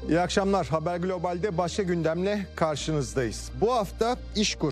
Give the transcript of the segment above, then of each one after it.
İyi akşamlar. Haber Global'de başka gündemle karşınızdayız. Bu hafta İşkur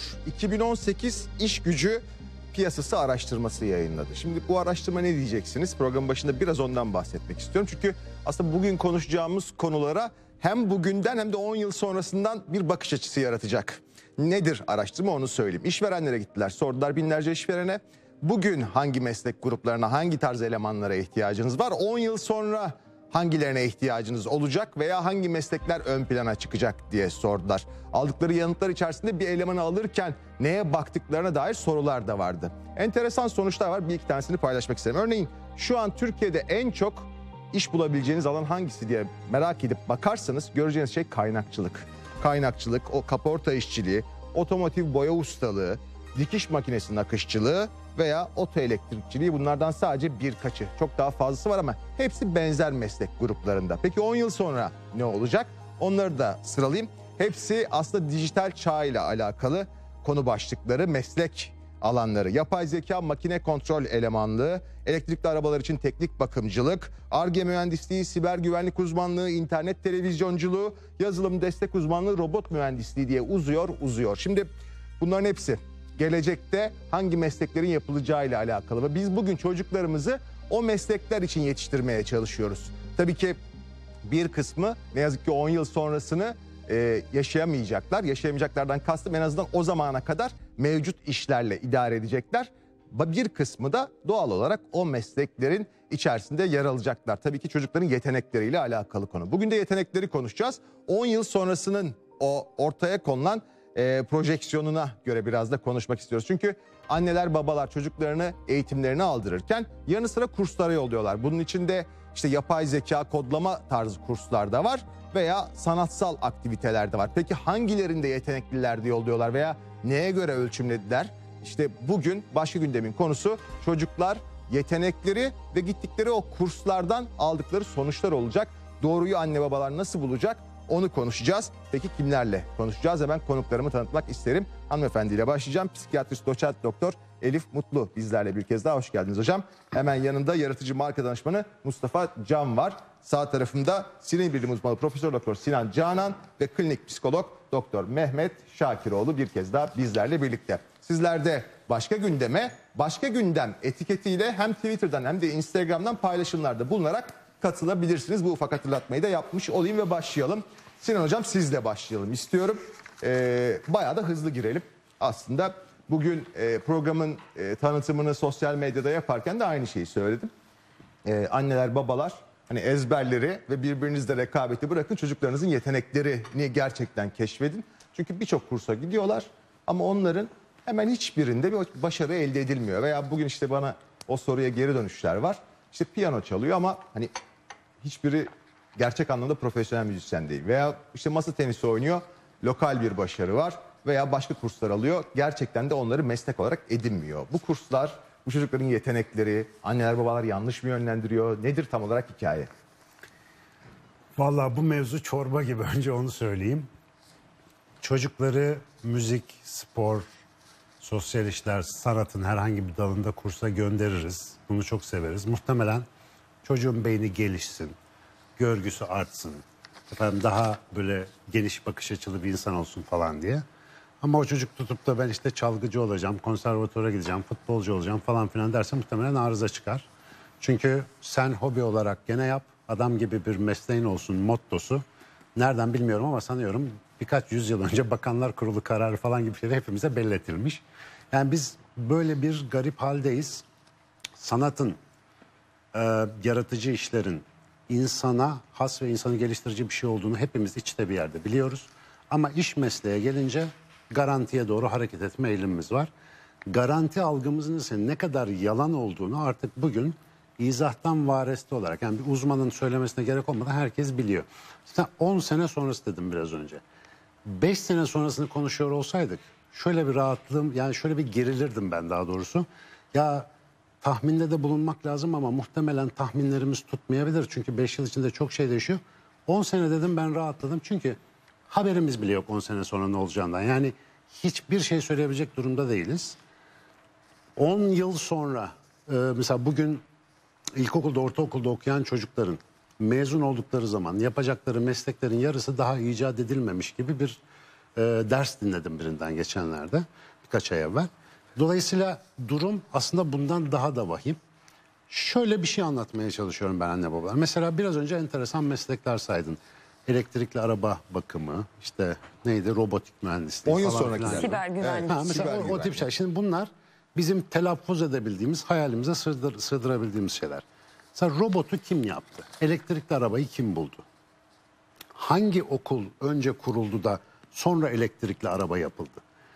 2018 iş gücü piyasası araştırması yayınladı. Şimdi bu araştırma ne diyeceksiniz? Programın başında biraz ondan bahsetmek istiyorum. Çünkü aslında bugün konuşacağımız konulara hem bugünden hem de 10 yıl sonrasından bir bakış açısı yaratacak. Nedir araştırma, onu söyleyeyim. İşverenlere gittiler, sordular binlerce işverene. Bugün hangi meslek gruplarına, hangi tarz elemanlara ihtiyacınız var? 10 yıl sonra hangilerine ihtiyacınız olacak veya hangi meslekler ön plana çıkacak diye sordular. Aldıkları yanıtlar içerisinde bir elemanı alırken neye baktıklarına dair sorular da vardı. Enteresan sonuçlar var. Bir iki tanesini paylaşmak isterim. Örneğin şu an Türkiye'de en çok iş bulabileceğiniz alan hangisi diye merak edip bakarsanız göreceğiniz şey kaynakçılık. Kaynakçılık, o kaporta işçiliği, otomotiv boya ustalığı, dikiş makinesi nakışçılığı veya oto elektrikçiliği, bunlardan sadece birkaçı. Çok daha fazlası var ama hepsi benzer meslek gruplarında. Peki 10 yıl sonra ne olacak? Onları da sıralayayım. Hepsi aslında dijital çağ ile alakalı konu başlıkları, meslek alanları. Yapay zeka, makine kontrol elemanlığı, elektrikli arabalar için teknik bakımcılık, Ar-Ge mühendisliği, siber güvenlik uzmanlığı, internet televizyonculuğu, yazılım destek uzmanlığı, robot mühendisliği diye uzuyor. Şimdi bunların hepsi gelecekte hangi mesleklerin yapılacağıyla alakalı ve biz bugün çocuklarımızı o meslekler için yetiştirmeye çalışıyoruz. Tabii ki bir kısmı ne yazık ki 10 yıl sonrasını yaşayamayacaklar. Yaşayamayacaklardan kastım en azından o zamana kadar mevcut işlerle idare edecekler. Bir kısmı da doğal olarak o mesleklerin içerisinde yer alacaklar. Tabii ki çocukların yetenekleriyle alakalı konu. Bugün de yetenekleri konuşacağız. 10 yıl sonrasının o ortaya konulan projeksiyonuna göre biraz da konuşmak istiyoruz. Çünkü anneler babalar çocuklarını eğitimlerini aldırırken yanı sıra kurslara yolluyorlar. Bunun içinde işte yapay zeka, kodlama tarzı kurslar da var veya sanatsal aktiviteler de var. Peki hangilerinde yetenekliler de yolluyorlar veya neye göre ölçümlediler? İşte bugün başka gündemin konusu çocuklar, yetenekleri ve gittikleri o kurslardan aldıkları sonuçlar olacak. Doğruyu anne babalar nasıl bulacak? Onu konuşacağız. Peki kimlerle konuşacağız? Hemen konuklarımı tanıtmak isterim. Hanımefendiyle başlayacağım. Psikiyatrist doçent doktor Elif Mutlu bizlerle bir kez daha hoş geldiniz hocam. Hemen yanında yaratıcı marka danışmanı Mustafa Can var. Sağ tarafımda sinir bilimi uzmanı Profesör Doktor Sinan Canan ve klinik psikolog Doktor Mehmet Şakiroğlu bir kez daha bizlerle birlikte. Sizler de başka gündeme, başka gündem etiketiyle hem Twitter'dan hem de Instagram'dan paylaşımlarda bulunarak katılabilirsiniz. Bu ufak hatırlatmayı da yapmış olayım ve başlayalım. Sinan hocam sizle başlayalım istiyorum. Bayağı da hızlı girelim. Aslında bugün programın tanıtımını sosyal medyada yaparken de aynı şeyi söyledim. Anneler babalar hani ezberleri ve birbirinizle rekabeti bırakın, çocuklarınızın yeteneklerini gerçekten keşfedin. Çünkü birçok kursa gidiyorlar ama onların hemen hiçbirinde bir başarı elde edilmiyor. Veya bugün işte bana o soruya geri dönüşler var. İşte piyano çalıyor ama hani hiçbiri gerçek anlamda profesyonel müzisyen değil. Veya işte masa tenisi oynuyor, lokal bir başarı var veya başka kurslar alıyor. Gerçekten de onları meslek olarak edinmiyor. Bu kurslar, bu çocukların yetenekleri, anneler babalar yanlış mı yönlendiriyor? Nedir tam olarak hikaye? Vallahi bu mevzu çorba gibi, önce onu söyleyeyim. Çocukları müzik, spor, sosyal işler, sanatın herhangi bir dalında kursa göndeririz. Bunu çok severiz. Muhtemelen çocuğun beyni gelişsin, görgüsü artsın, efendim daha böyle geniş bakış açılı bir insan olsun falan diye. Ama o çocuk tutup da ben işte çalgıcı olacağım, konservatuvara gideceğim, futbolcu olacağım falan filan derse muhtemelen arıza çıkar. Çünkü sen hobi olarak gene yap, adam gibi bir mesleğin olsun mottosu. Nereden bilmiyorum ama sanıyorum birkaç yüzyıl önce Bakanlar Kurulu kararı falan gibi şeyler hepimize belletilmiş. Yani biz böyle bir garip haldeyiz. Sanatın, yaratıcı işlerin insana has ve insanı geliştirici bir şey olduğunu hepimiz içte bir yerde biliyoruz. Ama iş mesleğe gelince garantiye doğru hareket etme eğilimimiz var. Garanti algımızın ise ne kadar yalan olduğunu artık bugün izahtan vareste olarak, yani bir uzmanın söylemesine gerek olmadan herkes biliyor. İşte 10 sene sonrası dedim biraz önce. 5 sene sonrasını konuşuyor olsaydık şöyle bir rahatlığım, yani şöyle bir gerilirdim ben daha doğrusu. Ya tahminde de bulunmak lazım ama muhtemelen tahminlerimiz tutmayabilir. Çünkü 5 yıl içinde çok şey değişiyor. 10 sene dedim, ben rahatladım. Çünkü haberimiz bile yok 10 sene sonra ne olacağından. Yani hiçbir şey söyleyebilecek durumda değiliz. 10 yıl sonra mesela bugün ilkokulda, ortaokulda okuyan çocukların mezun oldukları zaman yapacakları mesleklerin yarısı daha icat edilmemiş gibi bir ders dinledim birinden geçenlerde, birkaç ay evvel. Dolayısıyla durum aslında bundan daha da vahim. Şöyle bir şey anlatmaya çalışıyorum ben anne babalar. Mesela biraz önce enteresan meslekler saydın. Elektrikli araba bakımı, işte neydi, robotik mühendisliği 10 yıl falan sonrakiler. filan. Siber güvenlik. Ha, mesela Siber o tip güvenlik. şey. Şimdi bunlar bizim telaffuz edebildiğimiz, hayalimize sığdırabildiğimiz şeyler. Mesela robotu kim yaptı? Elektrikli arabayı kim buldu? Hangi okul önce kuruldu da sonra elektrikli araba yapıldı?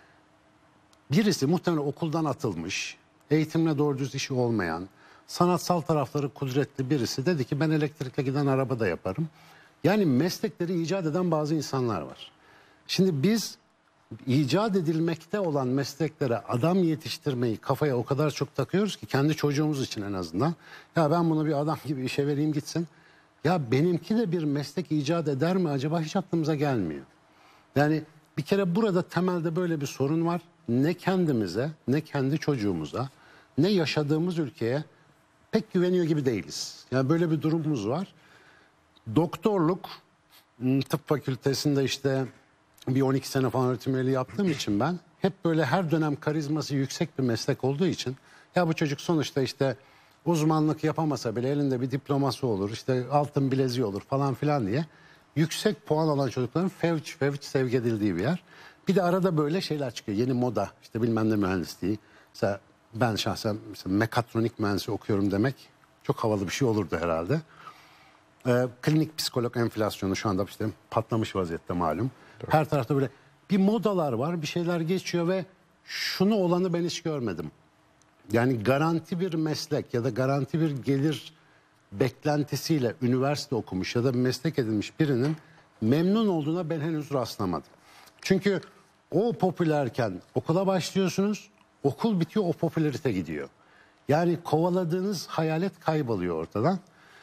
Birisi muhtemelen okuldan atılmış, eğitimle doğru düz işi olmayan, sanatsal tarafları kudretli birisi dedi ki ben elektrikle giden araba da yaparım. Yani meslekleri icat eden bazı insanlar var. Şimdi biz icat edilmekte olan mesleklere adam yetiştirmeyi kafaya o kadar çok takıyoruz ki kendi çocuğumuz için en azından. Ya ben bunu bir adam gibi işe vereyim gitsin. Ya benimki de bir meslek icat eder mi acaba, hiç aklımıza gelmiyor. Yani bir kere burada temelde böyle bir sorun var. Ne kendimize, ne kendi çocuğumuza, ne yaşadığımız ülkeye pek güveniyor gibi değiliz. Yani böyle bir durumumuz var. Doktorluk, tıp fakültesinde işte bir 12 sene falan öğretim üyeliği yaptığım için ben hep böyle her dönem karizması yüksek bir meslek olduğu için ya bu çocuk sonuçta işte uzmanlık yapamasa bile elinde bir diploması olur, işte altın bileziği olur falan filan diye yüksek puan alan çocukların fevç sevk edildiği bir yer. Bir de arada böyle şeyler çıkıyor. Yeni moda, işte bilmem ne mühendisliği. Mesela ben şahsen mesela mekatronik mühendisi okuyorum demek çok havalı bir şey olurdu herhalde. Klinik psikolog enflasyonu şu anda işte patlamış vaziyette malum. Evet. Her tarafta böyle bir modalar var, bir şeyler geçiyor ve şunu olanı ben hiç görmedim. Yani garanti bir meslek ya da garanti bir gelir beklentisiyle üniversite okumuş ya da bir meslek edinmiş birinin memnun olduğuna ben henüz rastlamadım. Çünkü o popülerken okula başlıyorsunuz, okul bitiyor, o popülerite gidiyor. Yani kovaladığınız hayalet kayboluyor ortadan.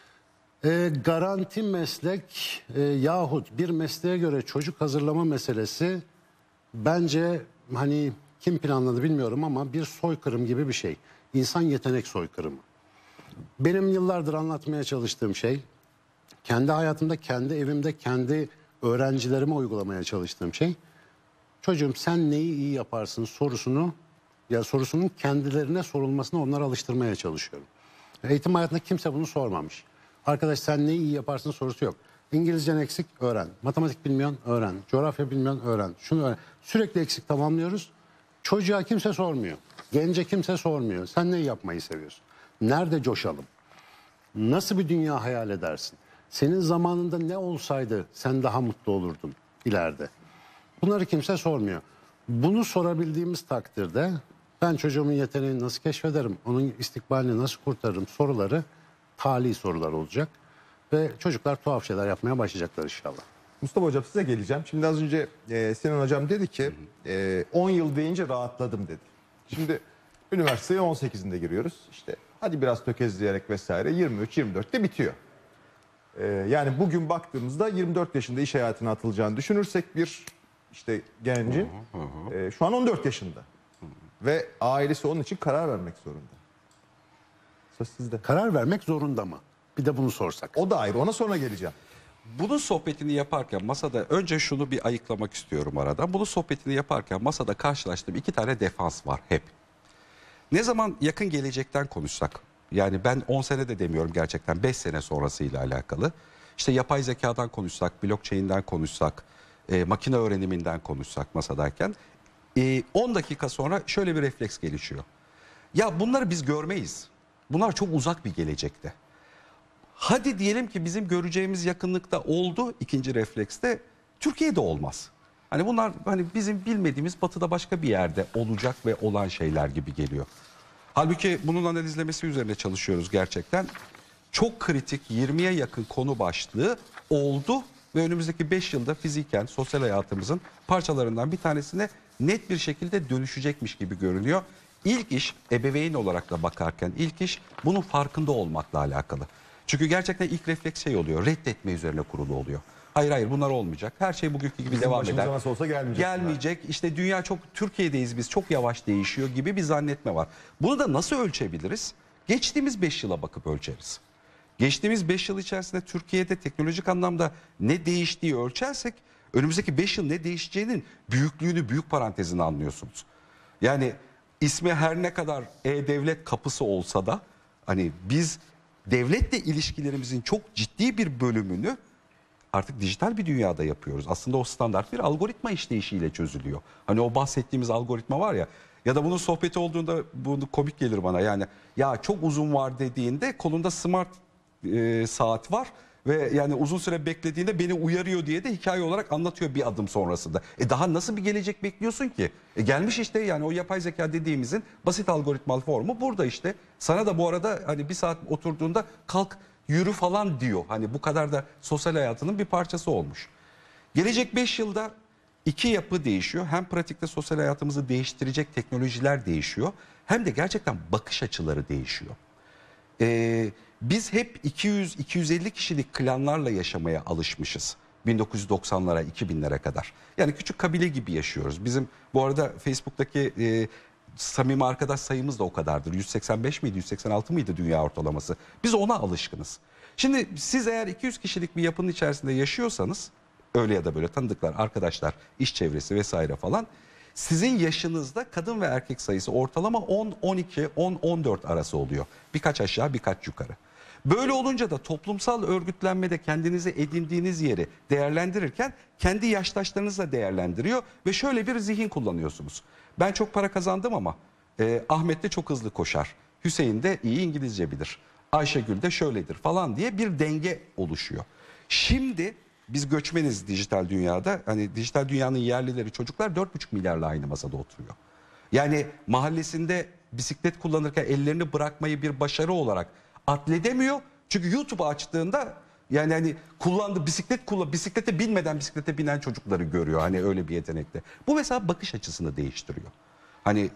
Garanti meslek yahut bir mesleğe göre çocuk hazırlama meselesi bence hani kim planladı bilmiyorum ama bir soykırım gibi bir şey. İnsan yetenek soykırımı. Benim yıllardır anlatmaya çalıştığım şey, kendi hayatımda, kendi evimde, kendi öğrencilerime uygulamaya çalıştığım şey, çocuğum sen neyi iyi yaparsın sorusunun kendilerine sorulmasına onları alıştırmaya çalışıyorum. Eğitim hayatında kimse bunu sormamış. Arkadaş sen neyi iyi yaparsın sorusu yok. İngilizcen eksik, öğren. Matematik bilmiyorsun, öğren. Coğrafya bilmiyorsun, öğren. Şunu öğren. Sürekli eksik tamamlıyoruz. Çocuğa kimse sormuyor. Gence kimse sormuyor. Sen neyi yapmayı seviyorsun? Nerede coşalım? Nasıl bir dünya hayal edersin? Senin zamanında ne olsaydı sen daha mutlu olurdun ileride? Bunları kimse sormuyor. Bunu sorabildiğimiz takdirde ben çocuğumun yeteneğini nasıl keşfederim, onun istikbalini nasıl kurtarırım soruları tali sorular olacak. Ve çocuklar tuhaf şeyler yapmaya başlayacaklar inşallah. Mustafa Hocam size geleceğim. Şimdi az önce Sinan Hocam dedi ki 10 yıl deyince rahatladım dedi. Şimdi üniversiteye 18'inde giriyoruz. İşte hadi biraz tökezleyerek vesaire 23-24'te bitiyor. Yani bugün baktığımızda 24 yaşında iş hayatına atılacağını düşünürsek bir işte gencin şu an 14 yaşında. Ve ailesi onun için karar vermek zorunda. Söz sizde. Karar vermek zorunda mı? Bir de bunu sorsak. O da ayrı, ona sonra geleceğim. Bunun sohbetini yaparken masada önce şunu bir ayıklamak istiyorum aradan. Bunun sohbetini yaparken masada karşılaştığım iki tane defans var hep. Ne zaman yakın gelecekten konuşsak, yani ben 10 sene de demiyorum gerçekten 5 sene sonrasıyla alakalı. İşte yapay zekadan konuşsak, blockchain'den konuşsak, makine öğreniminden konuşsak masadayken 10 dakika sonra şöyle bir refleks gelişiyor. Ya bunları biz görmeyiz. Bunlar çok uzak bir gelecekte. Hadi diyelim ki bizim göreceğimiz yakınlıkta oldu, ikinci reflekste Türkiye'de olmaz. Hani bunlar hani bizim bilmediğimiz batıda başka bir yerde olacak ve olan şeyler gibi geliyor. Halbuki bunun analizlemesi üzerine çalışıyoruz gerçekten. Çok kritik 20'ye yakın konu başlığı oldu ve önümüzdeki 5 yılda fiziken sosyal hayatımızın parçalarından bir tanesine net bir şekilde dönüşecekmiş gibi görünüyor. İlk iş ebeveyn olarak da bakarken ilk iş bunun farkında olmakla alakalı. Çünkü gerçekten ilk refleks şey oluyor, reddetme üzerine kurulu oluyor. Hayır bunlar olmayacak. Her şey bugünkü gibi Bizim devam başımıza eder. nasıl olsa gelmeyecek. Gelmeyecek. İşte dünya çok, Türkiye'deyiz biz, çok yavaş değişiyor gibi bir zannetme var. Bunu da nasıl ölçebiliriz? Geçtiğimiz 5 yıla bakıp ölçeriz. Geçtiğimiz 5 yıl içerisinde Türkiye'de teknolojik anlamda ne değiştiği ölçersek önümüzdeki 5 yıl ne değişeceğinin büyüklüğünü, büyük parantezini anlıyorsunuz. Yani ismi her ne kadar E-Devlet kapısı olsa da hani biz devletle ilişkilerimizin çok ciddi bir bölümünü artık dijital bir dünyada yapıyoruz. Aslında o standart bir algoritma işleyişiyle çözülüyor. Hani o bahsettiğimiz algoritma var ya, ya da bunun sohbeti olduğunda bunu komik gelir bana. Yani ya çok uzun var dediğinde kolunda smart saat var ve yani uzun süre beklediğinde beni uyarıyor diye de hikaye olarak anlatıyor bir adım sonrasında. Daha nasıl bir gelecek bekliyorsun ki? Gelmiş işte, yani o yapay zeka dediğimizin basit algoritmal formu burada işte. Sana da bu arada hani bir saat oturduğunda kalk yürü falan diyor. Hani bu kadar da sosyal hayatının bir parçası olmuş. Gelecek 5 yılda iki yapı değişiyor. Hem pratikte sosyal hayatımızı değiştirecek teknolojiler değişiyor. Hem de gerçekten bakış açıları değişiyor. Biz hep 200-250 kişilik klanlarla yaşamaya alışmışız. 1990'lara, 2000'lere kadar. Yani küçük kabile gibi yaşıyoruz. Bizim bu arada Facebook'taki samimi arkadaş sayımız da o kadardır. 185 miydi, 186 mıydı dünya ortalaması? Biz ona alışkınız. Şimdi siz eğer 200 kişilik bir yapının içerisinde yaşıyorsanız, öyle ya da böyle tanıdıklar, arkadaşlar, iş çevresi vesaire falan, sizin yaşınızda kadın ve erkek sayısı ortalama 10-12, 10-14 arası oluyor. Birkaç aşağı, birkaç yukarı. Böyle olunca da toplumsal örgütlenmede kendinize edindiğiniz yeri değerlendirirken kendi yaştaşlarınızla değerlendiriyor ve şöyle bir zihin kullanıyorsunuz. Ben çok para kazandım ama Ahmet de çok hızlı koşar. Hüseyin de iyi İngilizce bilir. Ayşegül de şöyledir falan diye bir denge oluşuyor. Şimdi biz göçmeniz dijital dünyada. Hani dijital dünyanın yerlileri çocuklar 4,5 milyarla aynı masada oturuyor. Yani mahallesinde bisiklet kullanırken ellerini bırakmayı bir başarı olarak atledemiyor. Çünkü YouTube'u açtığında yani hani bisiklete binmeden bisiklete binen çocukları görüyor. Hani öyle bir yetenekte. Bu mesela bakış açısını değiştiriyor. Hani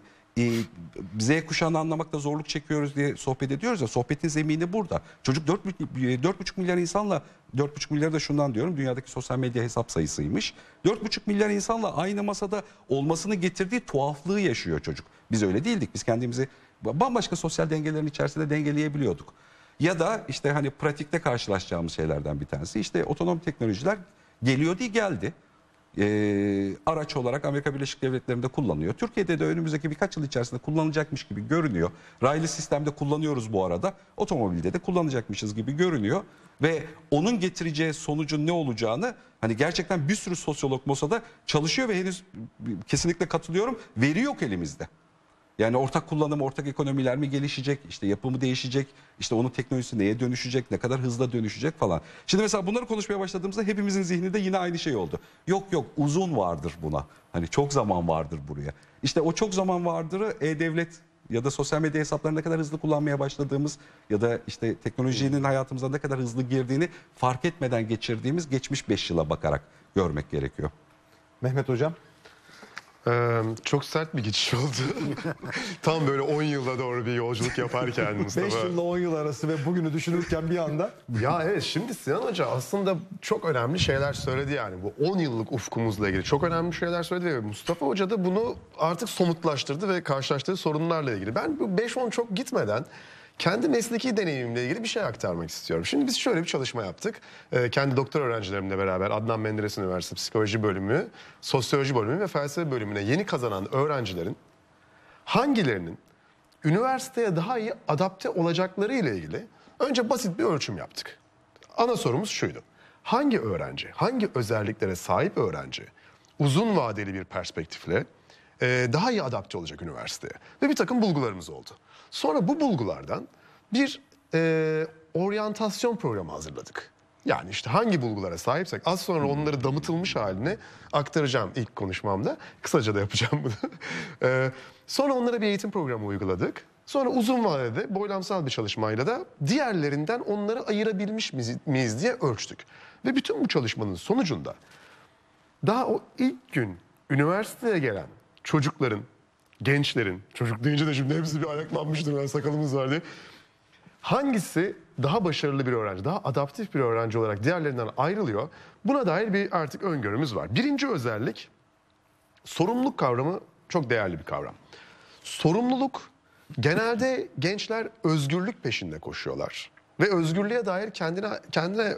Z kuşağını anlamakta zorluk çekiyoruz diye sohbet ediyoruz ya, sohbetin zemini burada. Çocuk 4,5 milyar insanla, 4,5 milyar da şundan diyorum, dünyadaki sosyal medya hesap sayısıymış. 4,5 milyar insanla aynı masada olmasını getirdiği tuhaflığı yaşıyor çocuk. Biz öyle değildik. Biz kendimizi bambaşka sosyal dengelerin içerisinde dengeleyebiliyorduk. Ya da işte hani pratikte karşılaşacağımız şeylerden bir tanesi işte otonom teknolojiler geliyor diye geldi. Araç olarak Amerika Birleşik Devletleri'nde kullanıyor. Türkiye'de de önümüzdeki birkaç yıl içerisinde kullanılacakmış gibi görünüyor. Raylı sistemde kullanıyoruz bu arada. Otomobilde de kullanacakmışız gibi görünüyor. Ve onun getireceği sonucun ne olacağını hani gerçekten bir sürü sosyolog MOSA'da çalışıyor ve henüz kesinlikle katılıyorum, veri yok elimizde. Yani ortak kullanım, ortak ekonomiler mi gelişecek, işte yapımı değişecek, işte onun teknolojisi neye dönüşecek, ne kadar hızla dönüşecek falan. Şimdi mesela bunları konuşmaya başladığımızda hepimizin zihninde yine aynı şey oldu. Yok uzun vardır buna. Hani çok zaman vardır buraya. İşte o çok zaman vardırı E-Devlet ya da sosyal medya hesaplarını ne kadar hızlı kullanmaya başladığımız ya da işte teknolojinin hayatımıza ne kadar hızlı girdiğini fark etmeden geçirdiğimiz geçmiş 5 yıla bakarak görmek gerekiyor. Mehmet Hocam. Çok sert bir geçiş oldu. Tam böyle 10 yıla doğru bir yolculuk yaparken Mustafa. 5 yılla 10 yıl arası ve bugünü düşünürken bir anda. Ya evet, şimdi Sinan Hoca aslında çok önemli şeyler söyledi yani. Bu 10 yıllık ufkumuzla ilgili çok önemli şeyler söyledi ve Mustafa Hoca da bunu artık somutlaştırdı ve karşılaştığı sorunlarla ilgili. Ben bu 5-10 çok gitmeden kendi mesleki deneyimimle ilgili bir şey aktarmak istiyorum. Şimdi biz şöyle bir çalışma yaptık. Kendi doktor öğrencilerimle beraber Adnan Menderes Üniversitesi Psikoloji Bölümü, Sosyoloji Bölümü ve Felsefe Bölümüne yeni kazanan öğrencilerin hangilerinin üniversiteye daha iyi adapte olacakları ile ilgili önce basit bir ölçüm yaptık. Ana sorumuz şuydu: hangi öğrenci, hangi özelliklere sahip öğrenci uzun vadeli bir perspektifle daha iyi adapte olacak üniversiteye? Ve bir takım bulgularımız oldu. Sonra bu bulgulardan bir oryantasyon programı hazırladık. Yani işte hangi bulgulara sahipsek az sonra onları damıtılmış haline aktaracağım ilk konuşmamda. Kısaca da yapacağım bunu. Sonra onlara bir eğitim programı uyguladık. Sonra uzun vadede boylamsal bir çalışmayla da diğerlerinden onları ayırabilmiş miyiz diye ölçtük. Ve bütün bu çalışmanın sonucunda daha o ilk gün üniversiteye gelen çocukların, gençlerin, çocuk deyince de şimdi hepsi bir ayaklanmıştır, yani sakalımız var diye. Hangisi daha başarılı bir öğrenci, daha adaptif bir öğrenci olarak diğerlerinden ayrılıyor? Buna dair bir artık öngörümüz var. Birinci özellik, sorumluluk kavramı çok değerli bir kavram. Sorumluluk, genelde gençler özgürlük peşinde koşuyorlar. Ve özgürlüğe dair kendine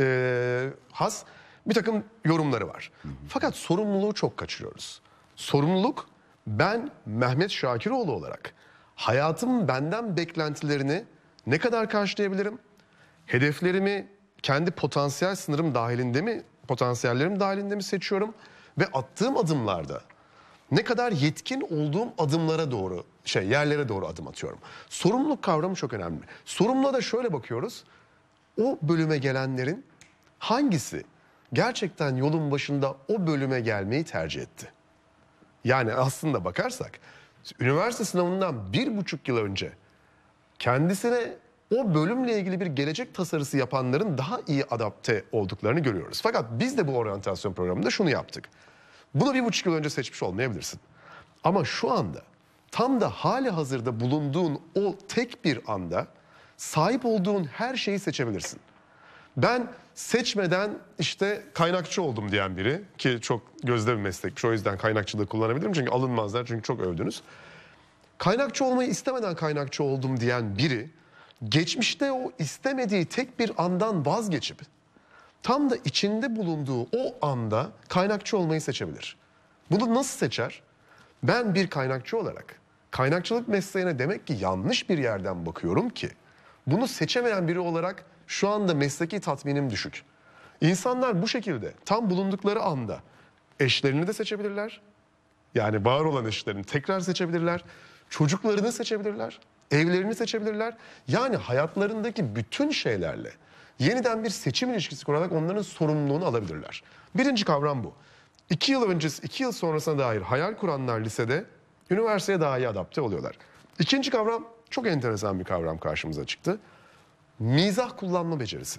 has bir takım yorumları var. Fakat sorumluluğu çok kaçırıyoruz. Sorumluluk, ben Mehmet Şakiroğlu olarak hayatımın benden beklentilerini ne kadar karşılayabilirim? Hedeflerimi kendi potansiyel sınırım dahilinde mi, potansiyellerim dahilinde mi seçiyorum? Ve attığım adımlarda ne kadar yetkin olduğum adımlara doğru, yerlere doğru adım atıyorum. Sorumluluk kavramı çok önemli. Sorumluluğa da şöyle bakıyoruz. O bölüme gelenlerin hangisi gerçekten yolun başında o bölüme gelmeyi tercih etti? Yani aslında bakarsak üniversite sınavından 1,5 yıl önce kendisine o bölümle ilgili bir gelecek tasarısı yapanların daha iyi adapte olduklarını görüyoruz. Fakat biz de bu oryantasyon programında şunu yaptık. Bunu 1,5 yıl önce seçmiş olmayabilirsin. Ama şu anda tam da hali hazırda bulunduğun o tek bir anda sahip olduğun her şeyi seçebilirsin. Ben seçmeden işte kaynakçı oldum diyen biri, ki çok gözde bir meslekmiş, o yüzden kaynakçılığı kullanabilirim çünkü alınmazlar, çünkü çok övdünüz. Kaynakçı olmayı istemeden kaynakçı oldum diyen biri geçmişte o istemediği tek bir andan vazgeçip tam da içinde bulunduğu o anda kaynakçı olmayı seçebilir. Bunu nasıl seçer? Ben bir kaynakçı olarak kaynakçılık mesleğine demek ki yanlış bir yerden bakıyorum ki bunu seçemeyen biri olarak şu anda mesleki tatminim düşük. İnsanlar bu şekilde tam bulundukları anda eşlerini de seçebilirler. Yani var olan eşlerini tekrar seçebilirler. Çocuklarını seçebilirler. Evlerini seçebilirler. Yani hayatlarındaki bütün şeylerle yeniden bir seçim ilişkisi kurarak onların sorumluluğunu alabilirler. Birinci kavram bu. 2 yıl öncesi, 2 yıl sonrasına dair hayal kuranlar lisede üniversiteye daha iyi adapte oluyorlar. İkinci kavram çok enteresan bir kavram karşımıza çıktı. Mizah kullanma becerisi.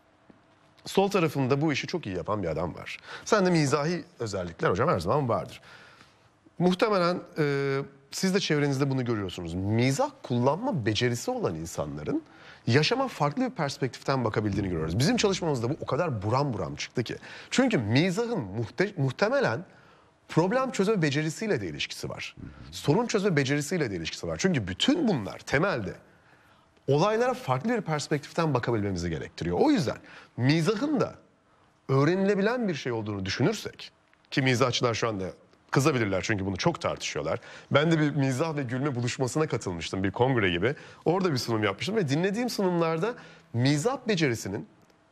Sol tarafında bu işi çok iyi yapan bir adam var. Sende mizahi özellikler hocam her zaman vardır. Muhtemelen siz de çevrenizde bunu görüyorsunuz. Mizah kullanma becerisi olan insanların yaşama farklı bir perspektiften bakabildiğini görüyoruz. Bizim çalışmamızda bu o kadar buram buram çıktı ki. Çünkü mizahın muhtemelen problem çözme becerisiyle de ilişkisi var. Sorun çözme becerisiyle de ilişkisi var. Çünkü bütün bunlar temelde olaylara farklı bir perspektiften bakabilmemizi gerektiriyor. O yüzden mizahın da öğrenilebilen bir şey olduğunu düşünürsek, ki mizahçılar şu anda kızabilirler çünkü bunu çok tartışıyorlar. Ben de bir mizah ve gülme buluşmasına katılmıştım, bir kongre gibi. Orada bir sunum yapmıştım ve dinlediğim sunumlarda mizah becerisinin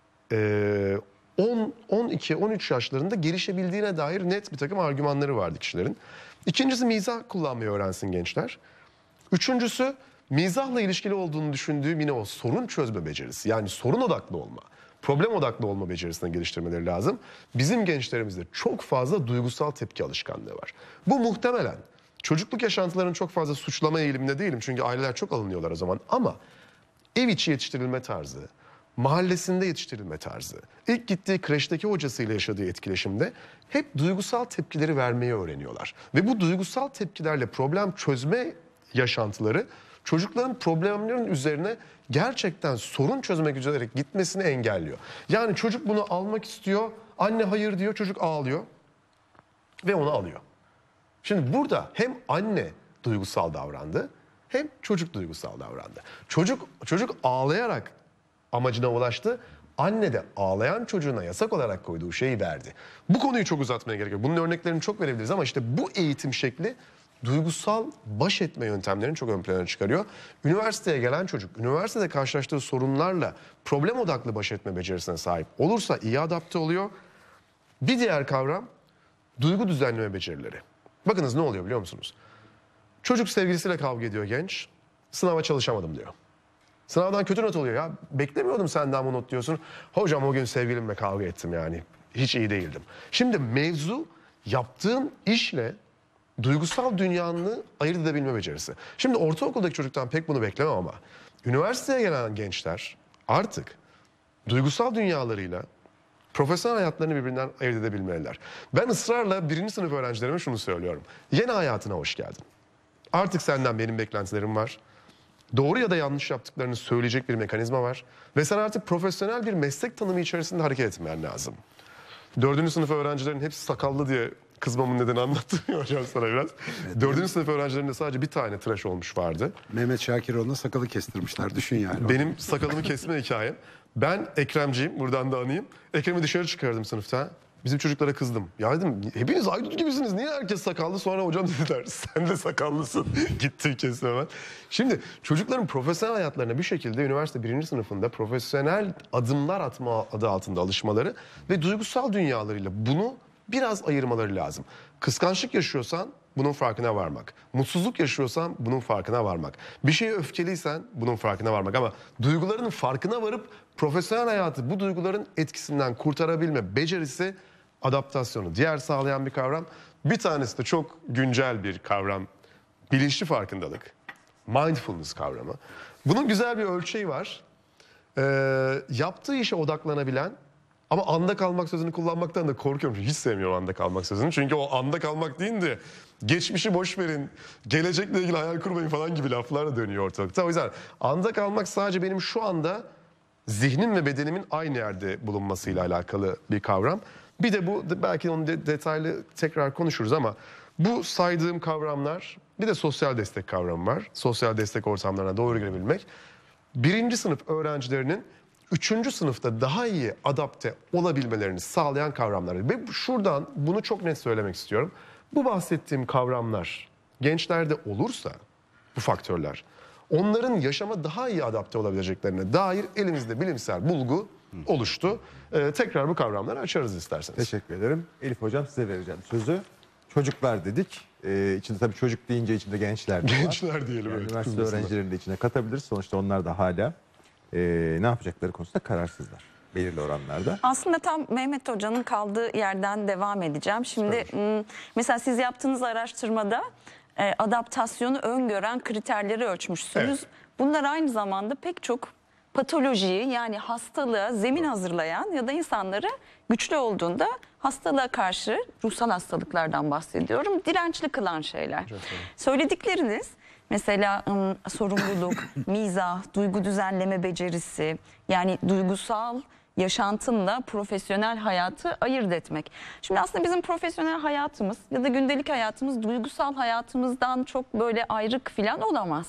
12-13 yaşlarında gelişebildiğine dair net bir takım argümanları vardı kişilerin. İkincisi, mizah kullanmayı öğrensin gençler. Üçüncüsü, mizahla ilişkili olduğunu düşündüğüm yine o sorun çözme becerisi. Yani sorun odaklı olma, problem odaklı olma becerisine geliştirmeleri lazım. Bizim gençlerimizde çok fazla duygusal tepki alışkanlığı var. Bu muhtemelen çocukluk yaşantılarının çok fazla suçlama eğiliminde değilim. Çünkü aileler çok alınıyorlar o zaman. Ama ev içi yetiştirilme tarzı, mahallesinde yetiştirilme tarzı, ilk gittiği kreşteki hocasıyla yaşadığı etkileşimde hep duygusal tepkileri vermeyi öğreniyorlar. Ve bu duygusal tepkilerle problem çözme yaşantıları çocukların problemlerin üzerine gerçekten sorun çözmek üzere gitmesini engelliyor. Yani çocuk bunu almak istiyor, anne hayır diyor, çocuk ağlıyor ve onu alıyor. Şimdi burada hem anne duygusal davrandı hem çocuk duygusal davrandı. Çocuk ağlayarak amacına ulaştı. Anne de ağlayan çocuğuna yasak olarak koyduğu şeyi verdi. Bu konuyu çok uzatmaya gerek yok. Bunun örneklerini çok verebiliriz ama işte bu eğitim şekli duygusal baş etme yöntemlerini çok ön plana çıkarıyor. Üniversiteye gelen çocuk, üniversitede karşılaştığı sorunlarla problem odaklı baş etme becerisine sahip olursa iyi adapte oluyor. Bir diğer kavram duygu düzenleme becerileri. Bakınız ne oluyor biliyor musunuz? Çocuk sevgilisiyle kavga ediyor genç, sınava çalışamadım diyor. Sınavdan kötü not oluyor ya. Beklemiyordum senden bu not diyorsun. Hocam o gün sevgilimle kavga ettim yani. Hiç iyi değildim. Şimdi mevzu yaptığın işle duygusal dünyanı ayırt edebilme becerisi. Şimdi ortaokuldaki çocuktan pek bunu beklemem ama üniversiteye gelen gençler artık duygusal dünyalarıyla profesyonel hayatlarını birbirinden ayırt edebilmeliler. Ben ısrarla 1. sınıf öğrencilerime şunu söylüyorum. Yeni hayatına hoş geldin. Artık senden benim beklentilerim var. Doğru ya da yanlış yaptıklarını söyleyecek bir mekanizma var. Ve sen artık profesyonel bir meslek tanımı içerisinde hareket etmen lazım. 4. sınıf öğrencilerin hepsi sakallı diye Kızmamın nedeni anlattım ya hocam sana biraz. 4. sınıf öğrencilerinde sadece bir tane tıraş olmuş vardı. Mehmet Şakiroğlu'na sakalı kestirmişler. Düşün yani. Benim sakalımı kesme hikayem. Ben Ekremciyim, buradan da anayım. Ekrem'i dışarı çıkardım sınıfta. Bizim çocuklara kızdım. Ya dedim, hepiniz aydut gibisiniz. Niye herkes sakallı? Sonra hocam dediler, sen de sakallısın. Gittim kesin hemen. Şimdi çocukların profesyonel hayatlarına bir şekilde üniversite 1. sınıfında profesyonel adımlar atma adı altında alışmaları ve duygusal dünyalarıyla bunu biraz ayırmaları lazım. Kıskançlık yaşıyorsan bunun farkına varmak. Mutsuzluk yaşıyorsan bunun farkına varmak. Bir şeye öfkeliysen bunun farkına varmak. Ama duygularının farkına varıp profesyonel hayatı bu duyguların etkisinden kurtarabilme becerisi adaptasyonu diğer sağlayan bir kavram. Bir tanesi de çok güncel bir kavram. Bilinçli farkındalık. Mindfulness kavramı. Bunun güzel bir ölçeği var. Yaptığı işe odaklanabilen ama anda kalmak sözünü kullanmaktan da korkuyorum. Hiç sevmiyorum anda kalmak sözünü. Çünkü o anda kalmak değil de geçmişi boş verin, gelecekle ilgili hayal kurmayın falan gibi laflar da dönüyor ortalıkta. O yüzden anda kalmak sadece benim şu anda zihnim ve bedenimin aynı yerde bulunmasıyla alakalı bir kavram. Bir de bu, belki onu detaylı tekrar konuşuruz ama bu saydığım kavramlar, bir de sosyal destek kavramı var. Sosyal destek ortamlarına doğru girebilmek. 1. sınıf öğrencilerinin 3. sınıfta daha iyi adapte olabilmelerini sağlayan kavramlar. Ve şuradan bunu çok net söylemek istiyorum. Bu bahsettiğim kavramlar gençlerde olursa, bu faktörler, onların yaşama daha iyi adapte olabileceklerine dair elimizde bilimsel bulgu oluştu. Tekrar bu kavramları açarız isterseniz. Teşekkür ederim. Elif hocam size vereceğim sözü. Çocuklar dedik. İçinde tabii çocuk deyince içinde gençler de var. Gençler diyelim. Yani evet, üniversite kızmasınlar. öğrencilerini de içine katabiliriz. Sonuçta onlar da hala ne yapacakları konusunda kararsızlar. Belirli oranlarda. Aslında tam Mehmet Hoca'nın kaldığı yerden devam edeceğim. Şimdi mesela siz yaptığınız araştırmada adaptasyonu öngören kriterleri ölçmüşsünüz. Evet. Bunlar aynı zamanda pek çok patolojiyi, yani hastalığa zemin hazırlayan ya da insanları güçlü olduğunda hastalığa karşı, ruhsal hastalıklardan bahsediyorum, dirençli kılan şeyler. Söyledikleriniz mesela sorumluluk, mizah, duygu düzenleme becerisi, yani duygusal yaşantınla profesyonel hayatı ayırt etmek. Şimdi aslında bizim profesyonel hayatımız ya da gündelik hayatımız duygusal hayatımızdan çok böyle ayrık falan olamaz.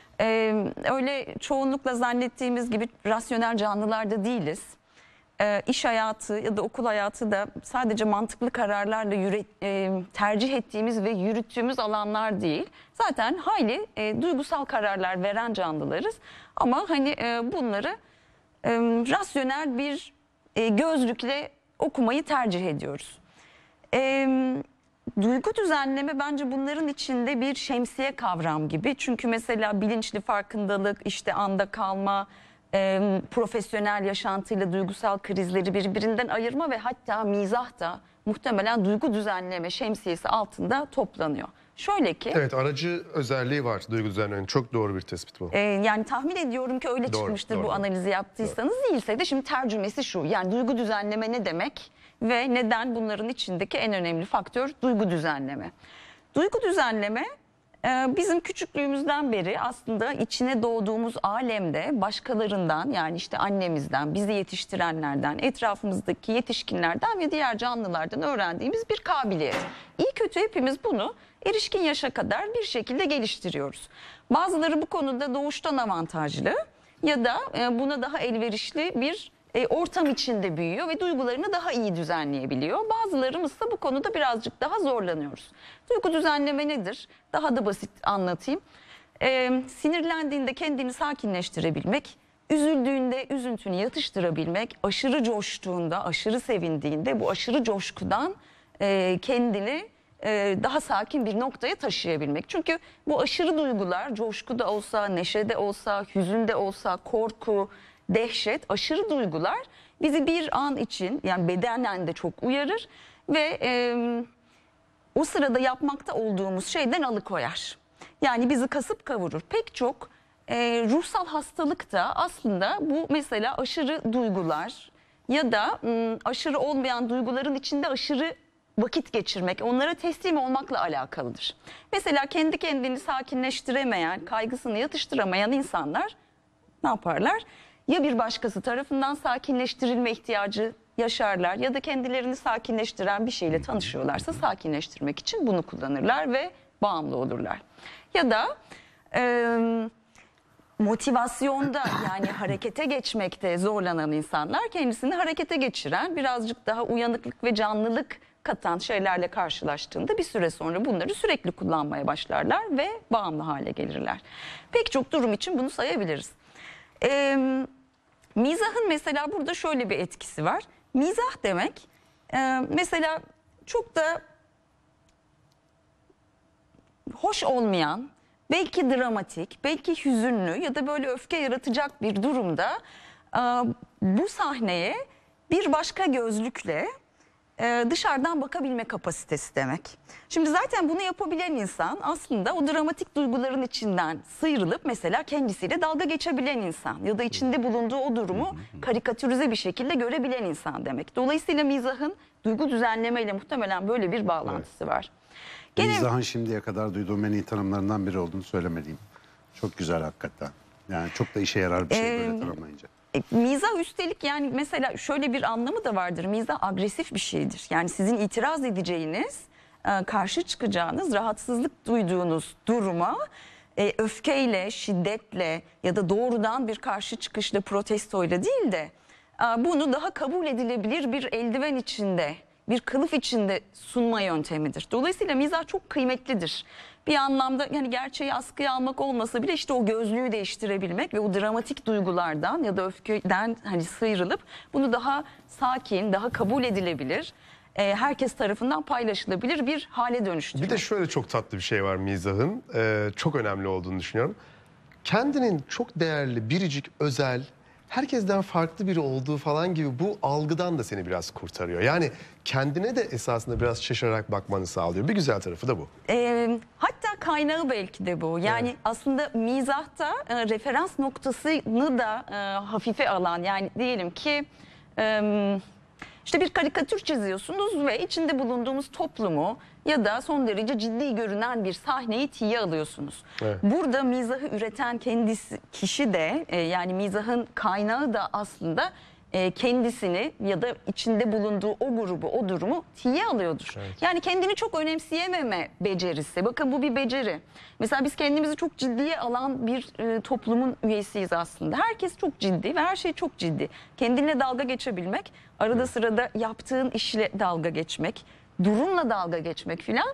Öyle çoğunlukla zannettiğimiz gibi rasyonel canlılar da değiliz. İş hayatı ya da okul hayatı da sadece mantıklı kararlarla tercih ettiğimiz ve yürüttüğümüz alanlar değil. Zaten hayli duygusal kararlar veren canlılarız. Ama hani bunları rasyonel bir gözlükle okumayı tercih ediyoruz. Duygu düzenleme bence bunların içinde bir şemsiye kavram gibi. Çünkü mesela bilinçli farkındalık, işte anda kalma, profesyonel yaşantıyla duygusal krizleri birbirinden ayırma ve hatta mizah da muhtemelen duygu düzenleme şemsiyesi altında toplanıyor. Şöyle ki... Evet, aracı özelliği var duygu düzenlemenin. Çok doğru bir tespit bu. Yani tahmin ediyorum ki öyle Doğru, çıkmıştır doğru, bu doğru. analizi yaptıysanız. Değilse de şimdi tercümesi şu. Yani duygu düzenleme ne demek ve neden bunların içindeki en önemli faktör duygu düzenleme. Duygu düzenleme bizim küçüklüğümüzden beri aslında içine doğduğumuz alemde başkalarından, yani işte annemizden, bizi yetiştirenlerden, etrafımızdaki yetişkinlerden ve diğer canlılardan öğrendiğimiz bir kabiliyet. İyi kötü hepimiz bunu erişkin yaşa kadar bir şekilde geliştiriyoruz. Bazıları bu konuda doğuştan avantajlı ya da buna daha elverişli bir ortam içinde büyüyor ve duygularını daha iyi düzenleyebiliyor. Bazılarımız ise bu konuda birazcık daha zorlanıyoruz. Duygu düzenleme nedir? Daha da basit anlatayım. Sinirlendiğinde kendini sakinleştirebilmek, üzüldüğünde üzüntünü yatıştırabilmek, aşırı coştuğunda, aşırı sevindiğinde bu aşırı coşkudan kendini daha sakin bir noktaya taşıyabilmek. Çünkü bu aşırı duygular, coşku da olsa, neşe de olsa, hüzün de olsa, korku, dehşet, aşırı duygular bizi bir an için, yani bedenen de çok uyarır ve o sırada yapmakta olduğumuz şeyden alıkoyar. Yani bizi kasıp kavurur. Pek çok ruhsal hastalık da aslında bu mesela aşırı duygular ya da aşırı olmayan duyguların içinde aşırı vakit geçirmek, onlara teslim olmakla alakalıdır. Mesela kendi kendini sakinleştiremeyen, kaygısını yatıştıramayan insanlar ne yaparlar? Ya bir başkası tarafından sakinleştirilme ihtiyacı yaşarlar ya da kendilerini sakinleştiren bir şeyle tanışıyorlarsa sakinleştirmek için bunu kullanırlar ve bağımlı olurlar. Ya da motivasyonda yani harekete geçmekte zorlanan insanlar kendisini harekete geçiren, birazcık daha uyanıklık ve canlılık katan şeylerle karşılaştığında bir süre sonra bunları sürekli kullanmaya başlarlar ve bağımlı hale gelirler. Pek çok durum için bunu sayabiliriz. Mizahın mesela burada şöyle bir etkisi var. Mizah demek mesela çok da hoş olmayan, belki dramatik, belki hüzünlü ya da böyle öfke yaratacak bir durumda bu sahneye bir başka gözlükle dışarıdan bakabilme kapasitesi demek. Şimdi zaten bunu yapabilen insan aslında o dramatik duyguların içinden sıyrılıp mesela kendisiyle dalga geçebilen insan ya da içinde bulunduğu o durumu karikatürize bir şekilde görebilen insan demek. Dolayısıyla mizahın duygu düzenlemeyle muhtemelen böyle bir bağlantısı var. Mizahın şimdiye kadar duyduğum en iyi tanımlarından biri olduğunu söylemeliyim. Çok güzel hakikaten. Yani çok da işe yarar bir şey böyle tanımlayınca. Mizah üstelik yani mesela şöyle bir anlamı da vardır. Mizah agresif bir şeydir. Yani sizin itiraz edeceğiniz, karşı çıkacağınız, rahatsızlık duyduğunuz duruma öfkeyle, şiddetle ya da doğrudan bir karşı çıkışla, protestoyla değil de bunu daha kabul edilebilir bir eldiven içinde, bir kılıf içinde sunma yöntemidir. Dolayısıyla mizah çok kıymetlidir. Bir anlamda yani gerçeği askıya almak olmasa bile işte o gözlüğü değiştirebilmek ve o dramatik duygulardan ya da öfkeden hani sıyrılıp bunu daha sakin, daha kabul edilebilir, herkes tarafından paylaşılabilir bir hale dönüştürmek. Bir de şöyle çok tatlı bir şey var mizahın. Çok önemli olduğunu düşünüyorum. Kendinin çok değerli, biricik, özel, herkesten farklı biri olduğu falan gibi bu algıdan da seni biraz kurtarıyor. Yani kendine de esasında biraz şaşırarak bakmanı sağlıyor. Bir güzel tarafı da bu. Hatta kaynağı belki de bu. Yani aslında mizahta referans noktasını da hafife alan, yani diyelim ki işte bir karikatür çiziyorsunuz ve içinde bulunduğumuz toplumu ya da son derece ciddi görünen bir sahneyi tiye alıyorsunuz. Evet. Burada mizahı üreten kendisi kişi de yani mizahın kaynağı da aslında kendisini ya da içinde bulunduğu o grubu, o durumu tiye alıyordur. Evet. Yani kendini çok önemseyememe becerisi. Bakın bu bir beceri. Mesela biz kendimizi çok ciddiye alan bir toplumun üyesiyiz aslında. Herkes çok ciddi ve her şey çok ciddi. Kendinle dalga geçebilmek, arada sırada yaptığın işle dalga geçmek, durumla dalga geçmek filan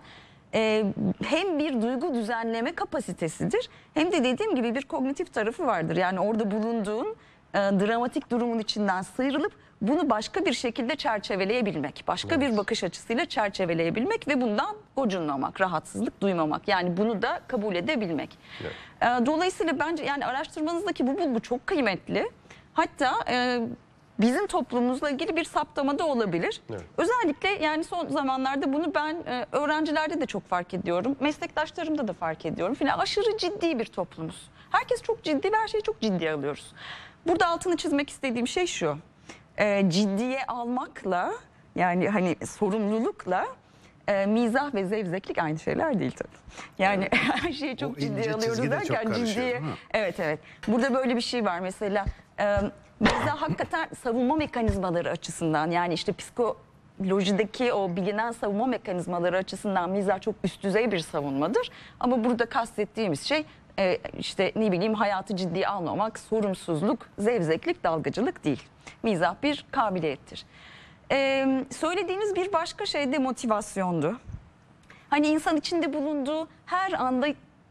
hem bir duygu düzenleme kapasitesidir hem de dediğim gibi bir kognitif tarafı vardır. Yani orada bulunduğun dramatik durumun içinden sıyrılıp bunu başka bir şekilde çerçeveleyebilmek, başka bir bakış açısıyla çerçeveleyebilmek ve bundan gocunmamak, rahatsızlık duymamak. Yani bunu da kabul edebilmek. Dolayısıyla bence yani araştırmanızdaki bu bulgu çok kıymetli. Hatta bizim toplumumuzla ilgili bir saptamada olabilir. Evet. Özellikle yani son zamanlarda bunu ben öğrencilerde de çok fark ediyorum. Meslektaşlarımda da fark ediyorum. Falan aşırı ciddi bir toplumuz. Herkes çok ciddi ve her şeyi çok ciddiye alıyoruz. Burada altını çizmek istediğim şey şu. Ciddiye almakla yani hani sorumlulukla mizah ve zevzeklik aynı şeyler değil tabii. Yani her şeyi çok ciddiye alıyoruz derken ciddiye. Evet. Burada böyle bir şey var mesela. Mizah hakikaten savunma mekanizmaları açısından yani işte psikolojideki o bilinen savunma mekanizmaları açısından mizah çok üst düzey bir savunmadır. Ama burada kastettiğimiz şey işte ne bileyim hayatı ciddiye almamak, sorumsuzluk, zevzeklik, dalgacılık değil. Mizah bir kabiliyettir. Söylediğiniz bir başka şey de motivasyondu. Hani insan içinde bulunduğu her anda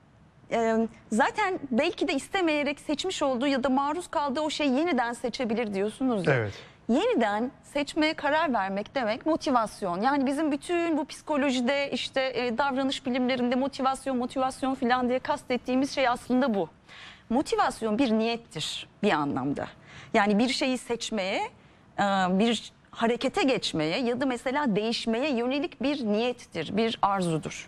zaten belki de istemeyerek seçmiş olduğu ya da maruz kaldığı o şeyi yeniden seçebilir diyorsunuz ya. Evet. Yeniden seçmeye karar vermek demek motivasyon. Yani bizim bütün bu psikolojide işte davranış bilimlerinde motivasyon falan diye kastettiğimiz şey aslında bu. Motivasyon bir niyettir bir anlamda. Yani bir şeyi seçmeye, bir harekete geçmeye ya da mesela değişmeye yönelik bir niyettir, bir arzudur.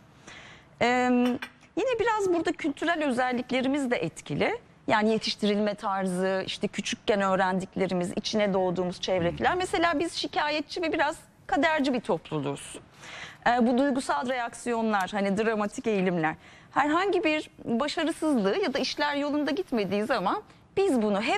Yine biraz burada kültürel özelliklerimiz de etkili. Yani yetiştirilme tarzı, işte küçükken öğrendiklerimiz, içine doğduğumuz çevre falan. Mesela biz şikayetçi ve biraz kaderci bir topluluğuz. Bu duygusal reaksiyonlar, hani dramatik eğilimler. Herhangi bir başarısızlığı ya da işler yolunda gitmediği zaman biz bunu hep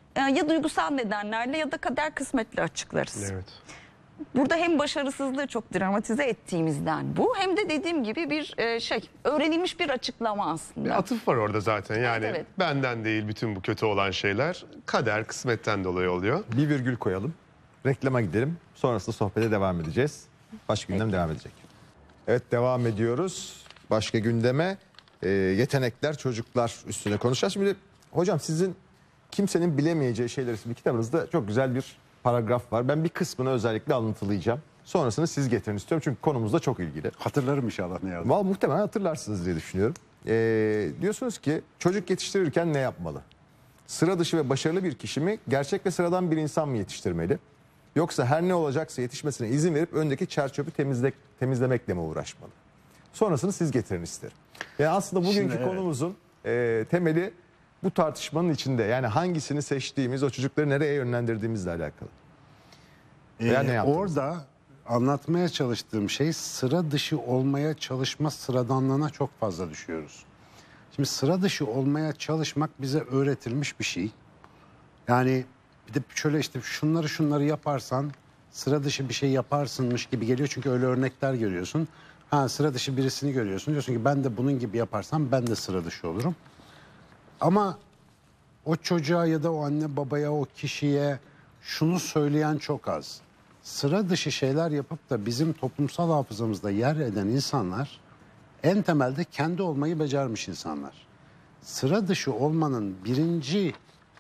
ya duygusal nedenlerle ya da kader kısmetle açıklarız. Evet. Burada hem başarısızlığı çok dramatize ettiğimizden bu, hem de dediğim gibi bir öğrenilmiş bir açıklama aslında. Bir atıf var orada zaten yani Evet. benden değil bütün bu kötü olan şeyler kader kısmetten dolayı oluyor. Bir virgül koyalım. Reklama gidelim. Sonrasında sohbete devam edeceğiz. Başka gündem devam edecek. Evet, devam ediyoruz. Başka gündeme yetenekler, çocuklar üstüne konuşacağız. Şimdi hocam, sizin kimsenin bilemeyeceği şeyler isimli kitabınızda çok güzel bir paragraf var. Ben bir kısmını özellikle alıntılayacağım. Sonrasını siz getirin istiyorum çünkü konumuzla çok ilgili. Hatırlarım inşallah ne yazdım. Vallahi muhtemelen hatırlarsınız diye düşünüyorum. Diyorsunuz ki çocuk yetiştirirken ne yapmalı? Sıra dışı ve başarılı bir kişi mi, gerçek ve sıradan bir insan mı yetiştirmeli? Yoksa her ne olacaksa yetişmesine izin verip öndeki çerçöpü temizlemekle mi uğraşmalı? Sonrasını siz getirin isterim. Yani aslında bugünkü Şimdi, evet. konumuzun temeli bu tartışmanın içinde. Yani hangisini seçtiğimiz, o çocukları nereye yönlendirdiğimizle alakalı. Veya ne yaptınız? Orada anlatmaya çalıştığım şey, sıra dışı olmaya çalışma sıradanlığına çok fazla düşüyoruz. Şimdi sıra dışı olmaya çalışmak bize öğretilmiş bir şey. Yani bir de şöyle işte şunları yaparsan sıra dışı bir şey yaparsınmış gibi geliyor. Çünkü öyle örnekler görüyorsun. Sıra dışı birisini görüyorsun. Diyorsun ki ben de bunun gibi yaparsam ben de sıra dışı olurum. Ama o çocuğa ya da o anne babaya, o kişiye şunu söyleyen çok az. Sıra dışı şeyler yapıp da bizim toplumsal hafızamızda yer eden insanlar en temelde kendi olmayı becermiş insanlar. Sıra dışı olmanın birinci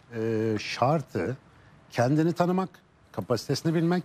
şartı kendini tanımak, kapasitesini bilmek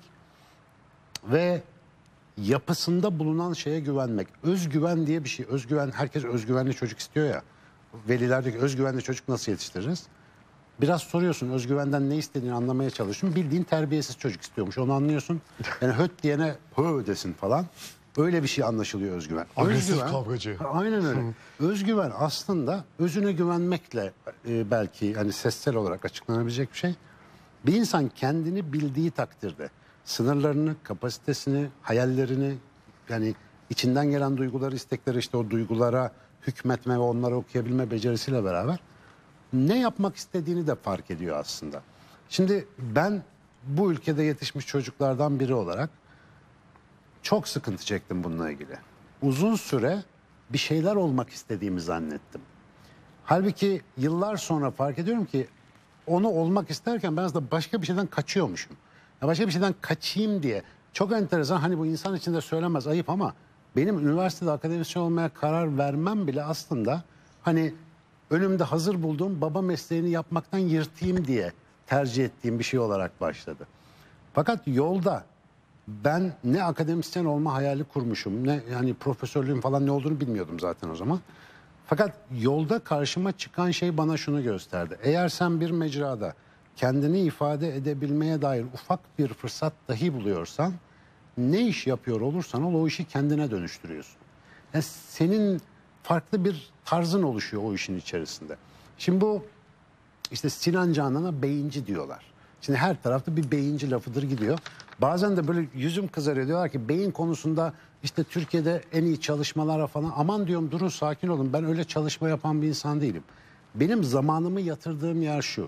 ve yapısında bulunan şeye güvenmek. Özgüven diye bir şey. Özgüven, herkes özgüvenli çocuk istiyor ya. Veliler diyor ki özgüvenli çocuk nasıl yetiştiririz? Biraz soruyorsun, özgüvenden ne istediğini anlamaya çalışıyorsun. Bildiğin terbiyesiz çocuk istiyormuş, onu anlıyorsun. Yani höt diyene hö desin falan. Öyle bir şey anlaşılıyor özgüven. Agresif kavgacı. Aynen öyle. Özgüven aslında özüne güvenmekle belki hani sessel olarak açıklanabilecek bir şey. Bir insan kendini bildiği takdirde sınırlarını, kapasitesini, hayallerini, yani içinden gelen duyguları, istekleri, işte o duygulara hükmetme ve onları okuyabilme becerisiyle beraber ne yapmak istediğini de fark ediyor aslında. Şimdi ben bu ülkede yetişmiş çocuklardan biri olarak çok sıkıntı çektim bununla ilgili. Uzun süre bir şeyler olmak istediğimi zannettim. Halbuki yıllar sonra fark ediyorum ki onu olmak isterken ben aslında başka bir şeyden kaçıyormuşum. Ya başka bir şeyden kaçayım diye. Çok enteresan, hani bu insan içinde söylemez, ayıp, ama benim üniversitede akademisyen olmaya karar vermem bile aslında hani önümde hazır bulduğum baba mesleğini yapmaktan yırtayım diye tercih ettiğim bir şey olarak başladı. Fakat yolda ben ne akademisyen olma hayali kurmuşum, ne yani profesörlüğün falan ne olduğunu bilmiyordum zaten o zaman. Fakat yolda karşıma çıkan şey bana şunu gösterdi. Eğer sen bir mecrada kendini ifade edebilmeye dair ufak bir fırsat dahi buluyorsan, ne iş yapıyor olursan ol, o işi kendine dönüştürüyorsun. Yani senin farklı bir tarzın oluşuyor o işin içerisinde. Şimdi bu işte Sinan Canan'a beyinci diyorlar. Şimdi her tarafta bir beyinci lafıdır gidiyor. Bazen de böyle yüzüm kızarıyor, diyorlar ki beyin konusunda işte Türkiye'de en iyi çalışmalara falan. Aman diyorum, durun, sakin olun, ben öyle çalışma yapan bir insan değilim. Benim zamanımı yatırdığım yer şu: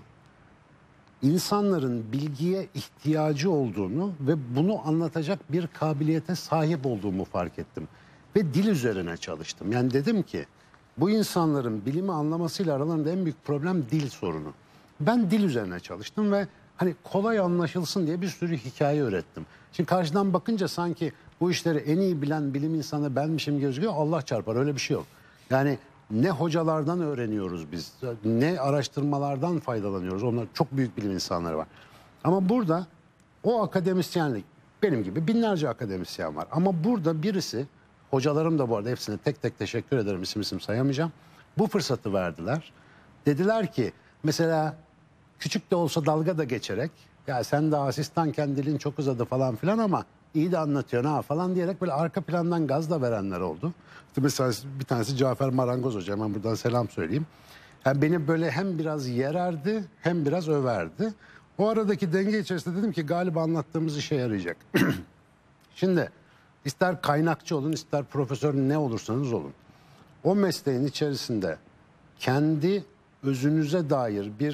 İnsanların bilgiye ihtiyacı olduğunu ve bunu anlatacak bir kabiliyete sahip olduğumu fark ettim. Ve dil üzerine çalıştım. Yani dedim ki bu insanların bilimi anlamasıyla aralarında en büyük problem dil sorunu. Ben dil üzerine çalıştım ve hani kolay anlaşılsın diye bir sürü hikaye öğrettim. Şimdi karşıdan bakınca sanki bu işleri en iyi bilen bilim insanı benmişim gözüküyor. Allah çarpar, öyle bir şey yok. Yani ne hocalardan öğreniyoruz biz, ne araştırmalardan faydalanıyoruz. Onlar çok büyük bilim insanları var. Ama burada o akademisyenlik, benim gibi binlerce akademisyen var. Ama burada birisi, hocalarım da bu arada, hepsine tek tek teşekkür ederim, isim sayamayacağım. Bu fırsatı verdiler. Dediler ki mesela küçük de olsa dalga da geçerek, ya sen de asistanken dilin çok uzadı falan filan ama iyi de anlatıyorsun ha falan diyerek böyle arka plandan gaz da verenler oldu. İşte mesela bir tanesi Cafer Marangoz Hoca, hemen buradan selam söyleyeyim. Yani beni böyle hem biraz yererdi hem biraz överdi. O aradaki denge içerisinde dedim ki galiba anlattığımız işe yarayacak. Şimdi ister kaynakçı olun, ister profesör, ne olursanız olun, o mesleğin içerisinde kendi özünüze dair bir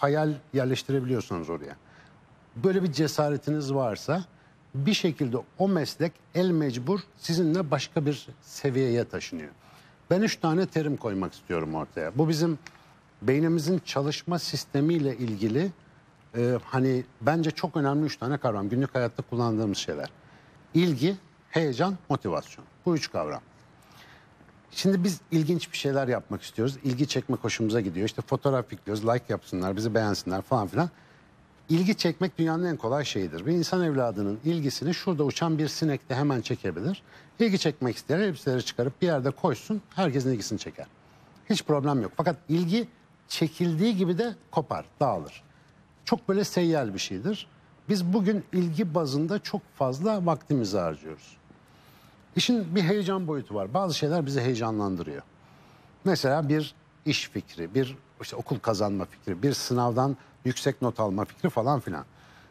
hayal yerleştirebiliyorsanız oraya, böyle bir cesaretiniz varsa bir şekilde o meslek el mecbur sizinle başka bir seviyeye taşınıyor. Ben 3 tane terim koymak istiyorum ortaya. Bu bizim beynimizin çalışma sistemiyle ilgili hani bence çok önemli 3 tane kavram. Günlük hayatta kullandığımız şeyler. İlgi, heyecan, motivasyon. Bu 3 kavram. Şimdi biz ilginç bir şeyler yapmak istiyoruz. İlgi çekmek hoşumuza gidiyor. İşte fotoğraf yüklüyoruz, like yapsınlar, bizi beğensinler falan filan. İlgi çekmek dünyanın en kolay şeyidir. Bir insan evladının ilgisini şurada uçan bir sinek de hemen çekebilir. İlgi çekmek isteyen elbiseleri çıkarıp bir yerde koysun, herkesin ilgisini çeker. Hiç problem yok. Fakat ilgi çekildiği gibi de kopar, dağılır. Çok böyle seyyal bir şeydir. Biz bugün ilgi bazında çok fazla vaktimizi harcıyoruz. İşin bir heyecan boyutu var. Bazı şeyler bizi heyecanlandırıyor. Mesela bir iş fikri, bir işte okul kazanma fikri, bir sınavdan yüksek not alma fikri falan filan.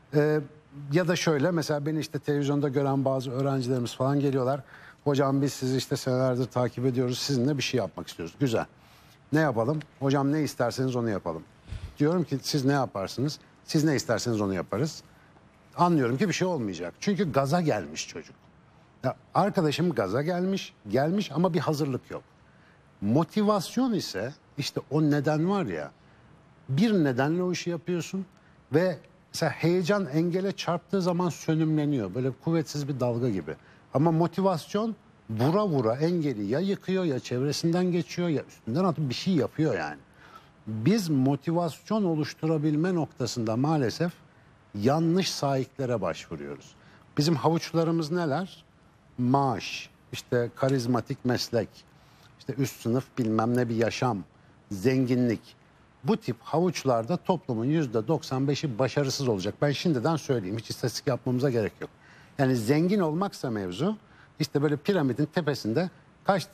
Ya da şöyle, mesela beni işte televizyonda gören bazı öğrencilerimiz falan geliyorlar. Hocam biz sizi işte senelerdir takip ediyoruz. Sizinle bir şey yapmak istiyoruz. Güzel. Ne yapalım? Hocam ne isterseniz onu yapalım. Diyorum ki siz ne yaparsınız? Siz ne isterseniz onu yaparız. Anlıyorum ki bir şey olmayacak. Çünkü gaza gelmiş çocuk. Ya arkadaşım gaza gelmiş ama bir hazırlık yok. Motivasyon ise işte o neden var ya, bir nedenle o işi yapıyorsun ve mesela heyecan engele çarptığı zaman sönümleniyor. Böyle kuvvetsiz bir dalga gibi. Ama motivasyon vura vura engeli ya yıkıyor ya çevresinden geçiyor ya üstünden atıp bir şey yapıyor yani. Biz motivasyon oluşturabilme noktasında maalesef yanlış sahiklere başvuruyoruz. Bizim havuçlarımız neler? Maaş, işte karizmatik meslek, işte üst sınıf bilmem ne bir yaşam, zenginlik. Bu tip havuçlarda toplumun %95'i başarısız olacak. Ben şimdiden söyleyeyim, hiç istatistik yapmamıza gerek yok. Yani zengin olmaksa mevzu, işte böyle piramidin tepesinde kaçtı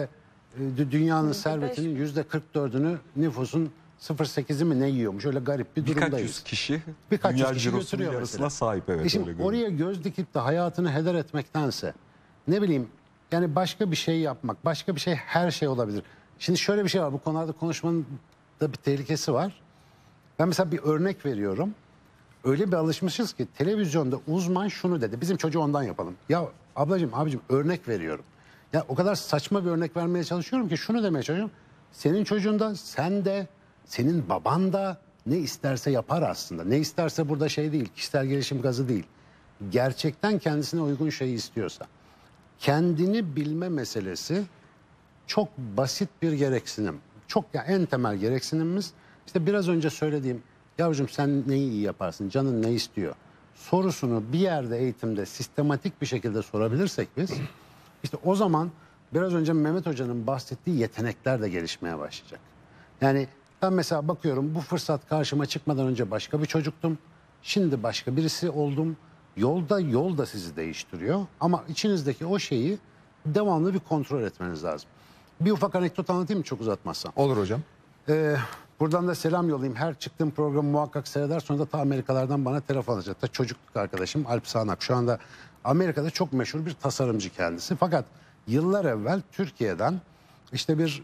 dünyanın servetinin %44'ünü nüfusun 0,8'i mi ne yiyormuş, öyle garip bir durumdayız. Birkaç yüz kişi Birkaç dünya yüz kişi cirosunun götürüyor yarısına mesela. sahip. Evet, Şimdi öyle oraya göz dikip de hayatını heder etmektense ne bileyim yani başka bir şey yapmak, başka bir şey, her şey olabilir. Şimdi şöyle bir şey var, bu konularda konuşmanın da bir tehlikesi var. Ben mesela bir örnek veriyorum. Öyle bir alışmışız ki televizyonda uzman şunu dedi. Bizim çocuğu ondan yapalım. Ya ablacığım, abicim örnek veriyorum. Ya o kadar saçma bir örnek vermeye çalışıyorum ki şunu demeye çalışıyorum. Senin çocuğun da, sen de, senin baban da ne isterse yapar aslında. Ne isterse burada şey değil, kişisel gelişim gazı değil. Gerçekten kendisine uygun şeyi istiyorsa. Kendini bilme meselesi çok basit bir gereksinim. Çok yani en temel gereksinimimiz işte biraz önce söylediğim, yavrucuğum sen neyi iyi yaparsın, canın ne istiyor sorusunu bir yerde eğitimde sistematik bir şekilde sorabilirsek biz, işte o zaman biraz önce Mehmet Hoca'nın bahsettiği yetenekler de gelişmeye başlayacak. Yani ben mesela bakıyorum, bu fırsat karşıma çıkmadan önce başka bir çocuktum. Şimdi başka birisi oldum. Yol da sizi değiştiriyor. Ama içinizdeki o şeyi devamlı bir kontrol etmeniz lazım. Bir ufak anekdot anlatayım mı çok uzatmazsam? Olur hocam. Buradan da selam yollayayım. Her çıktığım programı muhakkak seyreder. Sonra da ta Amerikalardan bana telefon alacak. Ta çocukluk arkadaşım Alp Sağnak. Şu anda Amerika'da çok meşhur bir tasarımcı kendisi. Fakat yıllar evvel Türkiye'den işte bir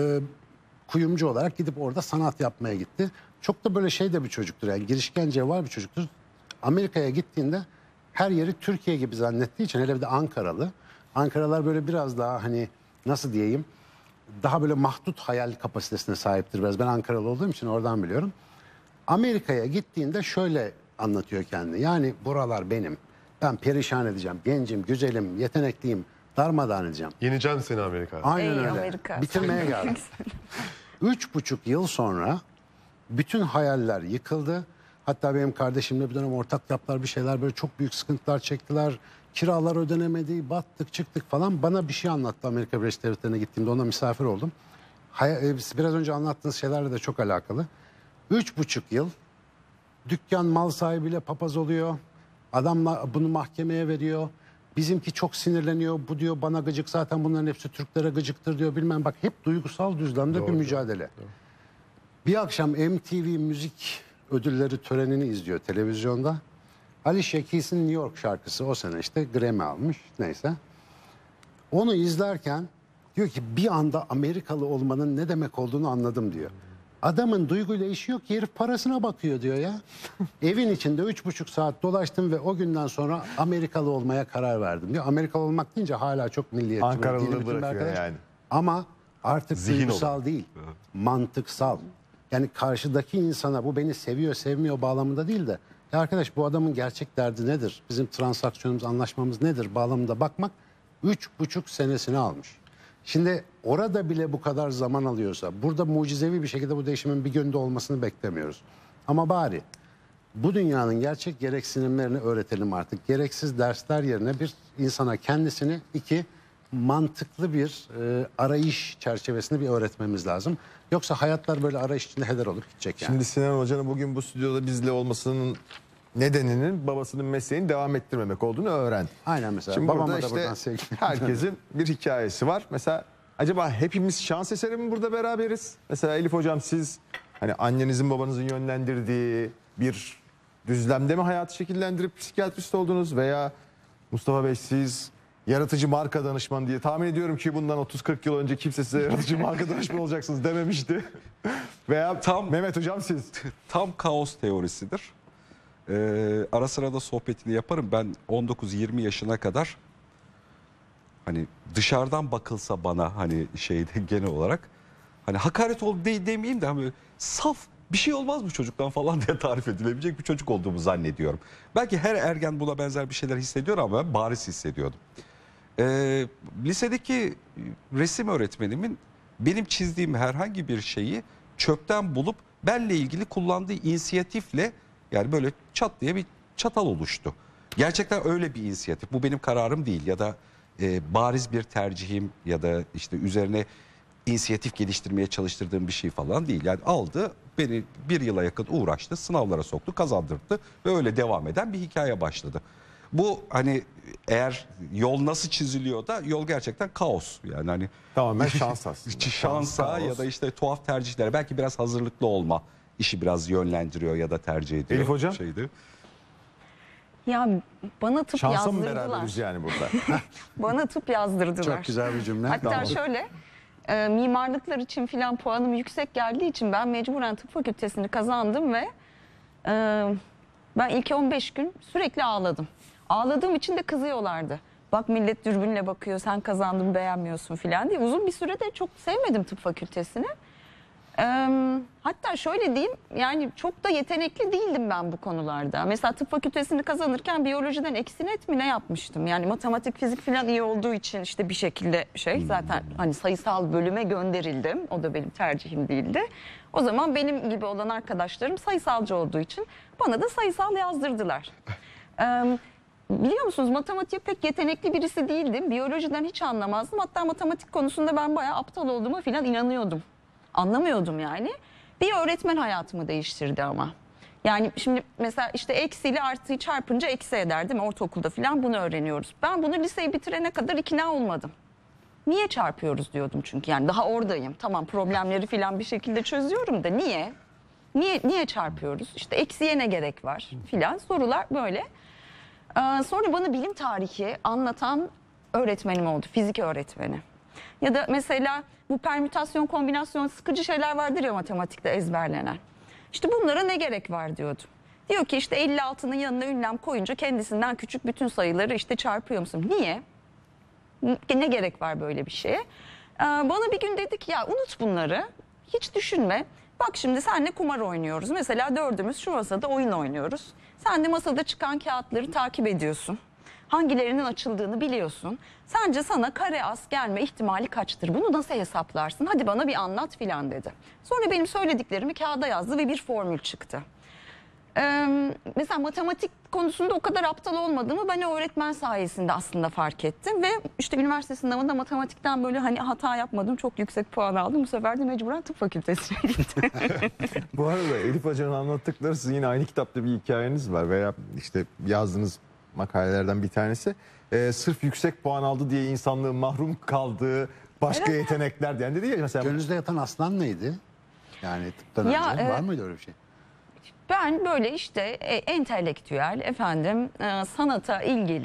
kuyumcu olarak gidip orada sanat yapmaya gitti. Çok da böyle şey de bir çocuktur. Yani girişken cevval bir çocuktur. Amerika'ya gittiğinde her yeri Türkiye gibi zannettiği için, hele bir de Ankaralı. Ankaralılar böyle biraz daha hani nasıl diyeyim, daha böyle mahdut hayal kapasitesine sahiptir biraz. Ben Ankaralı olduğum için oradan biliyorum. Amerika'ya gittiğinde şöyle anlatıyor kendini. Yani buralar benim. Ben perişan edeceğim. Gencim, güzelim, yetenekliyim. Darmadağın edeceğim. Yeneceğim seni Amerika. Aynen Ey öyle. Amerika. Bitirmeye geldim. 3,5 yıl sonra bütün hayaller yıkıldı. Hatta benim kardeşimle bir dönem ortak yaptılar bir şeyler. Böyle çok büyük sıkıntılar çektiler. Kiralar ödenemedi, battık çıktık falan. Bana bir şey anlattı Amerika Birleşik Devletleri'ne gittiğimde. Ona misafir oldum. Biraz önce anlattığınız şeylerle de çok alakalı. 3,5 yıl dükkan mal sahibiyle papaz oluyor. Adamla bunu mahkemeye veriyor. Bizimki çok sinirleniyor. Bu diyor bana gıcık, zaten bunların hepsi Türklere gıcıktır diyor. Bilmem, bak hep duygusal düzlemde bir mücadele. Doğru. Bir akşam MTV müzik ödülleri törenini izliyor televizyonda. Alicia Keys'in New York şarkısı o sene işte Grammy almış, neyse. Onu izlerken diyor ki bir anda Amerikalı olmanın ne demek olduğunu anladım diyor. Adamın duyguyla işi yok ki, herif parasına bakıyor diyor ya. Evin içinde 3,5 saat dolaştım ve o günden sonra Amerikalı olmaya karar verdim diyor. Amerikalı olmak deyince hala çok milliyetçi. Ankaralılığı Dili bütün bir bırakıyor arkadaş. yani. Ama artık Zihin duygusal değil, mantıksal. Yani karşıdaki insana bu beni seviyor sevmiyor bağlamında değil de, ya arkadaş bu adamın gerçek derdi nedir? Bizim transaksiyonumuz, anlaşmamız nedir bağlamında bakmak 3,5 senesini almış. Şimdi orada bile bu kadar zaman alıyorsa, burada mucizevi bir şekilde bu değişimin bir günde olmasını beklemiyoruz. Ama bari bu dünyanın gerçek gereksinimlerini öğretelim artık. Gereksiz dersler yerine bir insana kendisini, iki mantıklı bir arayış çerçevesinde bir öğretmemiz lazım. Yoksa hayatlar böyle arayış içinde heder olup gidecek yani. Şimdi Sinan Hoca'nın bugün bu stüdyoda bizle olmasının nedeninin babasının mesleğini devam ettirmemek olduğunu öğrendim. Aynen mesela. Şimdi Babama burada da işte buradan sevgi. herkesin bir hikayesi var. Mesela acaba hepimiz şans eseri mi burada beraberiz? Mesela Elif Hocam, siz hani annenizin babanızın yönlendirdiği bir düzlemde mi hayatı şekillendirip psikiyatrist oldunuz? Veya Mustafa Bey, siz yaratıcı marka danışmanı diye tahmin ediyorum ki bundan 30-40 yıl önce kimse size yaratıcı marka danışmanı olacaksınız dememişti. Veya Mehmet Hocam, siz. Tam kaos teorisidir. Ara sıra da sohbetini yaparım. Ben 19-20 yaşına kadar hani dışarıdan bakılsa bana hani şeyde genel olarak hani hakaret demeyeyim de hani saf bir şey olmaz bu çocuktan falan diye tarif edilebilecek bir çocuk olduğumu zannediyorum. Belki her ergen buna benzer bir şeyler hissediyor ama ben bariz hissediyordum. Lisedeki resim öğretmenimin benim çizdiğim herhangi bir şeyi çöpten bulup benle ilgili kullandığı inisiyatifle, yani böyle çat diye bir çatal oluştu. Gerçekten öyle bir inisiyatif. Bu benim kararım değil ya da bariz bir tercihim ya da işte üzerine inisiyatif geliştirmeye çalıştırdığım bir şey falan değil. Yani aldı, beni bir yıla yakın uğraştı, sınavlara soktu, kazandırdı ve öyle devam eden bir hikaye başladı. Bu hani eğer yol nasıl çiziliyor da yol gerçekten kaos. Yani hani Tamamen şans aslında. şansa Şans, ya kaos. da işte tuhaf tercihlere, belki biraz hazırlıklı olma işi biraz yönlendiriyor ya da tercih ediyor. Elif Hocam? Ya bana tıp Şansa mı yazdırdılar. beraberiz yani burada? Bana tıp yazdırdılar. Çok güzel bir cümle. Hatta Tamam. şöyle mimarlıklar için filan puanım yüksek geldiği için ben mecburen tıp fakültesini kazandım ve ben ilk 15 gün sürekli ağladım. Ağladığım için de kızıyorlardı. Bak millet dürbünle bakıyor, sen kazandın beğenmiyorsun filan diye. Uzun bir sürede çok sevmedim tıp fakültesini. Hatta şöyle diyeyim, yani çok da yetenekli değildim ben bu konularda. Mesela tıp fakültesini kazanırken biyolojiden eksi net mi ne yapmıştım? Yani matematik, fizik falan iyi olduğu için işte bir şekilde zaten hani sayısal bölüme gönderildim. O da benim tercihim değildi. O zaman benim gibi olan arkadaşlarım sayısalcı olduğu için bana da sayısal yazdırdılar. Biliyor musunuz, matematiğe pek yetenekli birisi değildim. Biyolojiden hiç anlamazdım. Hatta matematik konusunda ben bayağı aptal olduğuma falan inanıyordum. Anlamıyordum yani. Bir öğretmen hayatımı değiştirdi ama. Yani şimdi mesela işte eksiyle artıyı çarpınca eksi eder değil mi? Ortaokulda falan bunu öğreniyoruz. Ben bunu liseyi bitirene kadar ikna olmadım. Niye çarpıyoruz diyordum çünkü, yani daha oradayım. Tamam, problemleri falan bir şekilde çözüyorum da niye? Niye çarpıyoruz? İşte eksiye ne gerek var filan sorular böyle. Sonra bana bilim tarihi anlatan öğretmenim oldu, fizik öğretmeni. Ya da mesela bu permütasyon, kombinasyon, sıkıcı şeyler vardır ya matematikte ezberlenen. İşte bunlara ne gerek var diyordum. Diyor ki işte 56'nın yanına ünlem koyunca kendisinden küçük bütün sayıları işte çarpıyor musun? Niye? Ne gerek var böyle bir şeye? Bana bir gün dedik ya unut bunları, hiç düşünme. Bak şimdi senle kumar oynuyoruz. Mesela dördümüz şu masada oyun oynuyoruz. Sen de masada çıkan kağıtları takip ediyorsun. Hangilerinin açıldığını biliyorsun. Sence sana kare as gelme ihtimali kaçtır? Bunu nasıl hesaplarsın? Hadi bana bir anlat filan dedi. Sonra benim söylediklerimi kağıda yazdı ve bir formül çıktı. Mesela matematik konusunda o kadar aptal olmadığımı ben o öğretmen sayesinde aslında fark ettim. Ve işte üniversite sınavında matematikten böyle hani hata yapmadım, çok yüksek puan aldım. Bu sefer de mecburen tıp fakültesine gittim. Bu arada Elif Hoca'nın anlattıkları, sizin yine aynı kitapta bir hikayeniz var veya işte yazdığınız makalelerden bir tanesi. Sırf yüksek puan aldı diye insanlığın mahrum kaldığı başka yetenekler yani dedi ya mesela. Gönlünüzde yatan aslan neydi? Yani tıptan Ya, önce var mıydı öyle bir şey? Ben böyle işte entelektüel, sanata ilgili,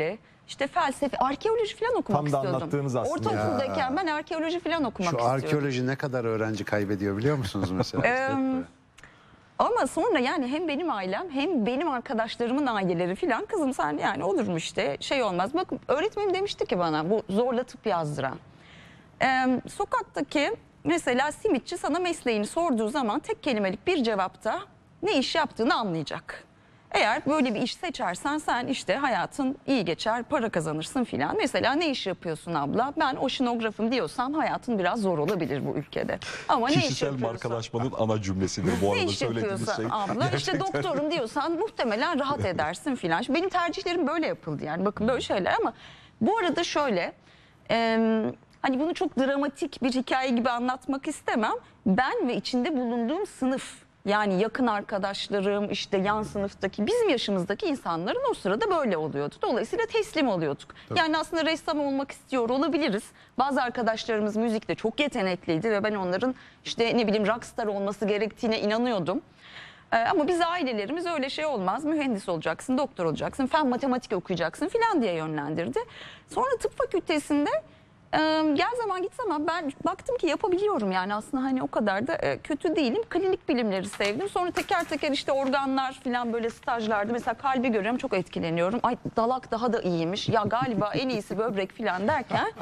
işte felsefe, arkeoloji falan okumak Tam da istiyordum. anlattığınız aslında. Ortaokuldayken ben arkeoloji falan okumak Şu istiyordum. arkeoloji ne kadar öğrenci kaybediyor biliyor musunuz mesela? Ama sonra yani hem benim ailem hem benim arkadaşlarımın aileleri filan, kızım sen yani olur mu işte, şey olmaz. Bakın öğretmenim demişti ki bana, bu zorla tıp yazdıran. Sokaktaki mesela simitçi sana mesleğini sorduğu zaman tek kelimelik bir cevapta ne iş yaptığını anlayacak. Eğer böyle bir iş seçersen sen işte hayatın iyi geçer, para kazanırsın filan. Mesela ne iş yapıyorsun abla? Ben oşinografım diyorsan hayatın biraz zor olabilir bu ülkede. Ama ne iş Kişisel yapıyorsan? markalaşmanın ana cümlesidir bu Ne arada iş söylediğiniz yapıyorsan şey. abla, işte doktorum diyorsan muhtemelen rahat edersin filan. Benim tercihlerim böyle yapıldı yani, bakın böyle şeyler. Ama bu arada şöyle, hani bunu çok dramatik bir hikaye gibi anlatmak istemem. Ben ve içinde bulunduğum sınıf, yani yakın arkadaşlarım, işte yan sınıftaki bizim yaşımızdaki insanların o sırada böyle oluyordu. Dolayısıyla teslim oluyorduk. Yani aslında ressam olmak istiyor olabiliriz. Bazı arkadaşlarımız müzikte çok yetenekliydi ve ben onların işte ne bileyim rockstar olması gerektiğine inanıyordum. Ama biz ailelerimiz öyle şey olmaz, mühendis olacaksın, doktor olacaksın, fen matematik okuyacaksın filan diye yönlendirdi. Sonra tıp fakültesinde gel zaman git zaman ben baktım ki yapabiliyorum, yani aslında hani o kadar da kötü değilim. Klinik bilimleri sevdim. Sonra teker teker işte organlar falan böyle stajlarda, mesela kalbi görüyorum, çok etkileniyorum. Ay dalak daha da iyiymiş. Ya galiba en iyisi böbrek falan derken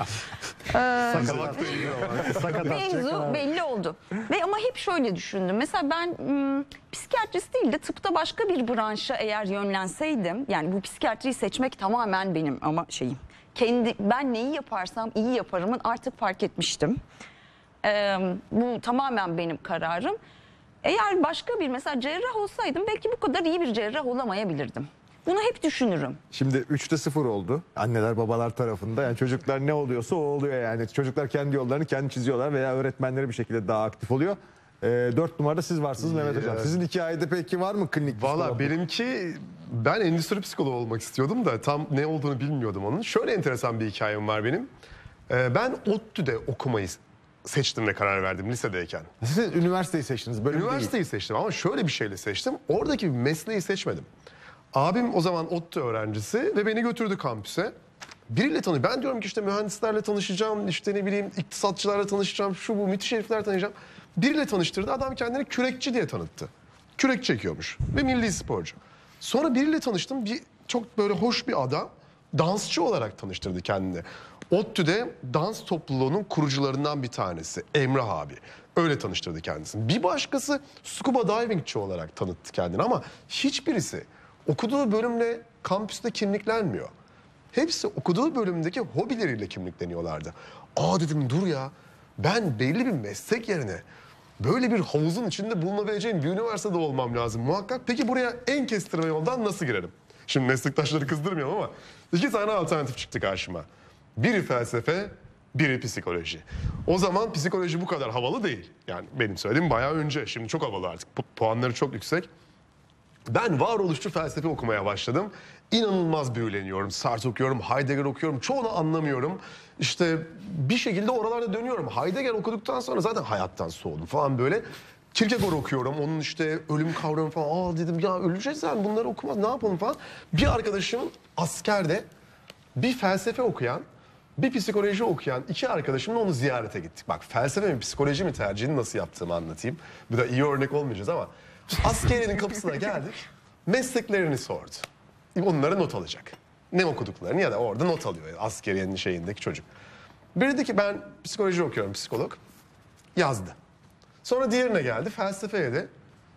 mevzu belli oldu. Ve ama hep şöyle düşündüm. Mesela ben psikiyatrist değil de tıpta başka bir branşa eğer yönlenseydim, yani bu psikiyatriyi seçmek tamamen benim ama şeyim. Ben neyi yaparsam iyi yaparımın artık fark etmiştim. Bu tamamen benim kararım. Eğer başka bir mesela cerrah olsaydım belki bu kadar iyi bir cerrah olamayabilirdim. Bunu hep düşünürüm. Şimdi 3'te 0 oldu anneler babalar tarafında. Yani çocuklar ne oluyorsa o oluyor yani. Çocuklar kendi yollarını kendi çiziyorlar veya öğretmenleri bir şekilde daha aktif oluyor. 4 numarada siz varsınız Mehmet Hocam. Sizin hikayede peki var mı klinik Valla psikolog? benimki, ben endüstri psikoloğu olmak istiyordum da tam ne olduğunu bilmiyordum onun. Şöyle enteresan bir hikayem var benim. Ben ODTÜ'de okumayı seçtim ve karar verdim lisedeyken. Siz üniversiteyi seçtiniz. Bölüm Üniversiteyi seçtim ama şöyle bir şeyle seçtim. Oradaki bir mesleği seçmedim. Abim o zaman ODTÜ öğrencisi ve beni götürdü kampüse. Biriyle tanıştım. Ben diyorum ki işte mühendislerle tanışacağım, işte ne bileyim iktisatçılarla tanışacağım, şu bu müthiş herifler tanıyacağım. Biriyle tanıştırdı. Adam kendini kürekçi diye tanıttı. Kürek çekiyormuş ve milli sporcu. Sonra biriyle tanıştım. Çok böyle hoş bir adam. Dansçı olarak tanıştırdı kendini. ODTÜ'de dans topluluğunun kurucularından bir tanesi. Emrah abi. Öyle tanıştırdı kendisini. Bir başkası scuba divingçi olarak tanıttı kendini ama hiçbirisi okuduğu bölümle kampüste kimliklenmiyor. Hepsi okuduğu bölümdeki hobileriyle kimlikleniyorlardı. Aa dedim, dur ya, ben belli bir meslek yerine böyle bir havuzun içinde bulunabileceğim bir üniversitede olmam lazım muhakkak. Peki buraya en kestirme yoldan nasıl girerim? Şimdi meslektaşları kızdırmıyorum ama 2 tane alternatif çıktı karşıma. Biri felsefe, biri psikoloji. O zaman psikoloji bu kadar havalı değil. Yani benim söylediğim bayağı önce. Şimdi çok havalı artık. Puanları çok yüksek. Ben varoluşçu felsefe okumaya başladım. İnanılmaz büyüleniyorum. Sartre okuyorum, Heidegger okuyorum. Çoğunu anlamıyorum. İşte bir şekilde oralarda dönüyorum. Heidegger okuduktan sonra zaten hayattan soğudum falan böyle. Kierkegaard okuyorum. Onun işte ölüm kavramı falan. Aa dedim ya, öleceğiz yani, bunları okumaz ne yapalım falan. Bir arkadaşım askerde bir felsefe okuyan, bir psikoloji okuyan 2 arkadaşımla onu ziyarete gittik. Bak, felsefe mi psikoloji mi tercihini nasıl yaptığımı anlatayım. Bu da iyi örnek olmayacağız ama askeriyenin kapısına geldik. Mesleklerini sordu. Onlara not alacak. Ne okuduklarını ya da orada not alıyor. Yani askeriyenin şeyindeki çocuk. Biri dedi ki ben psikoloji okuyorum, psikolog. Yazdı. Sonra diğerine geldi, felsefeye de.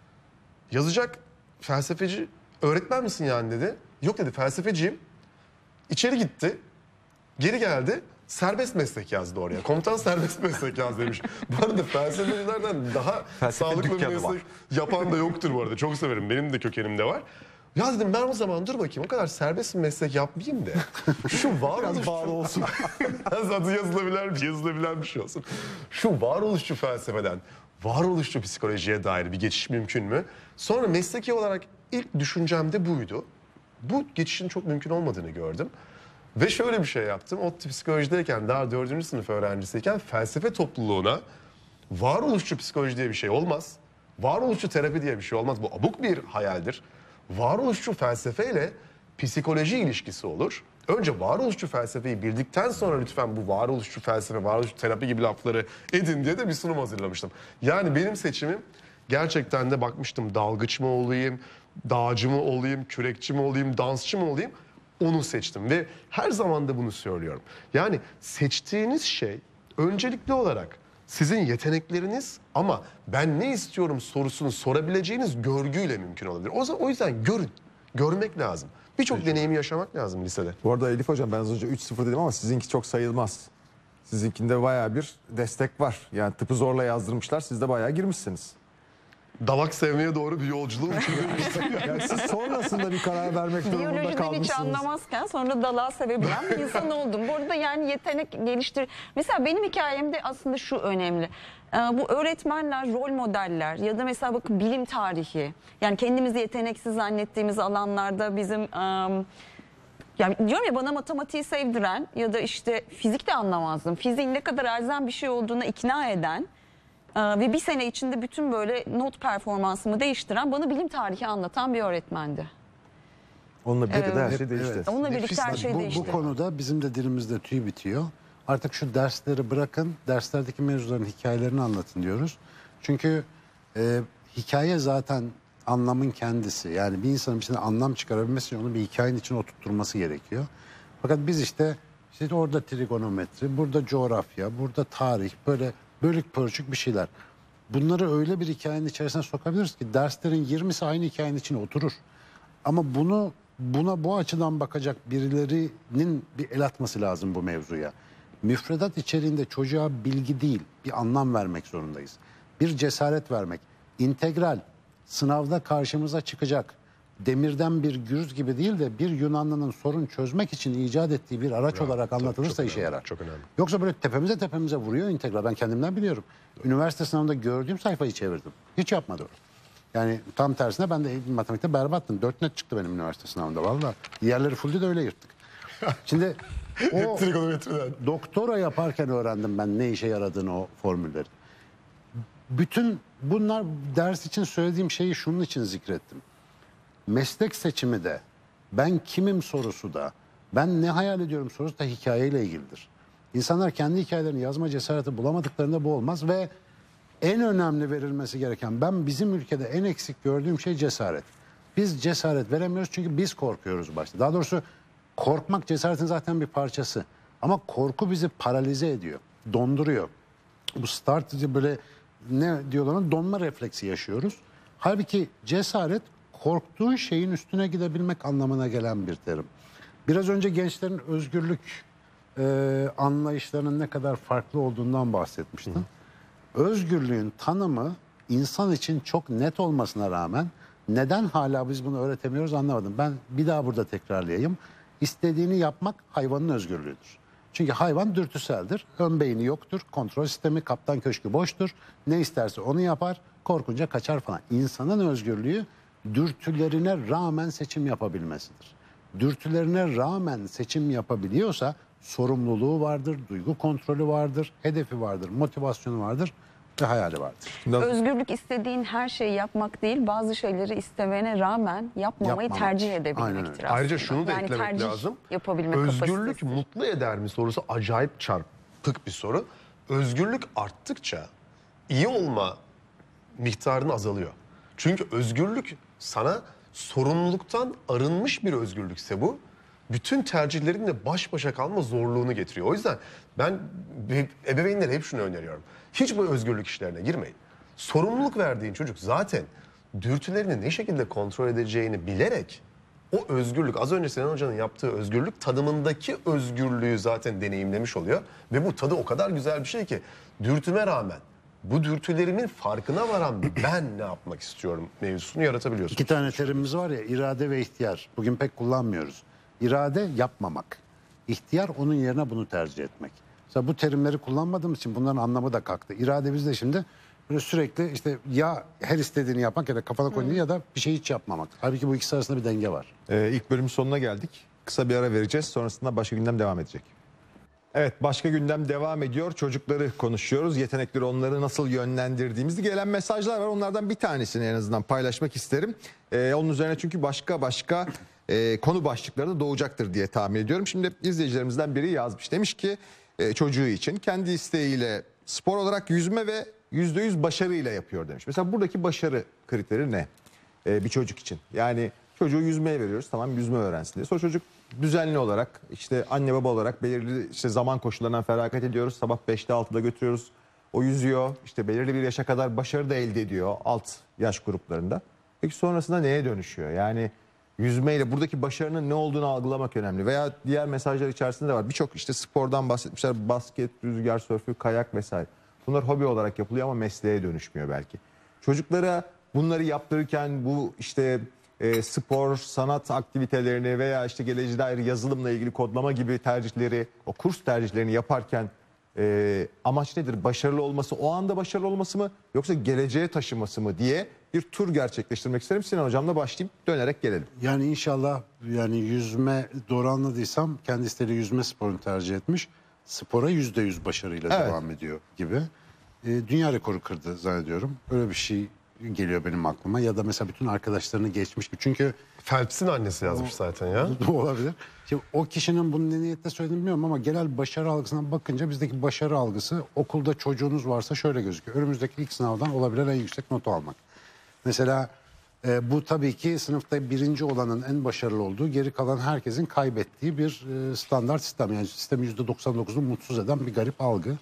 Yazacak felsefeci, öğretmen misin yani dedi. Yok dedi, felsefeciyim. İçeri gitti. Geri geldi. Serbest meslek yazdı oraya. Komutan serbest meslek yaz demiş. Bu arada felsefecilerden daha Felsefe sağlıklı bir dükkanı meslek var. yapan da yoktur bu arada. Çok severim. Benim de kökenimde var. Ya dedim, ben o zaman dur bakayım, o kadar serbest bir meslek yapmayayım da şu varoluş bağlı olsun. Zaten yazılabilen bir şey olsun. Şu varoluşçu felsefeden varoluşçu psikolojiye dair bir geçiş mümkün mü? Sonra mesleki olarak ilk düşüncem de buydu. Bu geçişin çok mümkün olmadığını gördüm. Ve şöyle bir şey yaptım. ODTÜ psikolojideyken, daha 4. sınıf öğrencisiyken felsefe topluluğuna varoluşçu psikoloji diye bir şey olmaz. Varoluşçu terapi diye bir şey olmaz. Bu abuk bir hayaldir. Varoluşçu felsefeyle psikoloji ilişkisi olur. Önce varoluşçu felsefeyi bildikten sonra lütfen bu varoluşçu felsefe, varoluşçu terapi gibi lafları edin diye de bir sunum hazırlamıştım. Yani benim seçimim gerçekten de bakmıştım, dalgıç mı olayım, dağcı mı olayım, kürekçi mi olayım, dansçı mı olayım, onu seçtim. Ve her zaman da bunu söylüyorum. Yani seçtiğiniz şey öncelikli olarak sizin yetenekleriniz, ama ben ne istiyorum sorusunu sorabileceğiniz görgüyle mümkün olabilir. O yüzden görün, görmek lazım. Birçok deneyimi yaşamak lazım lisede. Bu arada Elif Hocam, ben az önce 3-0 dedim ama sizinki çok sayılmaz. Sizinkinde bayağı bir destek var. Yani tıpı zorla yazdırmışlar, siz de bayağı girmişsiniz. Dalak sevmeye doğru bir yolculuğum için. Yani siz sonrasında bir karar vermek durumunda Biyolojiden hiç kalmışsınız. anlamazken sonra dalağı sevebilen bir insan oldum. Bu arada yani yetenek geliştir. Mesela benim hikayemde aslında şu önemli. Bu öğretmenler, rol modeller ya da mesela bakın bilim tarihi. Yani kendimizi yeteneksiz zannettiğimiz alanlarda bizim... Yani diyorum ya, bana matematiği sevdiren ya da işte fizik de anlamazdım. Fiziğin ne kadar elzem bir şey olduğuna ikna eden ve bir sene içinde bütün böyle not performansımı değiştiren, bana bilim tarihi anlatan bir öğretmendi. Onunla birlikte her şey değişti. Evet. Onunla birlikte her şey değişti. Bu konuda bizim de dilimizde tüy bitiyor. Artık şu dersleri bırakın, derslerdeki mevzuların hikayelerini anlatın diyoruz. Çünkü hikaye zaten anlamın kendisi. Yani bir insanın bir şeyden anlam çıkarabilmesi için onu bir hikayenin içine oturtturması gerekiyor. Fakat biz işte orada trigonometri, burada coğrafya, burada tarih, böyle bölük pörçük bir şeyler. Bunları öyle bir hikayenin içerisine sokabiliriz ki derslerin 20'si aynı hikayenin içine oturur. Ama buna bu açıdan bakacak birilerinin bir el atması lazım bu mevzuya. Müfredat içeriğinde çocuğa bilgi değil, bir anlam vermek zorundayız. Bir cesaret vermek. İntegral, sınavda karşımıza çıkacak demirden bir gürüz gibi değil de bir Yunanlı'nın sorun çözmek için icat ettiği bir araç olarak anlatılırsa işe yarar. Çok önemli. Yoksa böyle tepemize vuruyor integral. Ben kendimden biliyorum. Üniversite sınavında gördüğüm sayfayı çevirdim. Hiç yapmadım. Yani tam tersine ben de matematikte berbattım. 4 net çıktı benim üniversite sınavında valla. Diğerleri fulldü de öyle yırttık. Şimdi o doktora yaparken öğrendim ben ne işe yaradığını, o formülleri. Bütün bunlar ders için söylediğim şeyi şunun için zikrettim. Meslek seçimi de, ben kimim sorusu da, ben ne hayal ediyorum sorusu da hikayeyle ilgilidir. İnsanlar kendi hikayelerini yazma cesareti bulamadıklarında bu olmaz ve en önemli verilmesi gereken, ben bizim ülkede en eksik gördüğüm şey cesaret. Biz cesaret veremiyoruz çünkü biz korkuyoruz başta. Daha doğrusu korkmak cesaretin zaten bir parçası. Ama korku bizi paralize ediyor, donduruyor. Bu start böyle ne diyorlar ona, donma refleksi yaşıyoruz. Halbuki cesaret korktuğun şeyin üstüne gidebilmek anlamına gelen bir terim. Biraz önce gençlerin özgürlük anlayışlarının ne kadar farklı olduğundan bahsetmiştim. Özgürlüğün tanımı insan için çok net olmasına rağmen neden hala biz bunu öğretemiyoruz anlamadım. Ben bir daha burada tekrarlayayım. İstediğini yapmak hayvanın özgürlüğüdür. Çünkü hayvan dürtüseldir. Ön beyni yoktur. Kontrol sistemi, kaptan köşkü boştur. Ne isterse onu yapar. Korkunca kaçar falan. İnsanın özgürlüğü dürtülerine rağmen seçim yapabilmesidir. Dürtülerine rağmen seçim yapabiliyorsa sorumluluğu vardır, duygu kontrolü vardır, hedefi vardır, motivasyonu vardır ve hayali vardır. Özgürlük istediğin her şeyi yapmak değil, bazı şeyleri istemene rağmen yapmamayı Yapmamak. tercih Aynen edebilmektir öyle. aslında. Ayrıca şunu da Yani eklemek tercih lazım. yapabilme Özgürlük kapasitesi. mutlu eder mi sorusu acayip çarpık bir soru. Özgürlük arttıkça iyi olma miktarın azalıyor. Çünkü özgürlük sana sorumluluktan arınmış bir özgürlükse bu, bütün tercihlerinle baş başa kalma zorluğunu getiriyor. O yüzden ben ebeveynlere hep şunu öneriyorum. Hiç bu özgürlük işlerine girmeyin. Sorumluluk verdiğin çocuk zaten dürtülerini ne şekilde kontrol edeceğini bilerek o özgürlük, az önce Sinan Hoca'nın yaptığı özgürlük tadımındaki özgürlüğü zaten deneyimlemiş oluyor. Ve bu tadı o kadar güzel bir şey ki dürtüme rağmen bu dürtülerimin farkına varan ben ne yapmak istiyorum mevzusunu yaratabiliyorsun. 2 tane terimimiz var ya, irade ve ihtiyar. Bugün pek kullanmıyoruz. İrade yapmamak. İhtiyar onun yerine bunu tercih etmek. Mesela bu terimleri kullanmadığımız için bunların anlamı da kalktı. İrade bizde şimdi böyle sürekli işte ya her istediğini yapmak ya da kafana koyduğunu ya da bir şey hiç yapmamak. Halbuki bu ikisi arasında bir denge var. İlk bölümün sonuna geldik. Kısa bir ara vereceğiz. Sonrasında başka gündem devam edecek. Evet, başka gündem devam ediyor. Çocukları konuşuyoruz. Yetenekleri, onları nasıl yönlendirdiğimizi, gelen mesajlar var. Onlardan bir tanesini en azından paylaşmak isterim. Onun üzerine çünkü başka konu başlıkları da doğacaktır diye tahmin ediyorum. Şimdi izleyicilerimizden biri yazmış. Demiş ki çocuğu için kendi isteğiyle spor olarak yüzme ve %100 başarıyla yapıyor demiş. Mesela buradaki başarı kriteri ne bir çocuk için? Yani çocuğu yüzmeye veriyoruz, tamam, yüzme öğrensin diye. Sonra çocuk düzenli olarak işte anne baba olarak belirli işte zaman koşullarından feragat ediyoruz. Sabah 5'te 6'da götürüyoruz. O yüzüyor, işte belirli bir yaşa kadar başarı da elde ediyor alt yaş gruplarında. Peki sonrasında neye dönüşüyor? Yani yüzmeyle buradaki başarının ne olduğunu algılamak önemli. Veya diğer mesajlar içerisinde de var. Birçok işte spordan bahsetmişler. Basket, rüzgar sörfü, kayak vesaire. Bunlar hobi olarak yapılıyor ama mesleğe dönüşmüyor belki. Çocuklara bunları yaptırırken bu işte spor, sanat aktivitelerini veya işte geleceğe dair yazılımla ilgili kodlama gibi tercihleri, o kurs tercihlerini yaparken amaç nedir? Başarılı olması, o anda başarılı olması mı yoksa geleceğe taşıması mı diye bir tur gerçekleştirmek isterim. Sinan Hocam'la başlayıp dönerek gelelim. Yani inşallah, yani yüzme, doğru anladıysam kendi istediği yüzme sporunu tercih etmiş. Spora %100 başarıyla Evet. devam ediyor gibi. Dünya rekoru kırdı zannediyorum. Öyle bir şey geliyor benim aklıma. Ya da mesela bütün arkadaşlarını geçmiş gibi. Çünkü Phelps'in annesi yazmış zaten ya. bu olabilir. Şimdi o kişinin bunu ne niyetle söylediğini bilmiyorum ama genel başarı algısına bakınca bizdeki başarı algısı, okulda çocuğunuz varsa şöyle gözüküyor. Önümüzdeki ilk sınavdan olabilen en yüksek notu almak. Mesela bu tabii ki sınıfta birinci olanın en başarılı olduğu, geri kalan herkesin kaybettiği bir standart sistem. Yani sistemi %99'u mutsuz eden bir garip algı.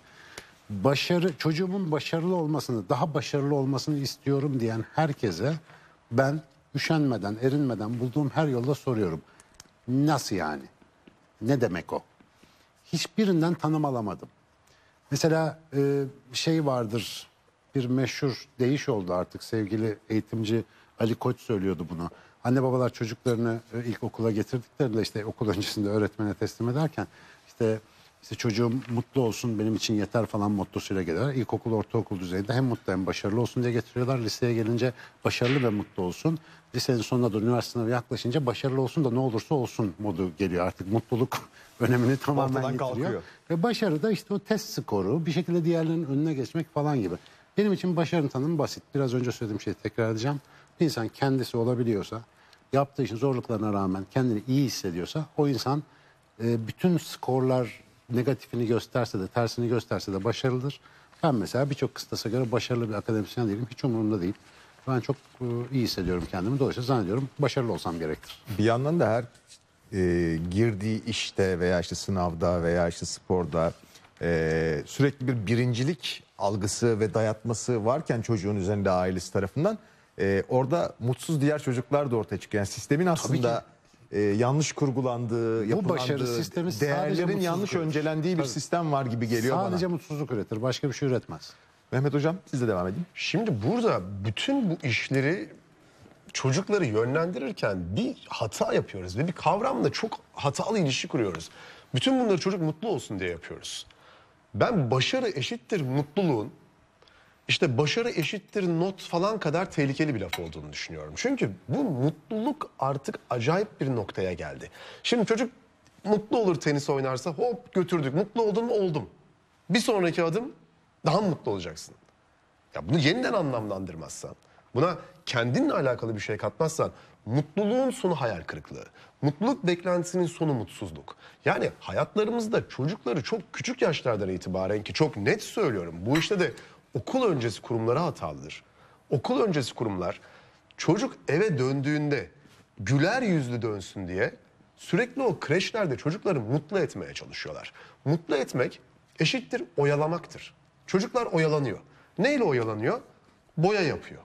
Çocuğumun başarılı olmasını, daha başarılı olmasını istiyorum diyen herkese ben üşenmeden, erinmeden bulduğum her yolda soruyorum. Nasıl yani? Ne demek o? Hiçbirinden tanım alamadım. Mesela şey vardır, bir meşhur deyiş oldu artık, sevgili eğitimci Ali Koç söylüyordu bunu. Anne babalar çocuklarını ilk okula getirdiklerinde işte okul öncesinde öğretmene teslim ederken işte çocuğum mutlu olsun benim için yeter falan mottosuyla geliyorlar. İlkokul, ortaokul düzeyinde hem mutlu hem başarılı olsun diye getiriyorlar. Liseye gelince başarılı ve mutlu olsun. Lisenin sonuna da üniversite sınavı yaklaşınca başarılı olsun da ne olursa olsun modu geliyor. Artık mutluluk önemini tamamen Ortadan yitiriyor. kalkıyor. Ve başarı da işte o test skoru, bir şekilde diğerlerinin önüne geçmek falan gibi. Benim için başarının tanımı basit. Biraz önce söylediğim şeyi tekrar edeceğim. Bir insan kendisi olabiliyorsa, yaptığı işin zorluklarına rağmen kendini iyi hissediyorsa, o insan bütün skorlar negatifini gösterse de, tersini gösterse de başarılıdır. Ben mesela birçok kıstasa göre başarılı bir akademisyen değilim. Hiç umurumda değil. Ben çok iyi hissediyorum kendimi. Dolayısıyla zannediyorum başarılı olsam gerektir. Bir yandan da her girdiği işte veya işte sınavda veya işte sporda sürekli bir birincilik algısı ve dayatması varken çocuğun üzerinde ailesi tarafından orada mutsuz diğer çocuklar da ortaya çıkıyor. Yani sistemin aslında yanlış kurgulandığı, yapılandığı, başarı sistemi sadece değerlerin mutsuzluk yanlış üretir. öncelendiği bir Tabii. sistem var gibi geliyor Sadece bana. mutsuzluk üretir. Başka bir şey üretmez. Mehmet Hocam siz de devam edin. Şimdi burada bütün bu işleri, çocukları yönlendirirken bir hata yapıyoruz ve bir kavramla çok hatalı ilişki kuruyoruz. Bütün bunları çocuk mutlu olsun diye yapıyoruz. Ben başarı eşittir mutluluğun, işte başarı eşittir not falan kadar tehlikeli bir laf olduğunu düşünüyorum. Çünkü bu mutluluk artık acayip bir noktaya geldi. Şimdi çocuk mutlu olur tenis oynarsa, hop götürdük. Mutlu oldun mu? Oldum. Bir sonraki adım daha mutlu olacaksın. Ya bunu yeniden anlamlandırmazsan, buna kendinle alakalı bir şey katmazsan, mutluluğun sonu hayal kırıklığı. Mutluluk beklentisinin sonu mutsuzluk. Yani hayatlarımızda çocukları çok küçük yaşlardan itibaren, ki çok net söylüyorum, bu işte de okul öncesi kurumlara hatalıdır. Okul öncesi kurumlar çocuk eve döndüğünde güler yüzlü dönsün diye sürekli o kreşlerde çocukları mutlu etmeye çalışıyorlar. Mutlu etmek eşittir oyalamaktır. Çocuklar oyalanıyor. Neyle oyalanıyor? Boya yapıyor.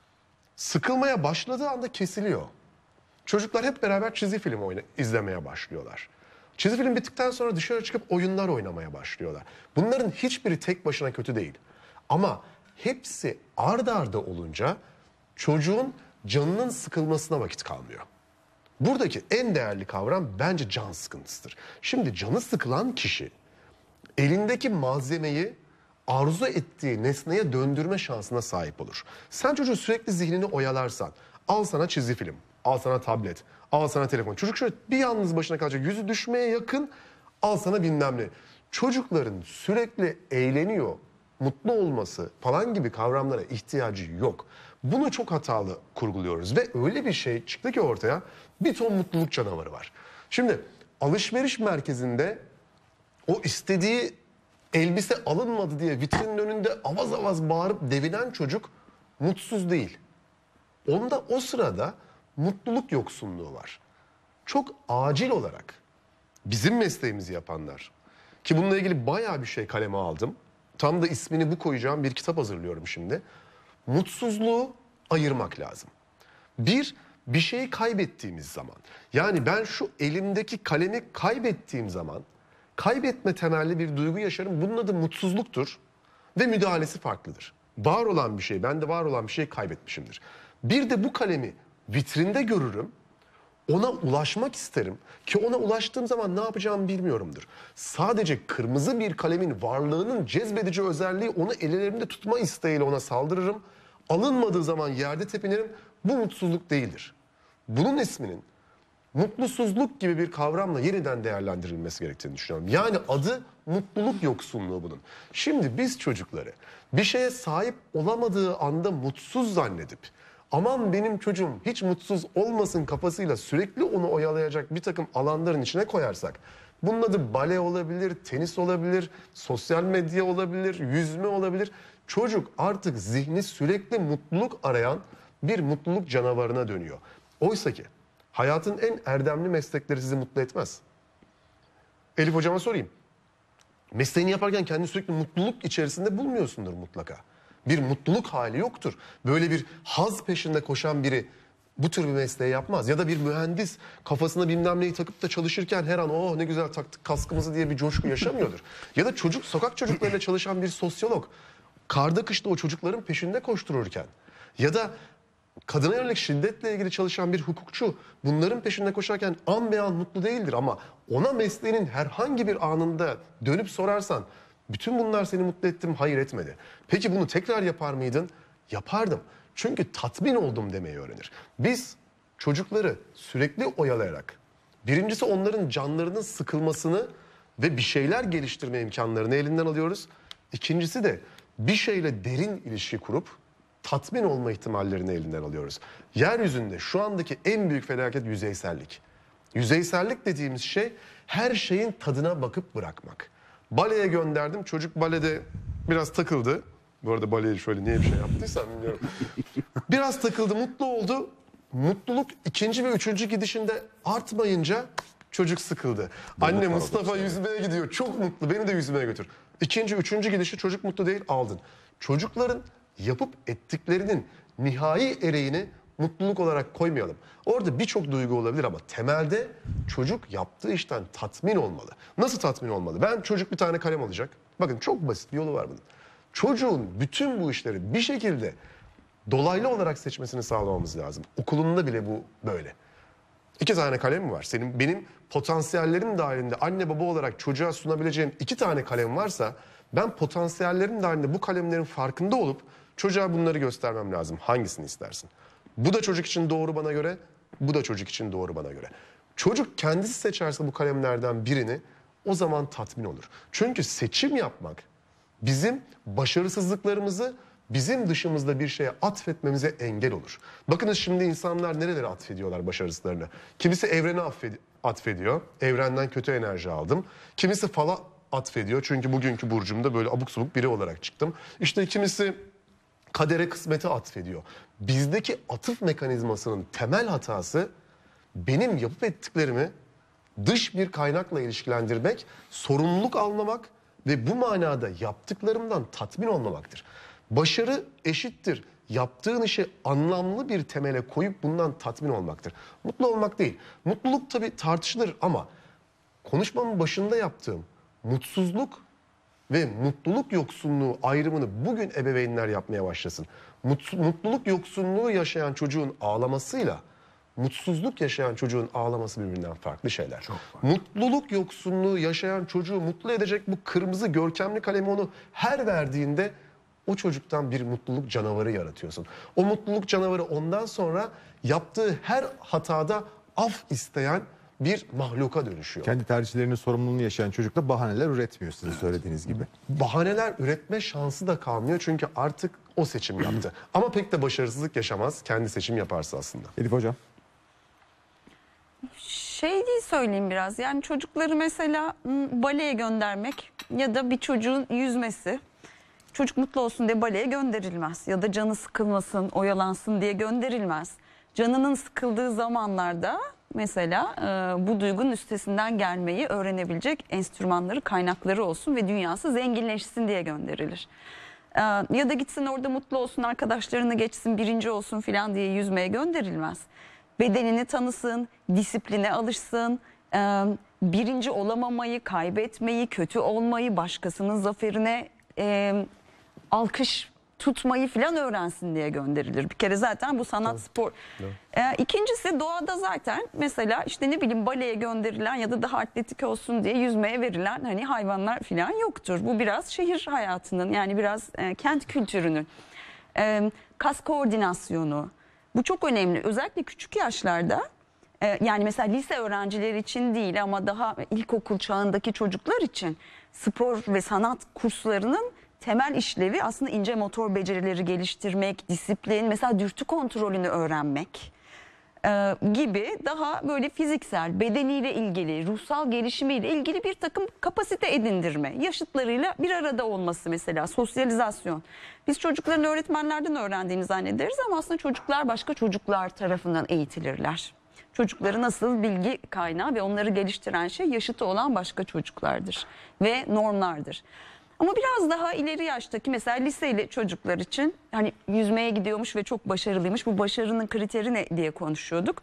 Sıkılmaya başladığı anda kesiliyor. Çocuklar hep beraber çizgi film izlemeye başlıyorlar. Çizgi film bittikten sonra dışarı çıkıp oyunlar oynamaya başlıyorlar. Bunların hiçbiri tek başına kötü değil. Ama hepsi ard arda olunca çocuğun canının sıkılmasına vakit kalmıyor. Buradaki en değerli kavram bence can sıkıntısıdır. Şimdi canı sıkılan kişi elindeki malzemeyi arzu ettiği nesneye döndürme şansına sahip olur. Sen çocuğun sürekli zihnini oyalarsan, al sana çizgi film, al sana tablet, al sana telefon. Çocuk şöyle bir yalnız başına kalacak, yüzü düşmeye yakın, al sana bilmem ne. Çocukların sürekli eğleniyor, mutlu olması falan gibi kavramlara ihtiyacı yok. Bunu çok hatalı kurguluyoruz ve öyle bir şey çıktı ki ortaya, bir ton mutluluk canavarı var. Şimdi alışveriş merkezinde o istediği elbise alınmadı diye vitrinin önünde avaz avaz bağırıp devinen çocuk mutsuz değil. Onda o sırada mutluluk yoksunluğu var. Çok acil olarak bizim mesleğimizi yapanlar, ki bununla ilgili bayağı bir şey kaleme aldım. Tam da ismini bu koyacağım bir kitap hazırlıyorum şimdi. Mutsuzluğu ayırmak lazım. Bir şeyi kaybettiğimiz zaman, yani ben şu elimdeki kalemi kaybettiğim zaman kaybetme temelli bir duygu yaşarım. Bunun adı mutsuzluktur ve müdahalesi farklıdır. Var olan bir şey, bende var olan bir şey kaybetmişimdir. Bir de bu kalemi vitrinde görürüm, ona ulaşmak isterim ki ona ulaştığım zaman ne yapacağımı bilmiyorumdur. Sadece kırmızı bir kalemin varlığının cezbedici özelliği, onu ellerimde tutma isteğiyle ona saldırırım. Alınmadığı zaman yerde tepinirim. Bu mutsuzluk değildir. Bunun isminin mutlusuzluk gibi bir kavramla yeniden değerlendirilmesi gerektiğini düşünüyorum. Yani adı mutluluk yoksunluğu bunun. Şimdi biz çocukları bir şeye sahip olamadığı anda mutsuz zannedip aman benim çocuğum hiç mutsuz olmasın kafasıyla sürekli onu oyalayacak bir takım alanların içine koyarsak, bunun adı bale olabilir, tenis olabilir, sosyal medya olabilir, yüzme olabilir. Çocuk artık zihni sürekli mutluluk arayan bir mutluluk canavarına dönüyor. Oysa ki hayatın en erdemli meslekleri sizi mutlu etmez. Elif hocama sorayım. Mesleğini yaparken kendini sürekli mutluluk içerisinde bulmuyorsundur mutlaka. Bir mutluluk hali yoktur. Böyle bir haz peşinde koşan biri bu tür bir mesleği yapmaz. Ya da bir mühendis kafasına bilmem neyi takıp da çalışırken her an oh ne güzel taktık kaskımızı diye bir coşku yaşamıyordur. Ya da sokak çocuklarıyla çalışan bir sosyolog karda kışta o çocukların peşinde koştururken, ya da kadına yönelik şiddetle ilgili çalışan bir hukukçu bunların peşinde koşarken an be an mutlu değildir. Ama ona mesleğinin herhangi bir anında dönüp sorarsan bütün bunlar seni mutlu etti mi? Hayır, etmedi. Peki bunu tekrar yapar mıydın? Yapardım. Çünkü tatmin oldum demeyi öğrenir. Biz çocukları sürekli oyalayarak, birincisi onların canlarının sıkılmasını ve bir şeyler geliştirme imkanlarını elinden alıyoruz. İkincisi de bir şeyle derin ilişki kurup tatmin olma ihtimallerini elinden alıyoruz. Yeryüzünde şu andaki en büyük felaket yüzeysellik. Yüzeysellik dediğimiz şey her şeyin tadına bakıp bırakmak. Baleye gönderdim, çocuk balede biraz takıldı. Bu arada baleyi şöyle niye bir şey yaptıysam bilmiyorum. Biraz takıldı, mutlu oldu. Mutluluk ikinci ve üçüncü gidişinde artmayınca çocuk sıkıldı. Anne Mustafa yüzmeye gidiyor, çok mutlu, beni de yüzmeye götür. İkinci, üçüncü gidişi çocuk mutlu değil, aldın. Çocukların yapıp ettiklerinin nihai ereğini mutluluk olarak koymayalım. Orada birçok duygu olabilir ama temelde çocuk yaptığı işten tatmin olmalı. Nasıl tatmin olmalı? Çocuk bir tane kalem alacak. Bakın çok basit bir yolu var bunun. Çocuğun bütün bu işleri bir şekilde dolaylı olarak seçmesini sağlamamız lazım. Okulunda bile bu böyle. 2 tane kalem mi var? Benim potansiyellerim dahilinde anne baba olarak çocuğa sunabileceğim 2 tane kalem varsa, ben potansiyellerim dahilinde bu kalemlerin farkında olup çocuğa bunları göstermem lazım. Hangisini istersin? Bu da çocuk için doğru bana göre, bu da çocuk için doğru bana göre. Çocuk kendisi seçerse bu kalemlerden birini, o zaman tatmin olur. Çünkü seçim yapmak bizim başarısızlıklarımızı bizim dışımızda bir şeye atfetmemize engel olur. Bakınız şimdi insanlar nerelere atfediyorlar başarısızlarını? Kimisi evrene atfediyor. Evrenden kötü enerji aldım. Kimisi fala atfediyor. Çünkü bugünkü burcumda böyle abuk subuk biri olarak çıktım. İşte kimisi kadere, kısmete atfediyor. Bizdeki atıf mekanizmasının temel hatası benim yapıp ettiklerimi dış bir kaynakla ilişkilendirmek, sorumluluk almamak ve bu manada yaptıklarımdan tatmin olmamaktır. Başarı eşittir yaptığın işi anlamlı bir temele koyup bundan tatmin olmaktır. Mutlu olmak değil. Mutluluk tabii tartışılır ama konuşmamın başında yaptığım mutsuzluk ve mutluluk yoksunluğu ayrımını bugün ebeveynler yapmaya başlasın. Mutluluk yoksunluğu yaşayan çocuğun ağlamasıyla mutsuzluk yaşayan çocuğun ağlaması birbirinden farklı şeyler. Mutluluk yoksunluğu yaşayan çocuğu mutlu edecek bu kırmızı görkemli kalemi onu her verdiğinde o çocuktan bir mutluluk canavarı yaratıyorsun. O mutluluk canavarı ondan sonra yaptığı her hatada af isteyen bir mahluka dönüşüyor. Kendi tercihlerinin sorumluluğunu yaşayan çocuk da bahaneler üretmiyor sizin söylediğiniz gibi. Bahaneler üretme şansı da kalmıyor çünkü artık o seçim yaptı. Ama pek de başarısızlık yaşamaz kendi seçim yaparsa aslında. Elif Hocam. Şey değil söyleyeyim biraz. Yani çocukları mesela baleye göndermek ya da bir çocuğun yüzmesi. Çocuk mutlu olsun diye baleye gönderilmez. Ya da canı sıkılmasın, oyalansın diye gönderilmez. Canının sıkıldığı zamanlarda mesela bu duygunun üstesinden gelmeyi öğrenebilecek enstrümanları, kaynakları olsun ve dünyası zenginleşsin diye gönderilir. Ya da gitsin orada mutlu olsun, arkadaşlarını geçsin, birinci olsun falan diye yüzmeye gönderilmez. Bedenini tanısın, disipline alışsın, birinci olamamayı, kaybetmeyi, kötü olmayı, başkasının zaferine alkış tutmayı falan öğrensin diye gönderilir. Bir kere zaten bu sanat, spor. İkincisi doğada zaten mesela işte ne bileyim baleye gönderilen ya da daha atletik olsun diye yüzmeye verilen hani hayvanlar falan yoktur. Bu biraz şehir hayatının, yani biraz kent kültürünün kas koordinasyonu. Bu çok önemli. Özellikle küçük yaşlarda, yani mesela lise öğrencileri için değil ama daha ilkokul çağındaki çocuklar için spor ve sanat kurslarının temel işlevi aslında ince motor becerileri geliştirmek, disiplin, mesela dürtü kontrolünü öğrenmek gibi daha böyle fiziksel, bedeniyle ilgili, ruhsal gelişimiyle ilgili bir takım kapasite edindirme, yaşıtlarıyla bir arada olması, mesela sosyalizasyon. Biz çocukların öğretmenlerden öğrendiğini zannederiz ama aslında çocuklar başka çocuklar tarafından eğitilirler. Çocukları nasıl bilgi kaynağı ve onları geliştiren şey yaşıtı olan başka çocuklardır ve normlardır. Ama biraz daha ileri yaştaki mesela liseli çocuklar için hani yüzmeye gidiyormuş ve çok başarılıymış. Bu başarının kriteri ne diye konuşuyorduk.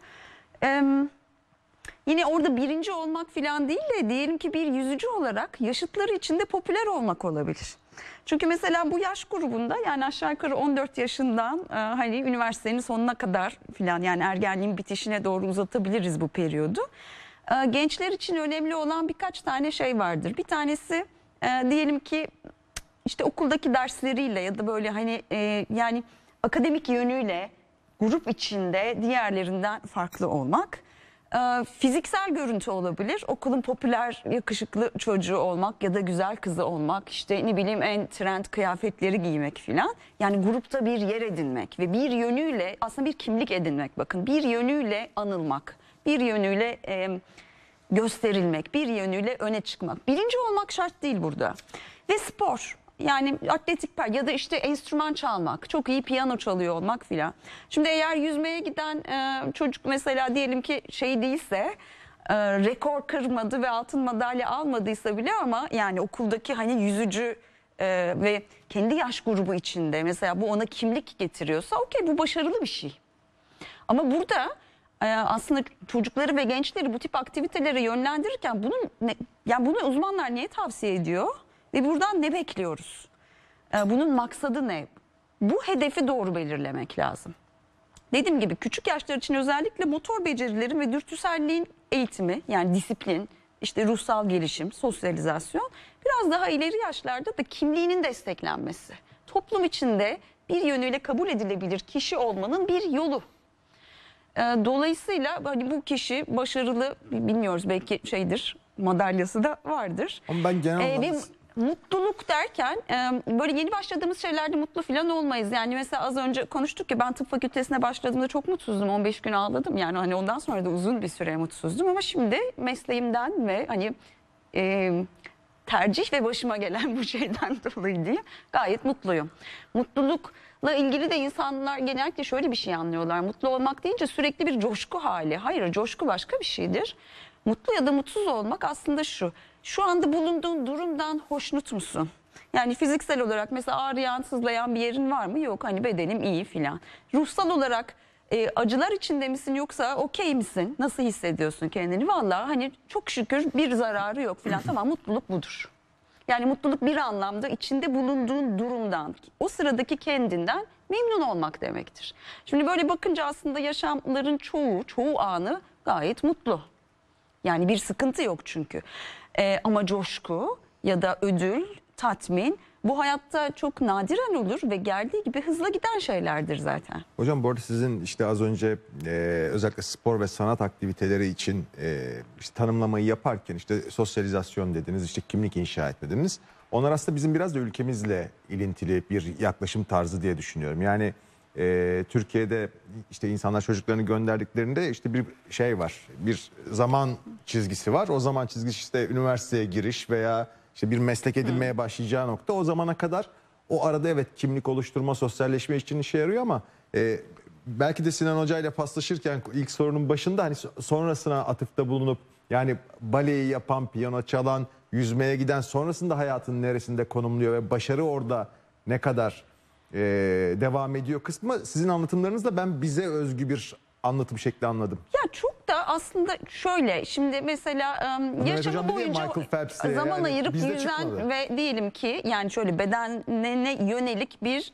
Yine orada birinci olmak falan değil de diyelim ki bir yüzücü olarak yaşıtları içinde popüler olmak olabilir. Çünkü mesela bu yaş grubunda, yani aşağı yukarı 14 yaşından hani üniversitenin sonuna kadar falan, yani ergenliğin bitişine doğru uzatabiliriz bu periyodu. Gençler için önemli olan birkaç tane şey vardır. Bir tanesi diyelim ki işte okuldaki dersleriyle ya da böyle hani yani akademik yönüyle grup içinde diğerlerinden farklı olmak. Fiziksel görüntü olabilir. Okulun popüler, yakışıklı çocuğu olmak ya da güzel kızı olmak, işte ne bileyim en trend kıyafetleri giymek filan. Yani grupta bir yer edinmek ve bir yönüyle aslında bir kimlik edinmek. Bakın, bir yönüyle anılmak, bir yönüyle gösterilmek, bir yönüyle öne çıkmak. Birinci olmak şart değil burada. Ve spor. Yani atletik ya da işte enstrüman çalmak, çok iyi piyano çalıyor olmak filan. Şimdi eğer yüzmeye giden çocuk mesela diyelim ki şey değilse, rekor kırmadı ve altın madalya almadıysa bile ama yani okuldaki hani yüzücü ve kendi yaş grubu içinde mesela bu ona kimlik getiriyorsa okey, bu başarılı bir şey. Ama burada aslında çocukları ve gençleri bu tip aktivitelere yönlendirirken bunu uzmanlar niye tavsiye ediyor? Ve buradan ne bekliyoruz? Bunun maksadı ne? Bu hedefi doğru belirlemek lazım. Dediğim gibi küçük yaşlar için özellikle motor becerilerin ve dürtüselliğin eğitimi, yani disiplin, işte ruhsal gelişim, sosyalizasyon, biraz daha ileri yaşlarda da kimliğinin desteklenmesi. Toplum içinde bir yönüyle kabul edilebilir kişi olmanın bir yolu. Dolayısıyla hani bu kişi başarılı, bilmiyoruz, belki şeydir, madalyası da vardır. Ama ben genel olarak... Mutluluk derken böyle yeni başladığımız şeylerde mutlu falan olmayız. Yani mesela az önce konuştuk ya, ben tıp fakültesine başladığımda çok mutsuzdum. 15 gün ağladım. Yani hani ondan sonra da uzun bir süre mutsuzdum. Ama şimdi mesleğimden ve hani tercih ve başıma gelen bu şeyden dolayı diye gayet mutluyum. Mutlulukla ilgili de insanlar genellikle şöyle bir şey anlıyorlar. Mutlu olmak deyince sürekli bir coşku hali. Hayır, coşku başka bir şeydir. Mutlu ya da mutsuz olmak aslında şu anda bulunduğun durumdan hoşnut musun? Yani fiziksel olarak mesela ağrıyan, sızlayan bir yerin var mı? Yok, hani bedenim iyi filan. Ruhsal olarak acılar içinde misin, yoksa okey misin? Nasıl hissediyorsun kendini? Vallahi hani çok şükür bir zararı yok filan. Tamam, mutluluk budur. Yani mutluluk bir anlamda içinde bulunduğun durumdan, o sıradaki kendinden memnun olmak demektir. Şimdi böyle bakınca aslında yaşamların çoğu anı gayet mutlu. Yani bir sıkıntı yok çünkü. Ama coşku ya da ödül, tatmin bu hayatta çok nadiren olur ve geldiği gibi hızla giden şeylerdir zaten. Hocam bu arada sizin işte az önce özellikle spor ve sanat aktiviteleri için işte tanımlamayı yaparken işte sosyalizasyon dediniz, işte kimlik inşa etme dediniz. Onlar aslında bizim biraz da ülkemizle ilintili bir yaklaşım tarzı diye düşünüyorum. Yani Türkiye'de işte insanlar çocuklarını gönderdiklerinde işte bir şey var, bir zaman çizgisi var. O zaman çizgisi işte üniversiteye giriş veya işte bir meslek edinmeye başlayacağı nokta. O zamana kadar o arada evet kimlik oluşturma, sosyalleşme için işe yarıyor ama belki de Sinan Hoca ile paslaşırken ilk sorunun başında hani sonrasına atıfta bulunup yani baleyi yapan, piyano çalan, yüzmeye giden sonrasında hayatının neresinde konumluyor ve başarı orada ne kadar devam ediyor kısmı sizin anlatımlarınızda ben bize özgü bir anlatım şekli anladım. Ya çok da aslında şöyle şimdi mesela Hocam yaşamı dedi ya, boyunca Michael Phelps'e zaman yani ayırıp bizde yüzen çıkmadı. ve diyelim ki yani şöyle bedenine yönelik bir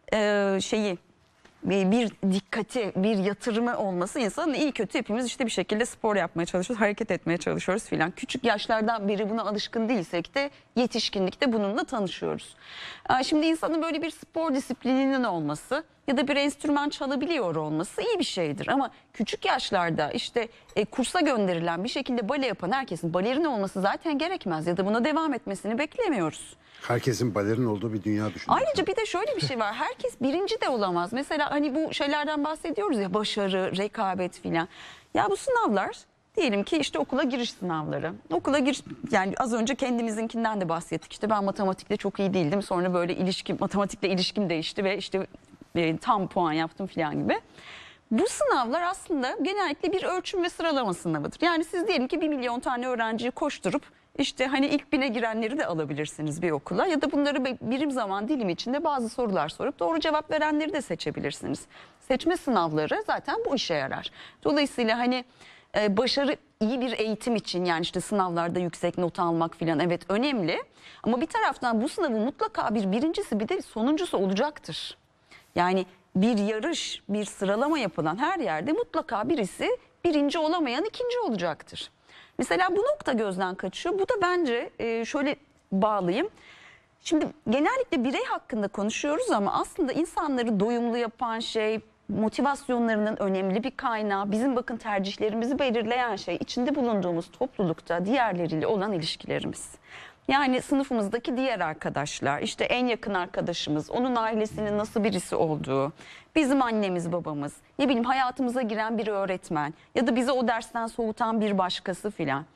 şeyi bir dikkati, bir yatırımı olması insanın iyi kötü hepimiz işte bir şekilde spor yapmaya çalışıyoruz, hareket etmeye çalışıyoruz filan. Küçük yaşlardan beri buna alışkın değilsek de yetişkinlikte bununla tanışıyoruz. Şimdi insanın böyle bir spor disiplininin olması ya da bir enstrüman çalabiliyor olması iyi bir şeydir. Ama küçük yaşlarda işte kursa gönderilen bir şekilde bale yapan herkesin balerin olması zaten gerekmez ya da buna devam etmesini beklemiyoruz. Herkesin balerin olduğu bir dünya düşünün. Ayrıca bir de şöyle bir şey var. Herkes birinci de olamaz. Mesela hani bu şeylerden bahsediyoruz ya başarı, rekabet filan. Ya bu sınavlar diyelim ki işte okula giriş sınavları. Okula giriş yani az önce kendimizinkinden de bahsettik. İşte ben matematikte çok iyi değildim. Sonra böyle matematikle ilişkim değişti ve işte tam puan yaptım filan gibi. Bu sınavlar aslında genellikle bir ölçüm ve sıralama sınavıdır. Yani siz diyelim ki 1 milyon tane öğrenciyi koşturup işte hani ilk 1000'e girenleri de alabilirsiniz bir okula ya da bunları birim zaman dilimi içinde bazı sorular sorup doğru cevap verenleri de seçebilirsiniz. Seçme sınavları zaten bu işe yarar. Dolayısıyla hani başarı iyi bir eğitim için yani işte sınavlarda yüksek not almak filan evet önemli. Ama bir taraftan bu sınavın mutlaka bir birincisi bir de sonuncusu olacaktır. Yani bir yarış, bir sıralama yapılan her yerde mutlaka birisi birinci olamayan ikinci olacaktır. Mesela bu nokta gözden kaçıyor. Bu da bence şöyle bağlayayım. Şimdi genellikle birey hakkında konuşuyoruz ama aslında insanları doyumlu yapan şey, motivasyonlarının önemli bir kaynağı, bizim bakın tercihlerimizi belirleyen şey içinde bulunduğumuz toplulukta diğerleriyle olan ilişkilerimiz. Yani sınıfımızdaki diğer arkadaşlar, işte en yakın arkadaşımız, onun ailesinin nasıl birisi olduğu, bizim annemiz babamız, ne bileyim hayatımıza giren bir öğretmen ya da bizi o dersten soğutan bir başkası filan.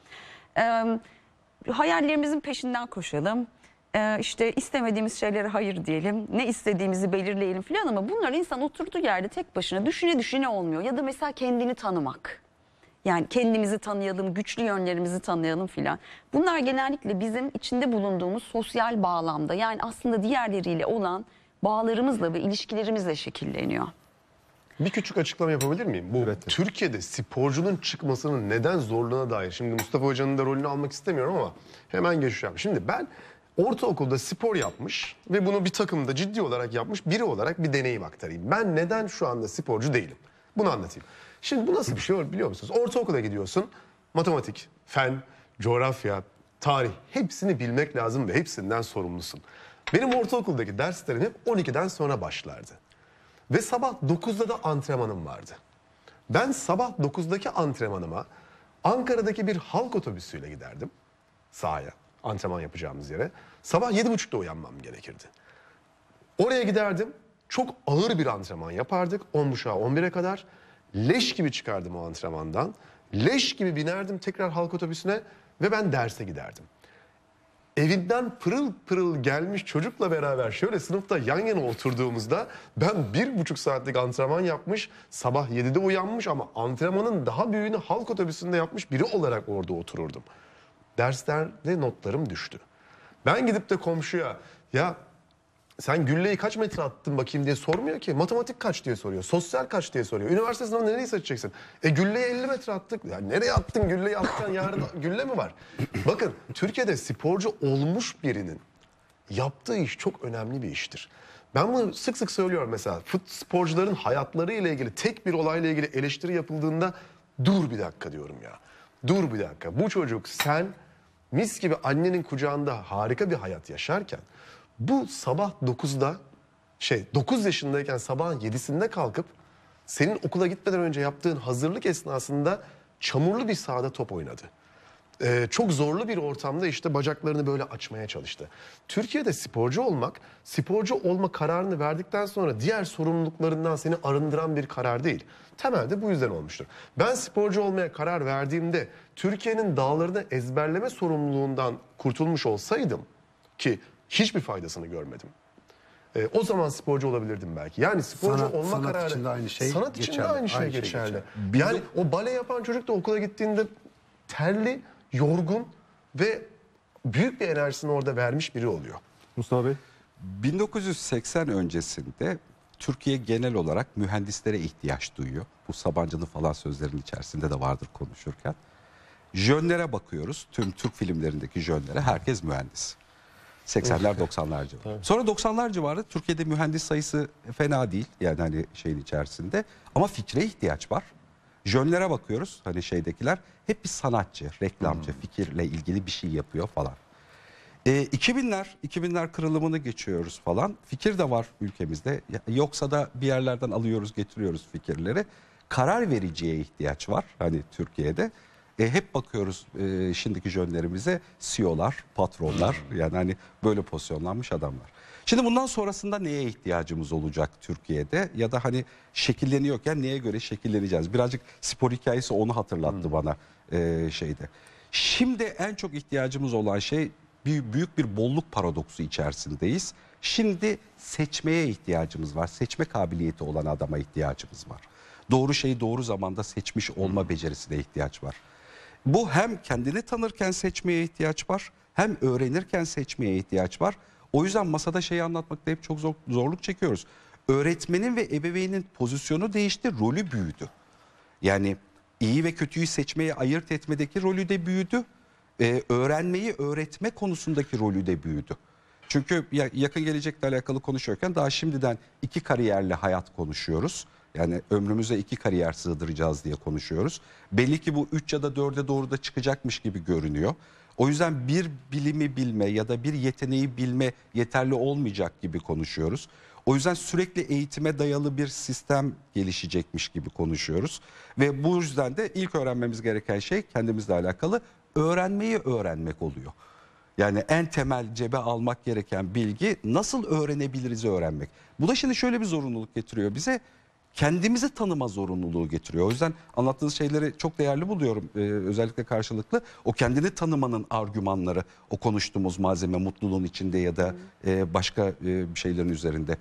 Hayallerimizin peşinden koşalım, işte istemediğimiz şeylere hayır diyelim, ne istediğimizi belirleyelim filan ama bunlar insan oturduğu yerde tek başına düşüne düşüne olmuyor. Ya da mesela kendini tanımak. Yani kendimizi tanıyalım, güçlü yönlerimizi tanıyalım filan. Bunlar genellikle bizim içinde bulunduğumuz sosyal bağlamda yani aslında diğerleriyle olan bağlarımızla ve ilişkilerimizle şekilleniyor. Bir küçük açıklama yapabilir miyim? Bu Türkiye'de sporcunun çıkmasının neden zorluğuna dair. Şimdi Mustafa Hoca'nın da rolünü almak istemiyorum ama hemen geçeceğim. Şimdi ben ortaokulda spor yapmış ve bunu bir takımda ciddi olarak yapmış biri olarak bir deneyim aktarayım. Ben neden şu anda sporcu değilim? Bunu anlatayım. Şimdi bu nasıl bir şey biliyor musunuz? Ortaokula gidiyorsun, matematik, fen, coğrafya, tarih hepsini bilmek lazım ve hepsinden sorumlusun. Benim ortaokuldaki derslerim hep 12'den sonra başlardı. Ve sabah 9'da da antrenmanım vardı. Ben sabah 9'daki antrenmanıma Ankara'daki bir halk otobüsüyle giderdim sahaya, antrenman yapacağımız yere. Sabah 7.30'da uyanmam gerekirdi. Oraya giderdim, çok ağır bir antrenman yapardık 10.30'a 11'e kadar. Leş gibi çıkardım o antrenmandan. Leş gibi binerdim tekrar halk otobüsüne ve ben derse giderdim. Evinden pırıl pırıl gelmiş çocukla beraber şöyle sınıfta yan yana oturduğumuzda ben 1,5 saatlik antrenman yapmış, sabah 7'de uyanmış ama antrenmanın daha büyüğünü halk otobüsünde yapmış biri olarak orada otururdum. Derslerde notlarım düştü. Ben gidip de komşuya ya sen gülleyi kaç metre attın bakayım diye sormuyor ki. Matematik kaç diye soruyor. Sosyal kaç diye soruyor. Üniversite sınavında nereyi seçeceksin? Gülleyi 50 metre attık. Ya nereye attın gülleyi atacaksın yarın gülle mi var? Bakın Türkiye'de sporcu olmuş birinin yaptığı iş çok önemli bir iştir. Ben bunu sık sık söylüyorum mesela. Sporcuların hayatları ile ilgili tek bir olayla ilgili eleştiri yapıldığında dur bir dakika diyorum ya. Dur bir dakika. Bu çocuk sen mis gibi annenin kucağında harika bir hayat yaşarken bu sabah 9'da 9 yaşındayken sabahın 7'sinde kalkıp senin okula gitmeden önce yaptığın hazırlık esnasında çamurlu bir sahada top oynadı. çok zorlu bir ortamda işte bacaklarını böyle açmaya çalıştı. Türkiye'de sporcu olma kararını verdikten sonra diğer sorumluluklarından seni arındıran bir karar değil. Temelde bu yüzden olmuştur. Ben sporcu olmaya karar verdiğimde Türkiye'nin dağlarını ezberleme sorumluluğundan kurtulmuş olsaydım, ki hiçbir faydasını görmedim, o zaman sporcu olabilirdim belki. Yani sporcu olma sanat kararı... için de aynı şey sanat için de geçerli. aynı şey Aynı şey geçerli. Yani o bale yapan çocuk da okula gittiğinde terli, yorgun ve büyük bir enerjisini orada vermiş biri oluyor. Mustafa Bey. 1980 öncesinde Türkiye genel olarak mühendislere ihtiyaç duyuyor. Bu Sabancı'nın falan sözlerinin içerisinde de vardır konuşurken. Jönlere bakıyoruz. Tüm Türk filmlerindeki jönlere herkes mühendis. 80'ler 90'lar civarı. Sonra 90'lar civarı Türkiye'de mühendis sayısı fena değil. Yani hani şeyin içerisinde. Ama fikre ihtiyaç var. Jönlere bakıyoruz. Hani şeydekiler hep bir sanatçı, reklamcı, fikirle ilgili bir şey yapıyor falan. 2000'ler kırılımını geçiyoruz falan. Fikir de var ülkemizde. Yoksa da bir yerlerden alıyoruz, getiriyoruz fikirleri. Karar vericiye ihtiyaç var hani Türkiye'de. Hep bakıyoruz şimdiki jönlerimize, CEO'lar, patronlar, yani hani böyle pozisyonlanmış adamlar. Şimdi bundan sonrasında neye ihtiyacımız olacak Türkiye'de ya da hani şekilleniyorken neye göre şekilleneceğiz? Birazcık spor hikayesi onu hatırlattı bana şeyde. Şimdi en çok ihtiyacımız olan şey, büyük bir bolluk paradoksu içerisindeyiz. Şimdi seçmeye ihtiyacımız var. Seçme kabiliyeti olan adama ihtiyacımız var. Doğru şeyi doğru zamanda seçmiş olma becerisine ihtiyaç var. Bu hem kendini tanırken seçmeye ihtiyaç var, hem öğrenirken seçmeye ihtiyaç var. O yüzden masada şeyi anlatmakta hep çok zorluk çekiyoruz. Öğretmenin ve ebeveynin pozisyonu değişti, rolü büyüdü. Yani iyi ve kötüyü seçmeye ayırt etmedeki rolü de büyüdü. Öğrenmeyi öğretme konusundaki rolü de büyüdü. Çünkü yakın gelecekle alakalı konuşuyorken daha şimdiden 2 kariyerli hayat konuşuyoruz. Yani ömrümüze 2 kariyer sığdıracağız diye konuşuyoruz. Belli ki bu 3 ya da 4'e doğru da çıkacakmış gibi görünüyor. O yüzden bir bilimi bilme ya da bir yeteneği bilme yeterli olmayacak gibi konuşuyoruz. O yüzden sürekli eğitime dayalı bir sistem gelişecekmiş gibi konuşuyoruz. Ve bu yüzden de ilk öğrenmemiz gereken şey kendimizle alakalı öğrenmeyi öğrenmek oluyor. Yani en temel cebe almak gereken bilgi nasıl öğrenebiliriz öğrenmek. Bu da şimdi şöyle bir zorunluluk getiriyor bize. Kendimizi tanıma zorunluluğu getiriyor. O yüzden anlattığınız şeyleri çok değerli buluyorum. Özellikle karşılıklı. O kendini tanımanın argümanları, o konuştuğumuz malzeme mutluluğun içinde ya da başka şeylerin üzerinde.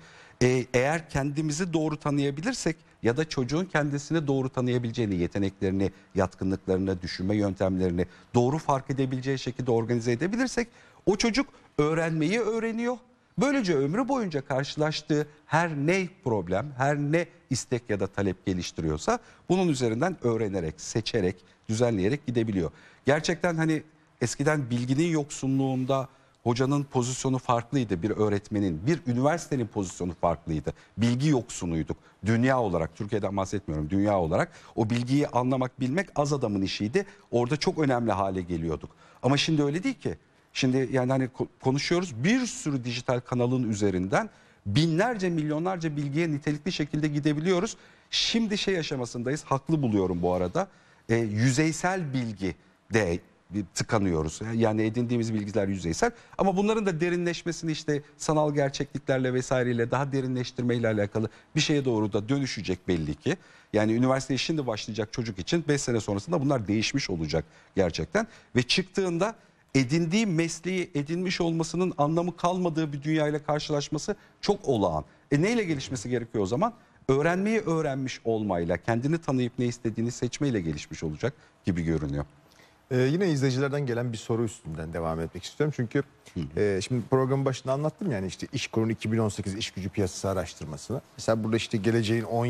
Eğer kendimizi doğru tanıyabilirsek ya da çocuğun kendisini doğru tanıyabileceğini, yeteneklerini, yatkınlıklarını, düşünme yöntemlerini doğru fark edebileceği şekilde organize edebilirsek o çocuk öğrenmeyi öğreniyor. Böylece ömrü boyunca karşılaştığı her ne problem, her ne istek ya da talep geliştiriyorsa bunun üzerinden öğrenerek, seçerek, düzenleyerek gidebiliyor. Gerçekten hani eskiden bilginin yoksunluğunda hocanın pozisyonu farklıydı, bir öğretmenin, bir üniversitenin pozisyonu farklıydı. Bilgi yoksunuyduk. Dünya olarak, Türkiye'den bahsetmiyorum, dünya olarak o bilgiyi anlamak, bilmek az adamın işiydi. Orada çok önemli hale geliyorduk. Ama şimdi öyle değil ki. Şimdi yani hani konuşuyoruz, bir sürü dijital kanalın üzerinden binlerce, milyonlarca bilgiye nitelikli şekilde gidebiliyoruz. Şimdi şey aşamasındayız, haklı buluyorum bu arada. Yüzeysel bilgi de tıkanıyoruz. Yani edindiğimiz bilgiler yüzeysel ama bunların da derinleşmesini işte sanal gerçekliklerle vesaireyle daha derinleştirmeyle alakalı bir şeye doğru da dönüşecek belli ki. Yani üniversiteye şimdi başlayacak çocuk için 5 sene sonrasında bunlar değişmiş olacak gerçekten ve çıktığında edindiği mesleği edinmiş olmasının anlamı kalmadığı bir dünyayla karşılaşması çok olağan. Neyle gelişmesi gerekiyor o zaman? Öğrenmeyi öğrenmiş olmayla, kendini tanıyıp ne istediğini seçmeyle gelişmiş olacak gibi görünüyor. Yine izleyicilerden gelen bir soru üstünden devam etmek istiyorum. Çünkü şimdi programın başında anlattım yani işte İşkur'un 2018 iş gücü piyasası araştırmasını. Mesela burada işte geleceğin 10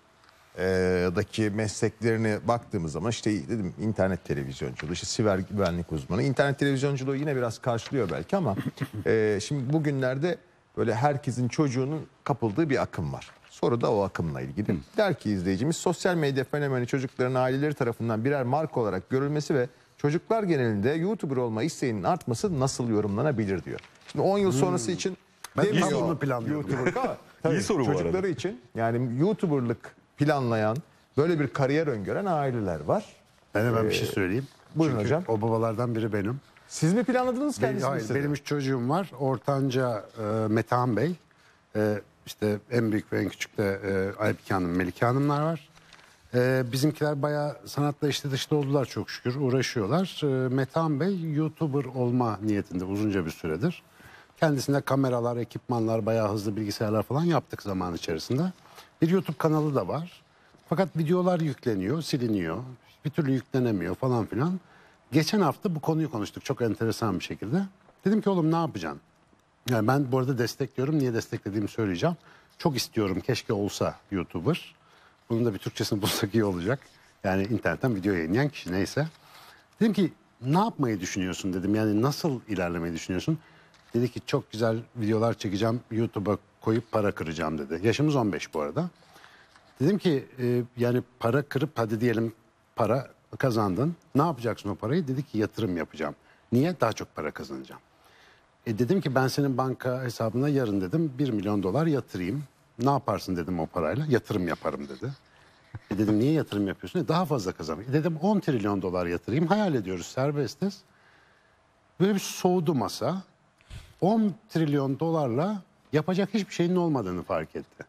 yıldaki mesleklerine baktığımız zaman işte dedim internet televizyonculuğu, işte siber güvenlik uzmanı. İnternet televizyonculuğu yine biraz karşılıyor belki ama şimdi bugünlerde böyle herkesin çocuğunun kapıldığı bir akım var. Soru da o akımla ilgili. Der ki izleyicimiz, sosyal medya fenomeni çocukların aileleri tarafından birer marka olarak görülmesi ve çocuklar genelinde YouTuber olma isteğinin artması nasıl yorumlanabilir diyor. Şimdi 10 yıl sonrası için Ben tam bunu planlıyorum. YouTuber'lık ama tabii, soru bu arada. çocukları için yani YouTuber'lık planlayan, böyle bir kariyer öngören aileler var. Ben hemen bir şey söyleyeyim. Buyurun Çünkü hocam. o babalardan biri benim. Siz mi planladınız kendiniz mi Hayır, istedi? benim 3 çocuğum var. Ortanca Metehan Bey. İşte en büyük ve en küçük de Aybike Hanım, Melike Hanımlar var. Bizimkiler bayağı sanatla işte dışta oldular çok şükür. Uğraşıyorlar. Metehan Bey YouTuber olma niyetinde uzunca bir süredir. Kendisine kameralar, ekipmanlar, bayağı hızlı bilgisayarlar falan yaptık zaman içerisinde. Bir YouTube kanalı da var. Fakat videolar yükleniyor, siliniyor. Bir türlü yüklenemiyor falan filan. Geçen hafta bu konuyu konuştuk çok enteresan bir şekilde. Dedim ki oğlum ne yapacaksın? Yani ben bu arada destekliyorum. Niye desteklediğimi söyleyeceğim. Çok istiyorum keşke olsa YouTuber. Bunun da bir Türkçesini bulsak iyi olacak. Yani internetten video yayınlayan kişi neyse. Dedim ki ne yapmayı düşünüyorsun dedim. Yani nasıl ilerlemeyi düşünüyorsun? Dedi ki çok güzel videolar çekeceğim. YouTube'a koyup para kıracağım dedi. Yaşımız 15 bu arada. Dedim ki yani para kırıp hadi diyelim para kazandın. Ne yapacaksın o parayı? Dedi ki yatırım yapacağım. Niye? Daha çok para kazanacağım. Dedim ki ben senin banka hesabına yarın dedim 1 milyon dolar yatırayım. Ne yaparsın dedim o parayla. Yatırım yaparım dedi. Dedim niye yatırım yapıyorsun? Daha fazla kazanayım. Dedim 10 trilyon dolar yatırayım. Hayal ediyoruz serbestiz. Böyle bir soğudu masa. 10 trilyon dolarla yapacak hiçbir şeyin olmadığını fark etti.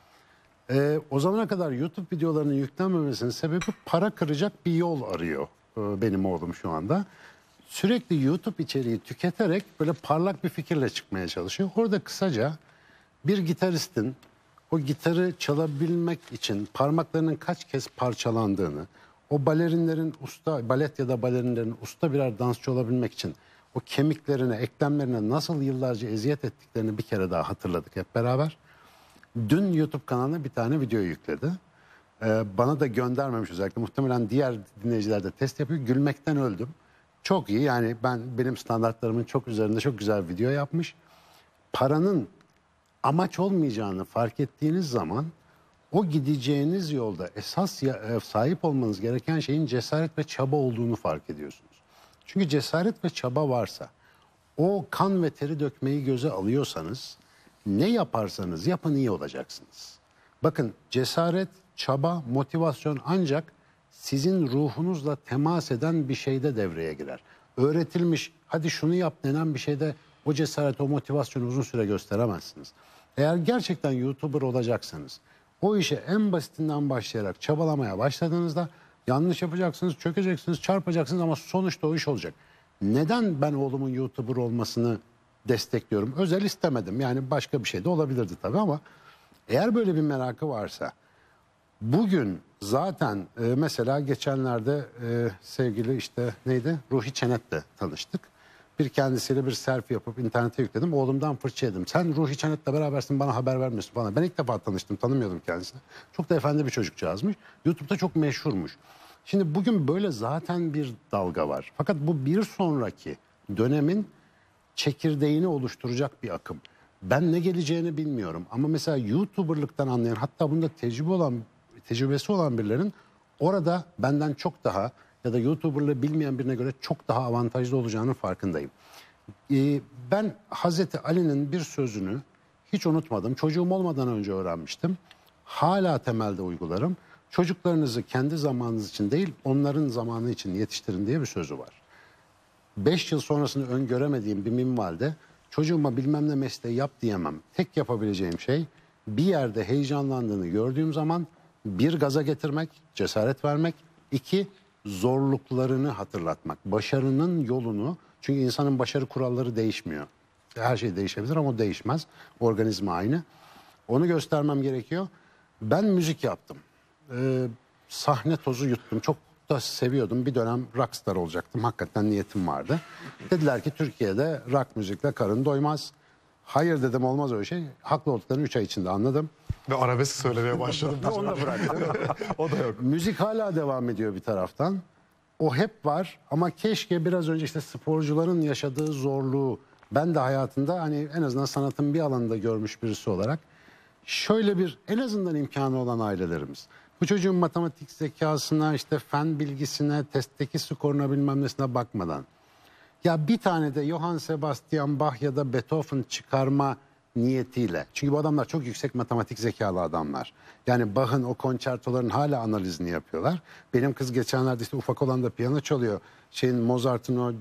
O zamana kadar YouTube videolarının yüklenmemesinin sebebi para kıracak bir yol arıyor benim oğlum şu anda. Sürekli YouTube içeriği tüketerek böyle parlak bir fikirle çıkmaya çalışıyor. Orada kısaca bir gitaristin o gitarı çalabilmek için parmaklarının kaç kez parçalandığını, o balerinlerin balet ya da balerinlerin usta birer dansçı olabilmek için o kemiklerine, eklemlerine nasıl yıllarca eziyet ettiklerini bir kere daha hatırladık hep beraber. Dün YouTube kanalına bir tane video yükledi. Bana da göndermemiş özellikle. Muhtemelen diğer dinleyiciler de test yapıyor. Gülmekten öldüm. Çok iyi yani benim standartlarımın çok üzerinde çok güzel video yapmış. Paranın amaç olmayacağını fark ettiğiniz zaman o gideceğiniz yolda esas sahip olmanız gereken şeyin cesaret ve çaba olduğunu fark ediyorsunuz. Çünkü cesaret ve çaba varsa, o kan ve teri dökmeyi göze alıyorsanız ne yaparsanız yapın iyi olacaksınız. Bakın cesaret, çaba, motivasyon ancak sizin ruhunuzla temas eden bir şeyde devreye girer. Öğretilmiş hadi şunu yap denen bir şeyde o cesaret, o motivasyonu uzun süre gösteremezsiniz. Eğer gerçekten YouTuber olacaksanız o işe en basitinden başlayarak çabalamaya başladığınızda yanlış yapacaksınız, çökeceksiniz, çarpacaksınız ama sonuçta o iş olacak. Neden ben oğlumun YouTuber olmasını destekliyorum? Özel istemedim. Yani başka bir şey de olabilirdi tabii ama eğer böyle bir merakı varsa bugün zaten mesela geçenlerde sevgili işte neydi? Ruhi Çenet'le tanıştık. Bir kendisiyle bir selfie yapıp internete yükledim. Oğlumdan fırça yedim. Sen Ruhi Çenet'le berabersin bana haber vermiyorsun falan. Ben ilk defa tanıştım, tanımıyordum kendisini. Çok da efendi bir çocukcağızmış. YouTube'da çok meşhurmuş. Şimdi bugün böyle zaten bir dalga var. Fakat bu bir sonraki dönemin çekirdeğini oluşturacak bir akım. Ben ne geleceğini bilmiyorum. Ama mesela YouTuber'lıktan anlayan hatta bunda tecrübesi olan birilerin orada benden çok daha ya da YouTuber'lığı bilmeyen birine göre çok daha avantajlı olacağının farkındayım. Ben Hazreti Ali'nin bir sözünü hiç unutmadım. Çocuğum olmadan önce öğrenmiştim. Hala temelde uygularım. Çocuklarınızı kendi zamanınız için değil, onların zamanı için yetiştirin diye bir sözü var. 5 yıl sonrasını öngöremediğim bir minvalde çocuğuma bilmem ne mesleği yap diyemem. Tek yapabileceğim şey bir yerde heyecanlandığını gördüğüm zaman bir gaza getirmek, cesaret vermek. 2 zorluklarını hatırlatmak. Başarının yolunu, çünkü insanın başarı kuralları değişmiyor. Her şey değişebilir ama o değişmez. Organizma aynı. Onu göstermem gerekiyor. Ben müzik yaptım. Sahne tozu yuttum. Çok da seviyordum. Bir dönem rockstar olacaktım. Hakikaten niyetim vardı. Dediler ki Türkiye'de rock müzikle karın doymaz. Hayır dedim, olmaz öyle şey. Haklı olduklarını 3 ay içinde anladım. Ve arabesk söylemeye başladım. Onu da bıraktım. O da yok. Müzik hala devam ediyor bir taraftan. O hep var ama keşke biraz önce işte sporcuların yaşadığı zorluğu ben de hayatımda hani en azından sanatın bir alanında görmüş birisi olarak şöyle bir en azından imkanı olan ailelerimiz. Bu çocuğun matematik zekasına, işte fen bilgisine, testteki skoruna bilmem nesine bakmadan ya bir tane de Johann Sebastian Bach ya da Beethoven çıkarma niyetiyle. Çünkü bu adamlar çok yüksek matematik zekalı adamlar. Yani Bach'ın o konçertoların hala analizini yapıyorlar. Benim kız geçenlerde işte ufak olan da piyano çalıyor. Mozart'ın o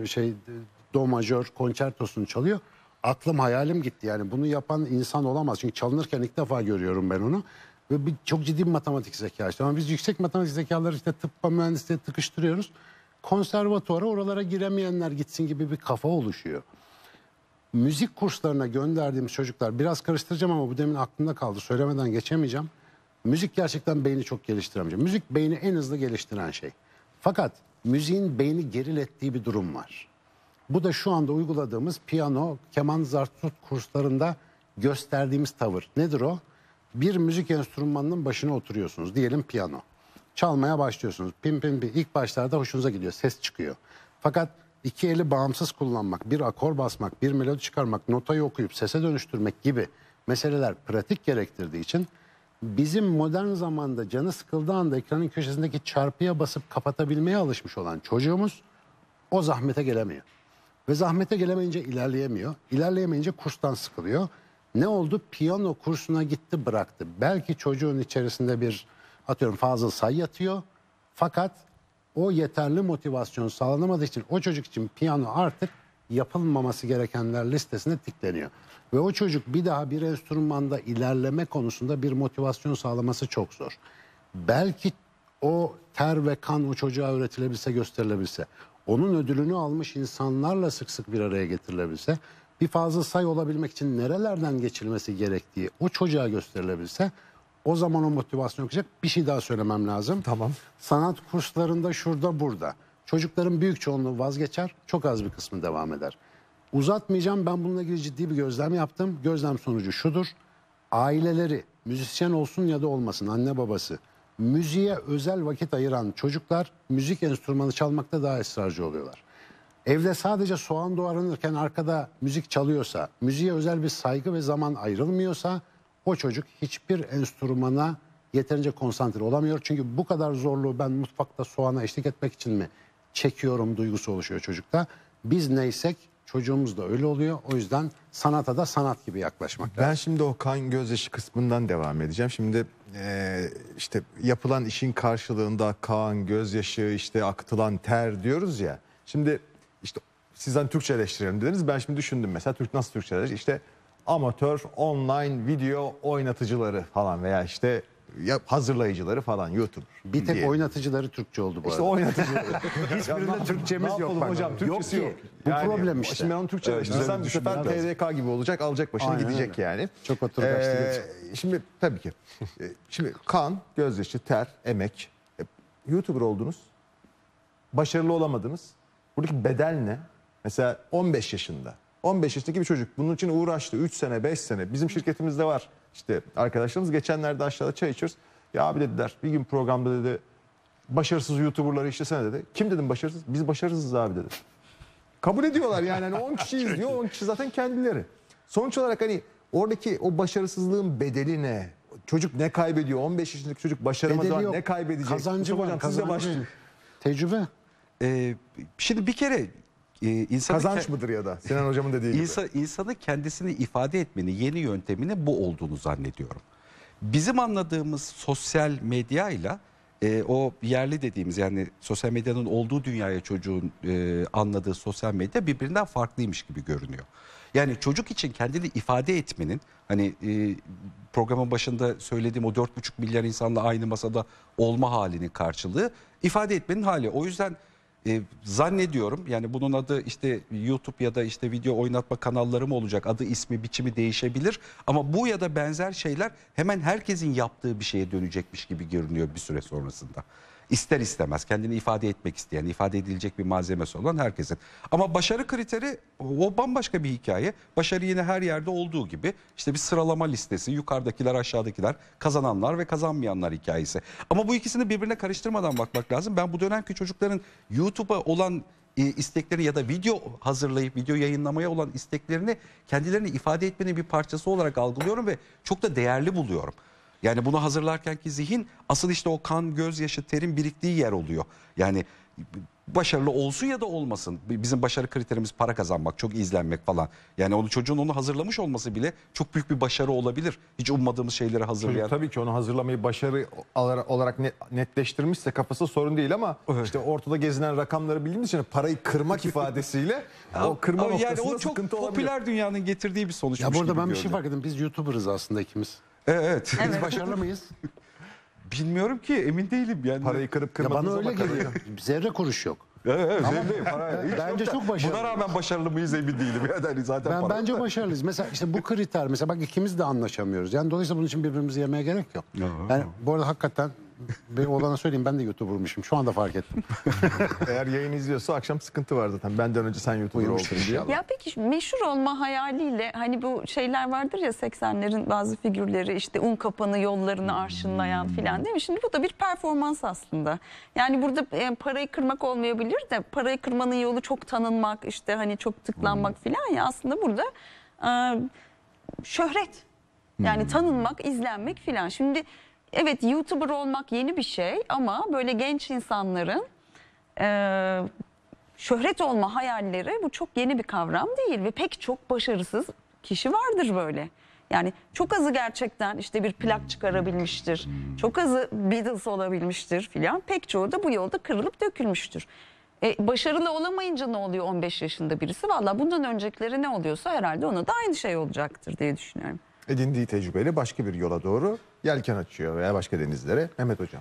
do majör konçertosunu çalıyor. Aklım hayalim gitti. Yani bunu yapan insan olamaz. Çünkü çalınırken ilk defa görüyorum ben onu. Ve çok ciddi bir matematik zeka işte. Ama biz yüksek matematik zekaları işte tıbba, mühendisliğe tıkıştırıyoruz. Konservatuvara oralara giremeyenler gitsin gibi bir kafa oluşuyor. Müzik kurslarına gönderdiğimiz çocuklar, biraz karıştıracağım ama bu demin aklımda kaldı, söylemeden geçemeyeceğim. Müzik gerçekten beyni çok geliştiren. Müzik beyni en hızlı geliştiren şey. Fakat müziğin beyni gerilettiği bir durum var. Bu da şu anda uyguladığımız piyano, keman, zartut kurslarında gösterdiğimiz tavır. Nedir o? Bir müzik enstrümanının başına oturuyorsunuz. Diyelim piyano. Çalmaya başlıyorsunuz. Pim pim pim. İlk başlarda hoşunuza gidiyor. Ses çıkıyor. Fakat iki eli bağımsız kullanmak, bir akor basmak, bir melodi çıkarmak, notayı okuyup sese dönüştürmek gibi meseleler pratik gerektirdiği için bizim modern zamanda canı sıkıldığı anda ekranın köşesindeki çarpıya basıp kapatabilmeye alışmış olan çocuğumuz o zahmete gelemiyor. Ve zahmete gelemeyince ilerleyemiyor. İlerleyemeyince kurstan sıkılıyor. Ne oldu? Piyano kursuna gitti, bıraktı. Belki çocuğun içerisinde bir Fazıl Say yatıyor. Fakat o yeterli motivasyon sağlanamadığı için o çocuk için piyano artık yapılmaması gerekenler listesine tikleniyor. Ve o çocuk bir daha bir enstrümanda ilerleme konusunda bir motivasyon sağlaması çok zor. Belki o ter ve kan o çocuğa öğretilebilse, gösterilebilse, onun ödülünü almış insanlarla sık sık bir araya getirilebilse, bir Fazıl Say olabilmek için nerelerden geçilmesi gerektiği o çocuğa gösterilebilse, o zaman o motivasyon olacak. Bir şey daha söylemem lazım. Tamam. Sanat kurslarında şurada burada. Çocukların büyük çoğunluğu vazgeçer, çok az bir kısmı devam eder. Uzatmayacağım, ben bununla ilgili ciddi bir gözlem yaptım. Gözlem sonucu şudur: aileleri, müzisyen olsun ya da olmasın, anne babası, müziğe özel vakit ayıran çocuklar müzik enstrümanı çalmakta daha ısrarcı oluyorlar. Evde sadece soğan doğranırken arkada müzik çalıyorsa, müziğe özel bir saygı ve zaman ayrılmıyorsa o çocuk hiçbir enstrümana yeterince konsantre olamıyor. Çünkü bu kadar zorluğu ben mutfakta soğana eşlik etmek için mi çekiyorum duygusu oluşuyor çocukta. Biz neysek çocuğumuz da öyle oluyor. O yüzden sanata da sanat gibi yaklaşmak lazım. Ben şimdi o kan gözyaşı kısmından devam edeceğim. Şimdi işte yapılan işin karşılığında kan, gözyaşı, işte akıtılan ter diyoruz ya. Şimdi işte sizden Türkçe eleştirelim dediniz. Ben şimdi düşündüm mesela nasıl Türkçe eleştirelim? İşte amatör online video oynatıcıları falan veya işte hazırlayıcıları falan YouTuber. Bir tek diye. oynatıcıları Türkçe oldu bu İşte arada. oynatıcıları. Hiçbirinde Türkçemiz Ne yok. yapalım bak. hocam? Türkçesi yok. Bu problem işte. Şimdi ben onu Türkçe eleştirsem bu sefer TDK gibi olacak, alacak başını Aynen gidecek öyle. yani. Çok oturgaçlı gelecek. Şimdi tabii ki. Şimdi kan, gözyaşı, ter, emek. YouTuber oldunuz. Başarılı olamadınız. Buradaki bedel ne? Mesela 15 yaşında. 15 yaşındaki bir çocuk bunun için uğraştı. 3 sene, 5 sene. Bizim şirketimizde var. İşte arkadaşlarımız geçenlerde aşağıda çay içiyoruz. Ya abi dediler bir gün programda dedi başarısız YouTuber'ları işlesene dedi. Kim dedim başarısız? Biz başarısızız abi dedi. Kabul ediyorlar yani. Hani 10 kişi izliyor. 10 kişi zaten kendileri. Sonuç olarak hani oradaki o başarısızlığın bedeli ne? Çocuk ne kaybediyor? 15 yaşındaki çocuk başaramadığı zaman ne kaybedecek? Kazancı Mustafa var. hocam, siz de Kazancı. başlayın. Tecrübe. Şimdi bir kere insanın Kazanç mıdır ya da Sinan hocamın dediği gibi? insanın kendisini ifade etmenin yeni yönteminin bu olduğunu zannediyorum. Bizim anladığımız sosyal medyayla o yerli dediğimiz yani sosyal medyanın olduğu dünyaya çocuğun anladığı sosyal medya birbirinden farklıymış gibi görünüyor. Yani çocuk için kendini ifade etmenin hani programın başında söylediğim o 4,5 milyar insanla aynı masada olma halinin karşılığı ifade etmenin hali. O yüzden zannediyorum yani bunun adı işte YouTube ya da işte video oynatma kanalları mı olacak, adı ismi biçimi değişebilir ama bu ya da benzer şeyler hemen herkesin yaptığı bir şeye dönecekmiş gibi görünüyor bir süre sonrasında. İster istemez kendini ifade etmek isteyen, ifade edilecek bir malzemesi olan herkesin. Ama başarı kriteri o bambaşka bir hikaye. Başarı yine her yerde olduğu gibi işte bir sıralama listesi, yukarıdakiler aşağıdakiler, kazananlar ve kazanmayanlar hikayesi. Ama bu ikisini birbirine karıştırmadan bakmak lazım. Ben bu dönemki çocukların YouTube'a olan isteklerini ya da video hazırlayıp video yayınlamaya olan isteklerini kendilerini ifade etmenin bir parçası olarak algılıyorum ve çok da değerli buluyorum. Yani bunu hazırlarkenki zihin asıl işte o kan, gözyaşı, terin biriktiği yer oluyor. Yani başarılı olsun ya da olmasın. Bizim başarı kriterimiz para kazanmak, çok izlenmek falan. Yani onu çocuğun onu hazırlamış olması bile çok büyük bir başarı olabilir. Hiç ummadığımız şeyleri hazırlayan. Çocuk tabii ki onu hazırlamayı başarı olarak netleştirmişse kafası sorun değil ama işte ortada gezinen rakamları bildiğimiz için parayı kırmak ifadesiyle o kırma Ama yani noktasında o çok sıkıntı olabilir. popüler dünyanın getirdiği bir sonuçmuş Ya burada gibi ben bir şey görünüyor. fark ettim. Biz YouTuber'ız aslında ikimiz. Evet. Biz başarılı mıyız? Bilmiyorum ki, emin değilim yani. Parayı kırıp Ya kırmadığınıza bana öyle bakalım. geliyor. Zerre kuruş yok. Evet, Bence çok başarılı. Buna rağmen başarılı mıyız emin değilim. Yani zaten Ben para bence da. başarılıyız. Mesela işte bu kriter, mesela bak ikimiz de anlaşamıyoruz. Yani dolayısıyla bunun için birbirimizi yemeye gerek yok. Yani bu arada hakikaten bir oğlana söyleyeyim, ben de YouTuber'mışım. Şu anda fark ettim. Eğer yayın izliyorsa akşam sıkıntı var zaten. Benden önce sen YouTuber oldun diye. Ya peki meşhur olma hayaliyle hani bu şeyler vardır ya 80'lerin bazı figürleri işte un kapanı yollarını arşınlayan filan değil mi? Şimdi bu da bir performans aslında. Yani burada parayı kırmak olmayabilir de parayı kırmanın yolu çok tanınmak işte hani çok tıklanmak filan ya aslında burada şöhret. Yani tanınmak, izlenmek filan. Şimdi evet YouTuber olmak yeni bir şey ama böyle genç insanların şöhret olma hayalleri bu çok yeni bir kavram değil ve pek çok başarısız kişi vardır böyle. Yani çok azı gerçekten işte bir plak çıkarabilmiştir. Çok azı Beatles olabilmiştir filan. Pek çoğu da bu yolda kırılıp dökülmüştür. Başarılı olamayınca ne oluyor 15 yaşında birisi? Valla bundan öncekileri ne oluyorsa herhalde ona da aynı şey olacaktır diye düşünüyorum. Edindiği tecrübeyle başka bir yola doğru yelken açıyor veya başka denizlere. Mehmet Hocam.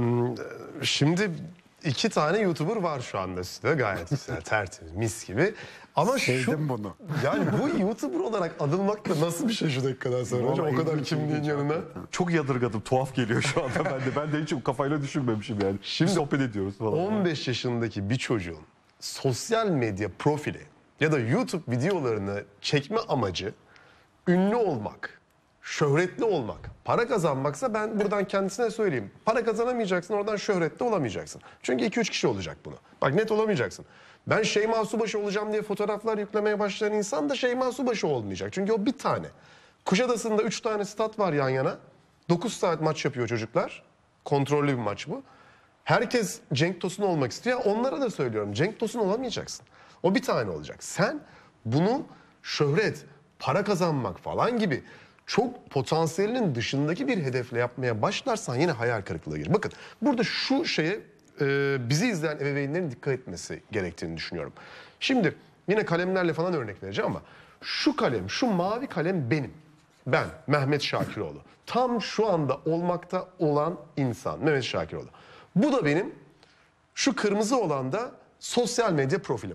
Şimdi 2 tane YouTuber var şu anda size, gayet güzel, tertemiz, mis gibi. Ama Sevdim bunu. yani bu YouTuber olarak adılmak da nasıl bir şey şu dakikadan sonra? Hocam, o kadar kimliğin yanına. Çok yadırgadım. Tuhaf geliyor şu anda bende. Ben de hiç kafayla düşünmemişim yani. Şimdi sohbet ediyoruz falan. 15 yaşındaki bir çocuğun sosyal medya profili ya da YouTube videolarını çekme amacı ünlü olmak, şöhretli olmak, para kazanmaksa ben buradan kendisine söyleyeyim. Para kazanamayacaksın, oradan şöhretli olamayacaksın. Çünkü 2-3 kişi olacak bunu. Bak, net olamayacaksın. Ben Şeyma Subaşı olacağım diye fotoğraflar yüklemeye başlayan insan da Şeyma Subaşı olmayacak. Çünkü o bir tane. Kuşadası'nda 3 tane stat var yan yana. 9 saat maç yapıyor çocuklar. Kontrollü bir maç bu. Herkes Cenk Tosun olmak istiyor. Onlara da söylüyorum, Cenk Tosun olamayacaksın. O bir tane olacak. Sen bunu şöhret, para kazanmak falan gibi çok potansiyelinin dışındaki bir hedefle yapmaya başlarsan yine hayal kırıklığı gelir. Bakın, burada şu şeye bizi izleyen ebeveynlerin dikkat etmesi gerektiğini düşünüyorum. Şimdi yine kalemlerle falan örnek vereceğim ama şu kalem, şu mavi kalem benim. Ben Mehmet Şakiroğlu. Tam şu anda olmakta olan insan Mehmet Şakiroğlu. Bu da benim, şu kırmızı olan da sosyal medya profilim.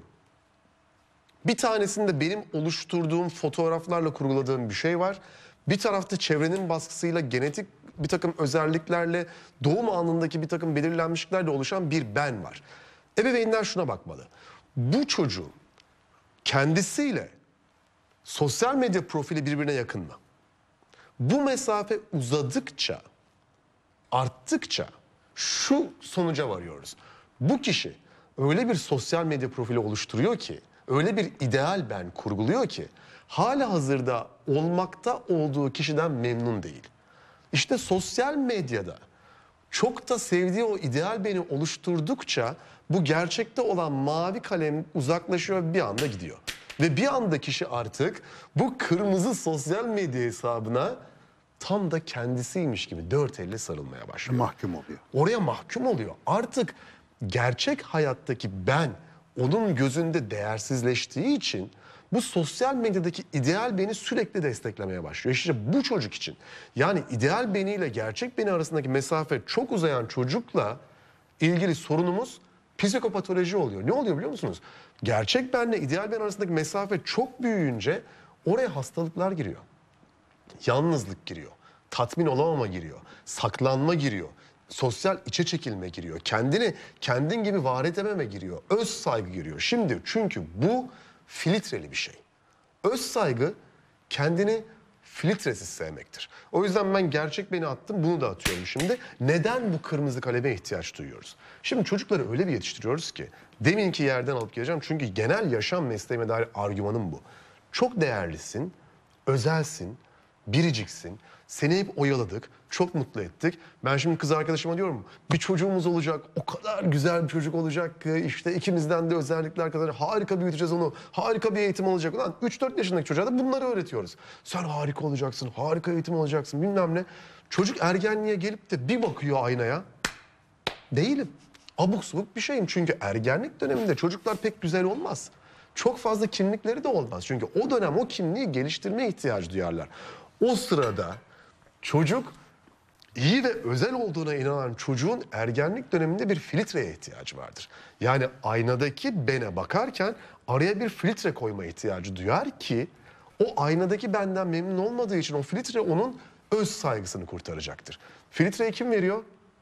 Bir tanesinde benim oluşturduğum fotoğraflarla kurguladığım bir şey var. Bir tarafta çevrenin baskısıyla, genetik bir takım özelliklerle, doğum anındaki bir takım belirlenmişliklerle oluşan bir ben var. Ebeveynler şuna bakmalı. Bu çocuğun kendisiyle sosyal medya profili birbirine yakın mı? Bu mesafe uzadıkça, arttıkça şu sonuca varıyoruz. Bu kişi öyle bir sosyal medya profili oluşturuyor ki, öyle bir ideal ben kurguluyor ki, hala hazırda olmakta olduğu kişiden memnun değil. İşte sosyal medyada çok da sevdiği o ideal beni oluşturdukça bu gerçekte olan mavi kalem uzaklaşıyor, bir anda gidiyor. Ve bir anda kişi artık bu kırmızı sosyal medya hesabına tam da kendisiymiş gibi dört elle sarılmaya başlıyor. Mahkum oluyor. Oraya mahkum oluyor. Artık gerçek hayattaki ben onun gözünde değersizleştiği için bu sosyal medyadaki ideal beni sürekli desteklemeye başlıyor. İşte bu çocuk için, yani ideal beniyle gerçek beni arasındaki mesafe çok uzayan çocukla ilgili sorunumuz psikopatoloji oluyor. Ne oluyor biliyor musunuz? Gerçek benle ideal ben arasındaki mesafe çok büyüyünce oraya hastalıklar giriyor. Yalnızlık giriyor. Tatmin olamama giriyor. Saklanma giriyor. Sosyal içe çekilme giriyor. Kendini kendin gibi var edememe giriyor. Öz saygı giriyor. Şimdi çünkü bu filtreli bir şey. Öz saygı kendini filtresiz sevmektir. O yüzden ben gerçek beni attım, bunu da atıyorum şimdi. Neden bu kırmızı kaleme ihtiyaç duyuyoruz? Şimdi çocukları öyle bir yetiştiriyoruz ki, deminki yerden alıp geleceğim çünkü genel yaşam mesleğime dair argümanım bu. Çok değerlisin, özelsin, biriciksin. Seni hep oyaladık, çok mutlu ettik. Ben şimdi kız arkadaşıma diyorum, bir çocuğumuz olacak, o kadar güzel bir çocuk olacak ki işte ikimizden de özellikler kadar harika büyüteceğiz onu, harika bir eğitim olacak. Ulan 3-4 yaşındaki çocuğa da bunları öğretiyoruz. Sen harika olacaksın, harika eğitim alacaksın bilmem ne. Çocuk ergenliğe gelip de bir bakıyor aynaya, değilim. Abuk subuk bir şeyim çünkü ergenlik döneminde çocuklar pek güzel olmaz. Çok fazla kimlikleri de olmaz. Çünkü o dönem o kimliği geliştirmeye ihtiyacı duyarlar. O sırada çocuk iyi ve özel olduğuna inanan çocuğun ergenlik döneminde bir filtreye ihtiyacı vardır. Yani aynadaki bene bakarken araya bir filtre koyma ihtiyacı duyar ki o aynadaki benden memnun olmadığı için o filtre onun öz saygısını kurtaracaktır. Filtreyi kim veriyor?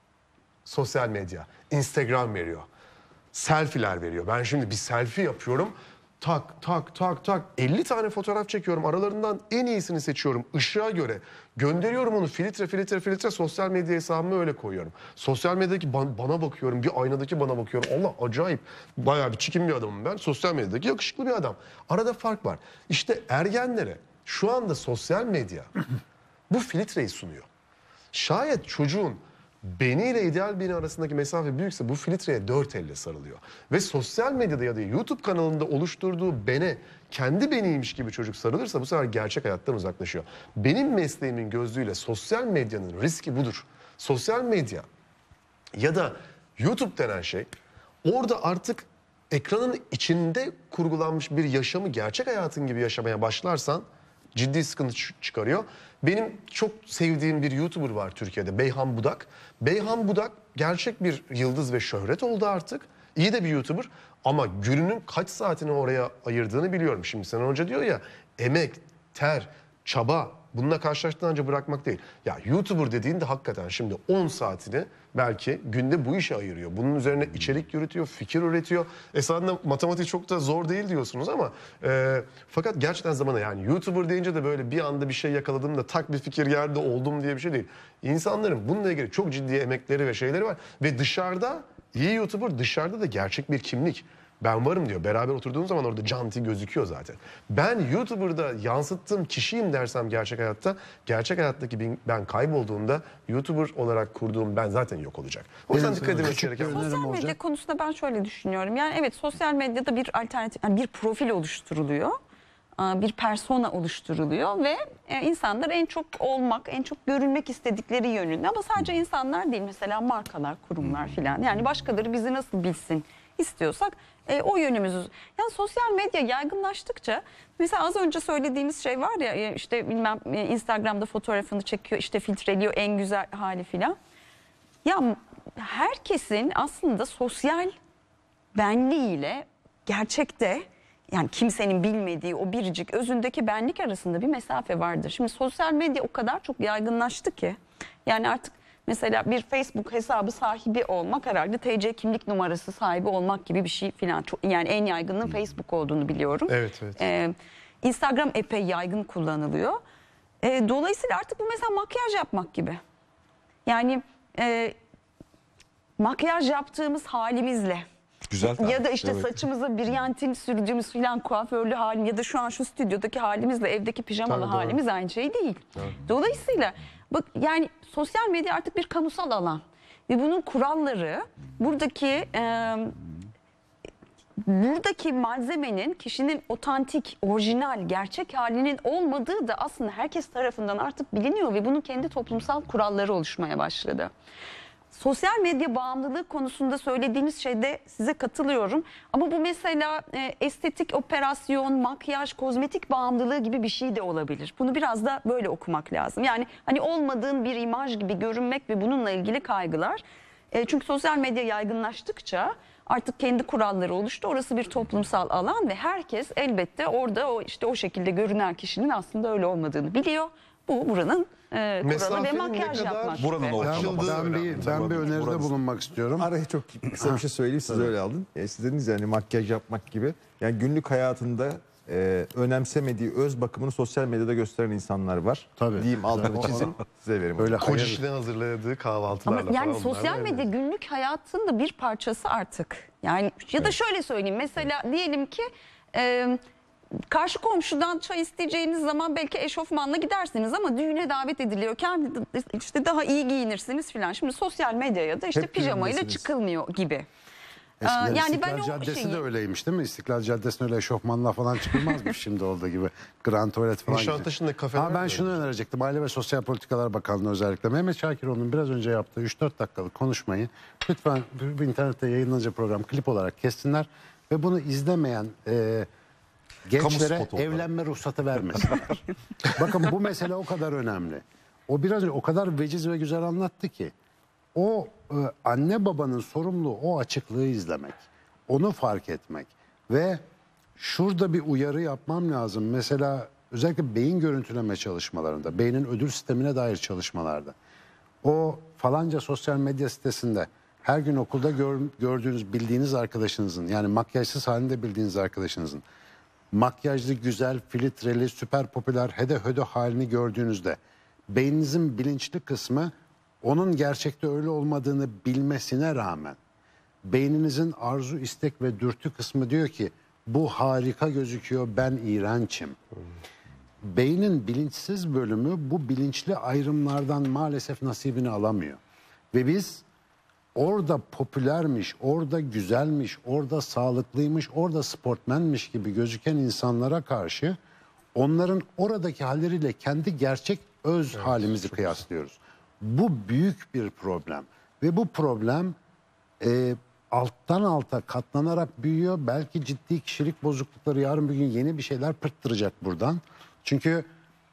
Sosyal medya, Instagram veriyor. Selfie'ler veriyor. Ben şimdi bir selfie yapıyorum. Tak tak tak tak 50 tane fotoğraf çekiyorum. Aralarından en iyisini seçiyorum ışığa göre. Gönderiyorum onu filtre sosyal medya hesabıma öyle koyuyorum. Sosyal medyadaki bana bakıyorum. Bir aynadaki bana bakıyorum. Allah acayip. Bayağı bir çirkin bir adamım ben. Sosyal medyadaki yakışıklı bir adam. Arada fark var. İşte ergenlere şu anda sosyal medya bu filtreyi sunuyor. Şayet çocuğun beniyle ideal beni arasındaki mesafe büyükse bu filtreye 4 elle sarılıyor. Ve sosyal medyada ya da YouTube kanalında oluşturduğu bene kendi beniymiş gibi çocuk sarılırsa bu sefer gerçek hayattan uzaklaşıyor. Benim mesleğimin gözlüğüyle sosyal medyanın riski budur. Sosyal medya ya da YouTube denen şey orada artık ekranın içinde kurgulanmış bir yaşamı gerçek hayatın gibi yaşamaya başlarsan ciddi sıkıntı çıkarıyor. Benim çok sevdiğim bir YouTuber var Türkiye'de, Beyhan Budak. Beyhan Budak gerçek bir yıldız ve şöhret oldu artık. İyi de bir YouTuber ama gününün kaç saatini oraya ayırdığını biliyorum. Şimdi Sinan Hoca diyor ya, emek, ter, çaba bununla karşılaştığın önce bırakmak değil. Ya YouTuber dediğinde hakikaten şimdi 10 saatini belki günde bu işe ayırıyor. Bunun üzerine içerik üretiyor, fikir üretiyor. Esasında matematik çok da zor değil diyorsunuz ama fakat gerçekten zamana yani YouTuber deyince de böyle bir anda bir şey yakaladım da tak bir fikir geldi oldum diye bir şey değil. İnsanların bununla ilgili çok ciddi emekleri ve şeyleri var ve dışarıda iyi YouTuber dışarıda da gerçek bir kimlik. Ben varım diyor. Beraber oturduğum zaman orada canti gözüküyor zaten. Ben YouTuber'da yansıttığım kişiyim dersem gerçek hayatta, gerçek hayattaki ben kaybolduğumda YouTuber olarak kurduğum ben zaten yok olacak. O yüzden dikkat edilmesi gereken. Sosyal medya konusunda ben şöyle düşünüyorum. Yani evet, sosyal medyada bir alternatif, yani bir profil oluşturuluyor. Bir persona oluşturuluyor ve insanlar en çok olmak, en çok görünmek istedikleri yönünde. Ama sadece insanlar değil, mesela markalar, kurumlar filan. Yani başkaları bizi nasıl bilsin istiyorsak o yönümüzü. Yani sosyal medya yaygınlaştıkça, mesela az önce söylediğimiz şey var ya, işte bilmem Instagram'da fotoğrafını çekiyor, işte filtreliyor en güzel hali filan. Ya herkesin aslında sosyal benliğiyle gerçekte, yani kimsenin bilmediği o biricik özündeki benlik arasında bir mesafe vardır. Şimdi sosyal medya o kadar çok yaygınlaştı ki, yani artık mesela bir Facebook hesabı sahibi olmak herhalde TC kimlik numarası sahibi olmak gibi bir şey filan. Yani en yaygının Facebook olduğunu biliyorum. Evet, evet. Instagram epey yaygın kullanılıyor. Dolayısıyla artık bu mesela makyaj yapmak gibi. Yani makyaj yaptığımız halimizle Güzel tarif. ya da işte Evet. saçımıza biryantin sürdüğümüz filan kuaförlü halim ya da şu an şu stüdyodaki halimizle evdeki pijamalı Tabii, doğru. halimiz aynı şey değil. Dolayısıyla bak, yani sosyal medya artık bir kamusal alan ve bunun kuralları buradaki malzemenin kişinin otantik, orijinal, gerçek halinin olmadığı da aslında herkes tarafından artık biliniyor ve bunun kendi toplumsal kuralları oluşmaya başladı. Sosyal medya bağımlılığı konusunda söylediğiniz şeyde size katılıyorum. Ama bu mesela estetik operasyon, makyaj, kozmetik bağımlılığı gibi bir şey de olabilir. Bunu biraz da böyle okumak lazım. Yani hani olmadığın bir imaj gibi görünmek ve bununla ilgili kaygılar. Çünkü sosyal medya yaygınlaştıkça artık kendi kuralları oluştu. Orası bir toplumsal alan ve herkes elbette orada o şekilde görünen kişinin aslında öyle olmadığını biliyor. Bu buranın kuralı ve Mesafenin makyaj ne kadar- yapmak. Buranın gibi. ortalaması. Ben bir öneride bulunmak istiyorum. Araya çok kısa bir şey söyleyeyim, siz öyle alın. Siz dediniz yani makyaj yapmak gibi. Yani günlük hayatında önemsemediği öz bakımını sosyal medyada gösteren insanlar var. Tabii. Diyeyim, altını çizin, size verin. Öyle Kocişle hazırladığı kahvaltılarla Ama yani falan. sosyal bunlar medya günlük hayatın da bir parçası artık. Yani ya da şöyle söyleyeyim, mesela diyelim ki karşı komşudan çay isteyeceğiniz zaman belki eşofmanla gidersiniz ama düğüne davet ediliyorken işte daha iyi giyinirsiniz filan. Şimdi sosyal medyaya da işte Hep pijamayla giyinmesiniz. çıkılmıyor gibi. Eskiden Yani ben İstiklal o Caddesi şeyi- de öyleymiş değil mi? İstiklal Caddesi'ne öyle eşofmanla falan çıkılmazmış şimdi olduğu gibi. Grand tuvalet falan. Nişantaşı'nda kafeler Ha, ben de şunu önerecektim. Aile ve Sosyal Politikalar Bakanlığı özellikle. Mehmet Şakiroğlu'nun biraz önce yaptığı 3-4 dakikalık konuşmayı lütfen bir internette yayınlanınca program klip olarak kessinler ve bunu izlemeyen gençlere spotu olarak. evlenme ruhsatı vermesinler. Bakın bu mesele o kadar önemli. O biraz önce o kadar veciz ve güzel anlattı ki o anne babanın sorumluluğu o açıklığı izlemek, onu fark etmek ve şurada bir uyarı yapmam lazım. Mesela özellikle beyin görüntüleme çalışmalarında, beynin ödül sistemine dair çalışmalarda o falanca sosyal medya sitesinde her gün okulda gördüğünüz, bildiğiniz arkadaşınızın, yani makyajsız halinde bildiğiniz arkadaşınızın makyajlı, güzel, filtreli, süper popüler, hede hödö halini gördüğünüzde beyninizin bilinçli kısmı onun gerçekte öyle olmadığını bilmesine rağmen beyninizin arzu, istek ve dürtü kısmı diyor ki bu harika gözüküyor, ben iğrençim. Beynin bilinçsiz bölümü bu bilinçli ayrımlardan maalesef nasibini alamıyor. Ve biz orada popülermiş, orada güzelmiş, orada sağlıklıymış, orada sportmenmiş gibi gözüken insanlara karşı onların oradaki halleriyle kendi gerçek öz halimizi kıyaslıyoruz. Bu büyük bir problem ve bu problem alttan alta katlanarak büyüyor. Belki ciddi kişilik bozuklukları yarın bir gün yeni bir şeyler pırttıracak buradan. Çünkü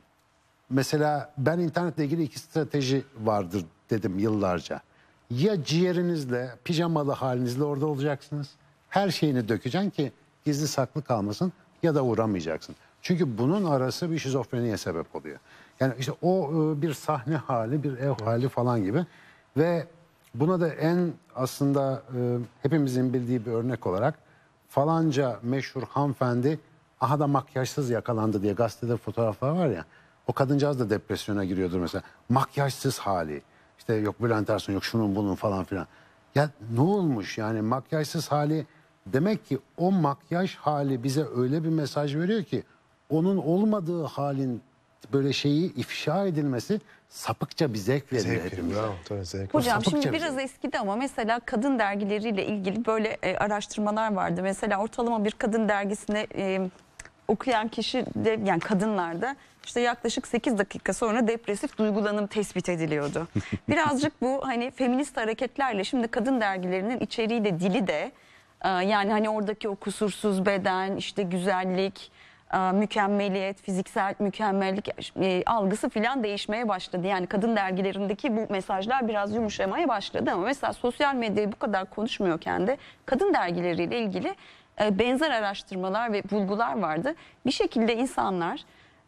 mesela ben internetle ilgili 2 strateji vardır dedim yıllarca. Ya ciğerinizle, pijamalı halinizle orada olacaksınız. Her şeyini dökeceksin ki gizli saklı kalmasın, ya da uğramayacaksın. Çünkü bunun arası bir şizofreniye sebep oluyor. Yani işte o bir sahne hali, bir ev hali falan gibi. Ve buna da en aslında hepimizin bildiği bir örnek olarak falanca meşhur hanımefendi aha da makyajsız yakalandı diye gazetede fotoğraflar var ya. O kadıncağız da depresyona giriyordur mesela. Makyajsız hali. İşte yok Bülent Ersoy, yok şunun bunun falan filan. Ya ne olmuş yani makyajsız hali, demek ki o makyaj hali bize öyle bir mesaj veriyor ki onun olmadığı halin böyle şeyi ifşa edilmesi sapıkça bir zevk veriyor hepimize. Bravo, tabii, zevk. Hocam sapıkça şimdi bir biraz şey. eskidi ama mesela kadın dergileriyle ilgili böyle araştırmalar vardı. Mesela ortalama bir kadın dergisine okuyan kişi de, yani kadınlarda işte yaklaşık 8 dakika sonra depresif duygulanım tespit ediliyordu. Birazcık bu hani feminist hareketlerle şimdi kadın dergilerinin içeriği de dili de yani hani oradaki o kusursuz beden, işte güzellik, mükemmeliyet, fiziksel mükemmellik algısı filan değişmeye başladı. Yani kadın dergilerindeki bu mesajlar biraz yumuşamaya başladı ama mesela sosyal medyayı bu kadar konuşmuyorken de kadın dergileriyle ilgili benzer araştırmalar ve bulgular vardı. Bir şekilde insanlar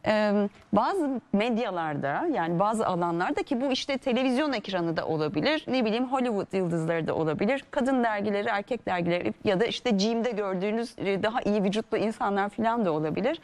bazı medyalarda, yani bazı alanlarda, ki bu işte televizyon ekranı da olabilir, ne bileyim Hollywood yıldızları da olabilir, kadın dergileri, erkek dergileri ya da işte gym'de gördüğünüz daha iyi vücutlu insanlar falan da olabilir.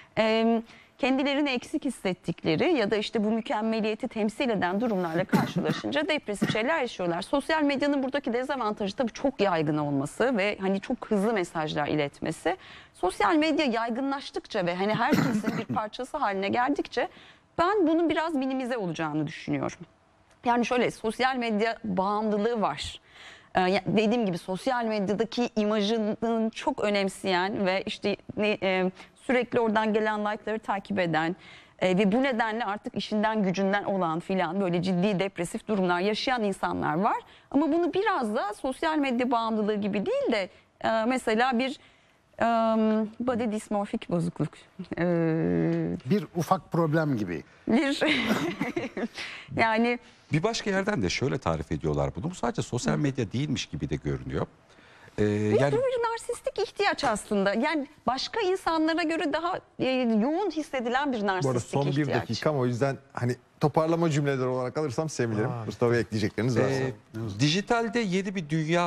Kendilerini eksik hissettikleri ya da işte bu mükemmeliyeti temsil eden durumlarla karşılaşınca depresif şeyler yaşıyorlar. Sosyal medyanın buradaki dezavantajı tabii çok yaygın olması ve hani çok hızlı mesajlar iletmesi. Sosyal medya yaygınlaştıkça ve hani herkesin bir parçası haline geldikçe ben bunun biraz minimize olacağını düşünüyorum. Yani şöyle, sosyal medya bağımlılığı var. Dediğim gibi sosyal medyadaki imajını çok önemseyen ve işte sürekli oradan gelen like'ları takip eden ve bu nedenle artık işinden gücünden olan filan böyle ciddi depresif durumlar yaşayan insanlar var. Ama bunu biraz da sosyal medya bağımlılığı gibi değil de mesela bir body dysmorphik bozukluk. Bir ufak problem gibi. Bir yani Bir başka yerden de şöyle tarif ediyorlar bunu. Bu sadece sosyal medya değilmiş gibi de görünüyor. Yani bu bir narsistik ihtiyaç aslında. Yani başka insanlara göre daha yoğun hissedilen bir Bu arada narsistik son ihtiyaç. bir dakikam, o yüzden hani toparlama cümleleri olarak alırsam sevinirim. Mustafa Bey, ekleyecekleriniz varsa. dijitalde yeni bir dünya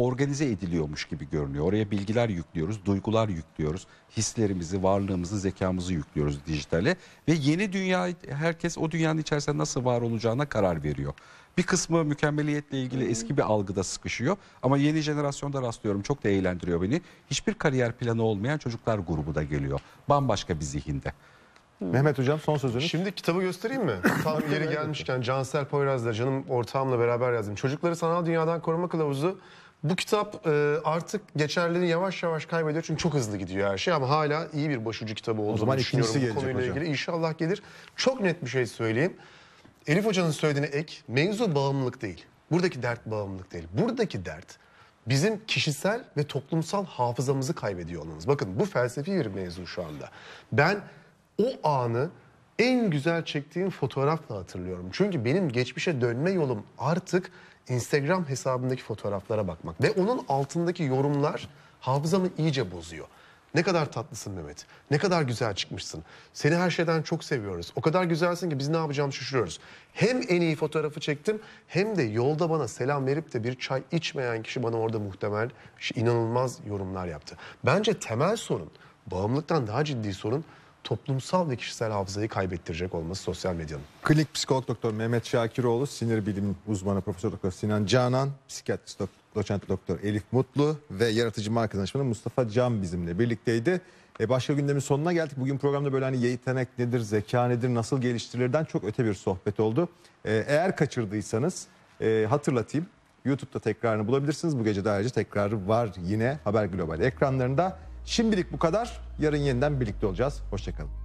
organize ediliyormuş gibi görünüyor. Oraya bilgiler yüklüyoruz, duygular yüklüyoruz. Hislerimizi, varlığımızı, zekamızı yüklüyoruz dijitale. Ve yeni dünya, herkes o dünyanın içerisinde nasıl var olacağına karar veriyor. Bir kısmı mükemmeliyetle ilgili eski bir algıda sıkışıyor. Ama yeni jenerasyonda rastlıyorum, çok da eğlendiriyor beni. Hiçbir kariyer planı olmayan çocuklar grubu da geliyor. Bambaşka bir zihinde. Mehmet Hocam son sözünüz. Şimdi kitabı göstereyim mi? Tam yeri gelmişken Cansel Poyraz'la canım ortağımla beraber yazdım. Çocukları Sanal Dünyadan Koruma Kılavuzu. Bu kitap artık geçerliliğini yavaş yavaş kaybediyor çünkü çok hızlı gidiyor her şey ama hala iyi bir başucu kitabı olduğunu zaman düşünüyorum ikincisi bu konuyla gelecek hocam. ilgili. İnşallah gelir. Çok net bir şey söyleyeyim. Elif Hoca'nın söylediğine ek, mevzu bağımlılık değil. Buradaki dert bağımlılık değil. Buradaki dert bizim kişisel ve toplumsal hafızamızı kaybediyor olmamız. Bakın bu felsefi bir mevzu şu anda. Ben o anı en güzel çektiğim fotoğrafla hatırlıyorum. Çünkü benim geçmişe dönme yolum artık Instagram hesabındaki fotoğraflara bakmak. Ve onun altındaki yorumlar hafızamı iyice bozuyor. Ne kadar tatlısın Mehmet. Ne kadar güzel çıkmışsın. Seni her şeyden çok seviyoruz. O kadar güzelsin ki biz ne yapacağımızı şaşırıyoruz. Hem en iyi fotoğrafı çektim hem de yolda bana selam verip de bir çay içmeyen kişi bana orada muhtemel inanılmaz yorumlar yaptı. Bence temel sorun, bağımlılıktan daha ciddi sorun toplumsal ve kişisel hafızayı kaybettirecek olması sosyal medyanın. Klinik psikolog doktor Mehmet Şakiroğlu, sinir bilimi uzmanı Profesör Doktor Sinan Canan, psikiyatrist doçent doktor Elif Mutlu ve yaratıcı marka danışmanı Mustafa Can bizimle birlikteydi. Başka gündemin sonuna geldik. Bugün programda böyle hani yetenek nedir, zeka nedir, nasıl geliştirilirden çok öte bir sohbet oldu. Eğer kaçırdıysanız hatırlatayım. YouTube'da tekrarını bulabilirsiniz. Bu gece de ayrıca tekrarı var yine Haber Global ekranlarında. Şimdilik bu kadar. Yarın yeniden birlikte olacağız. Hoşçakalın.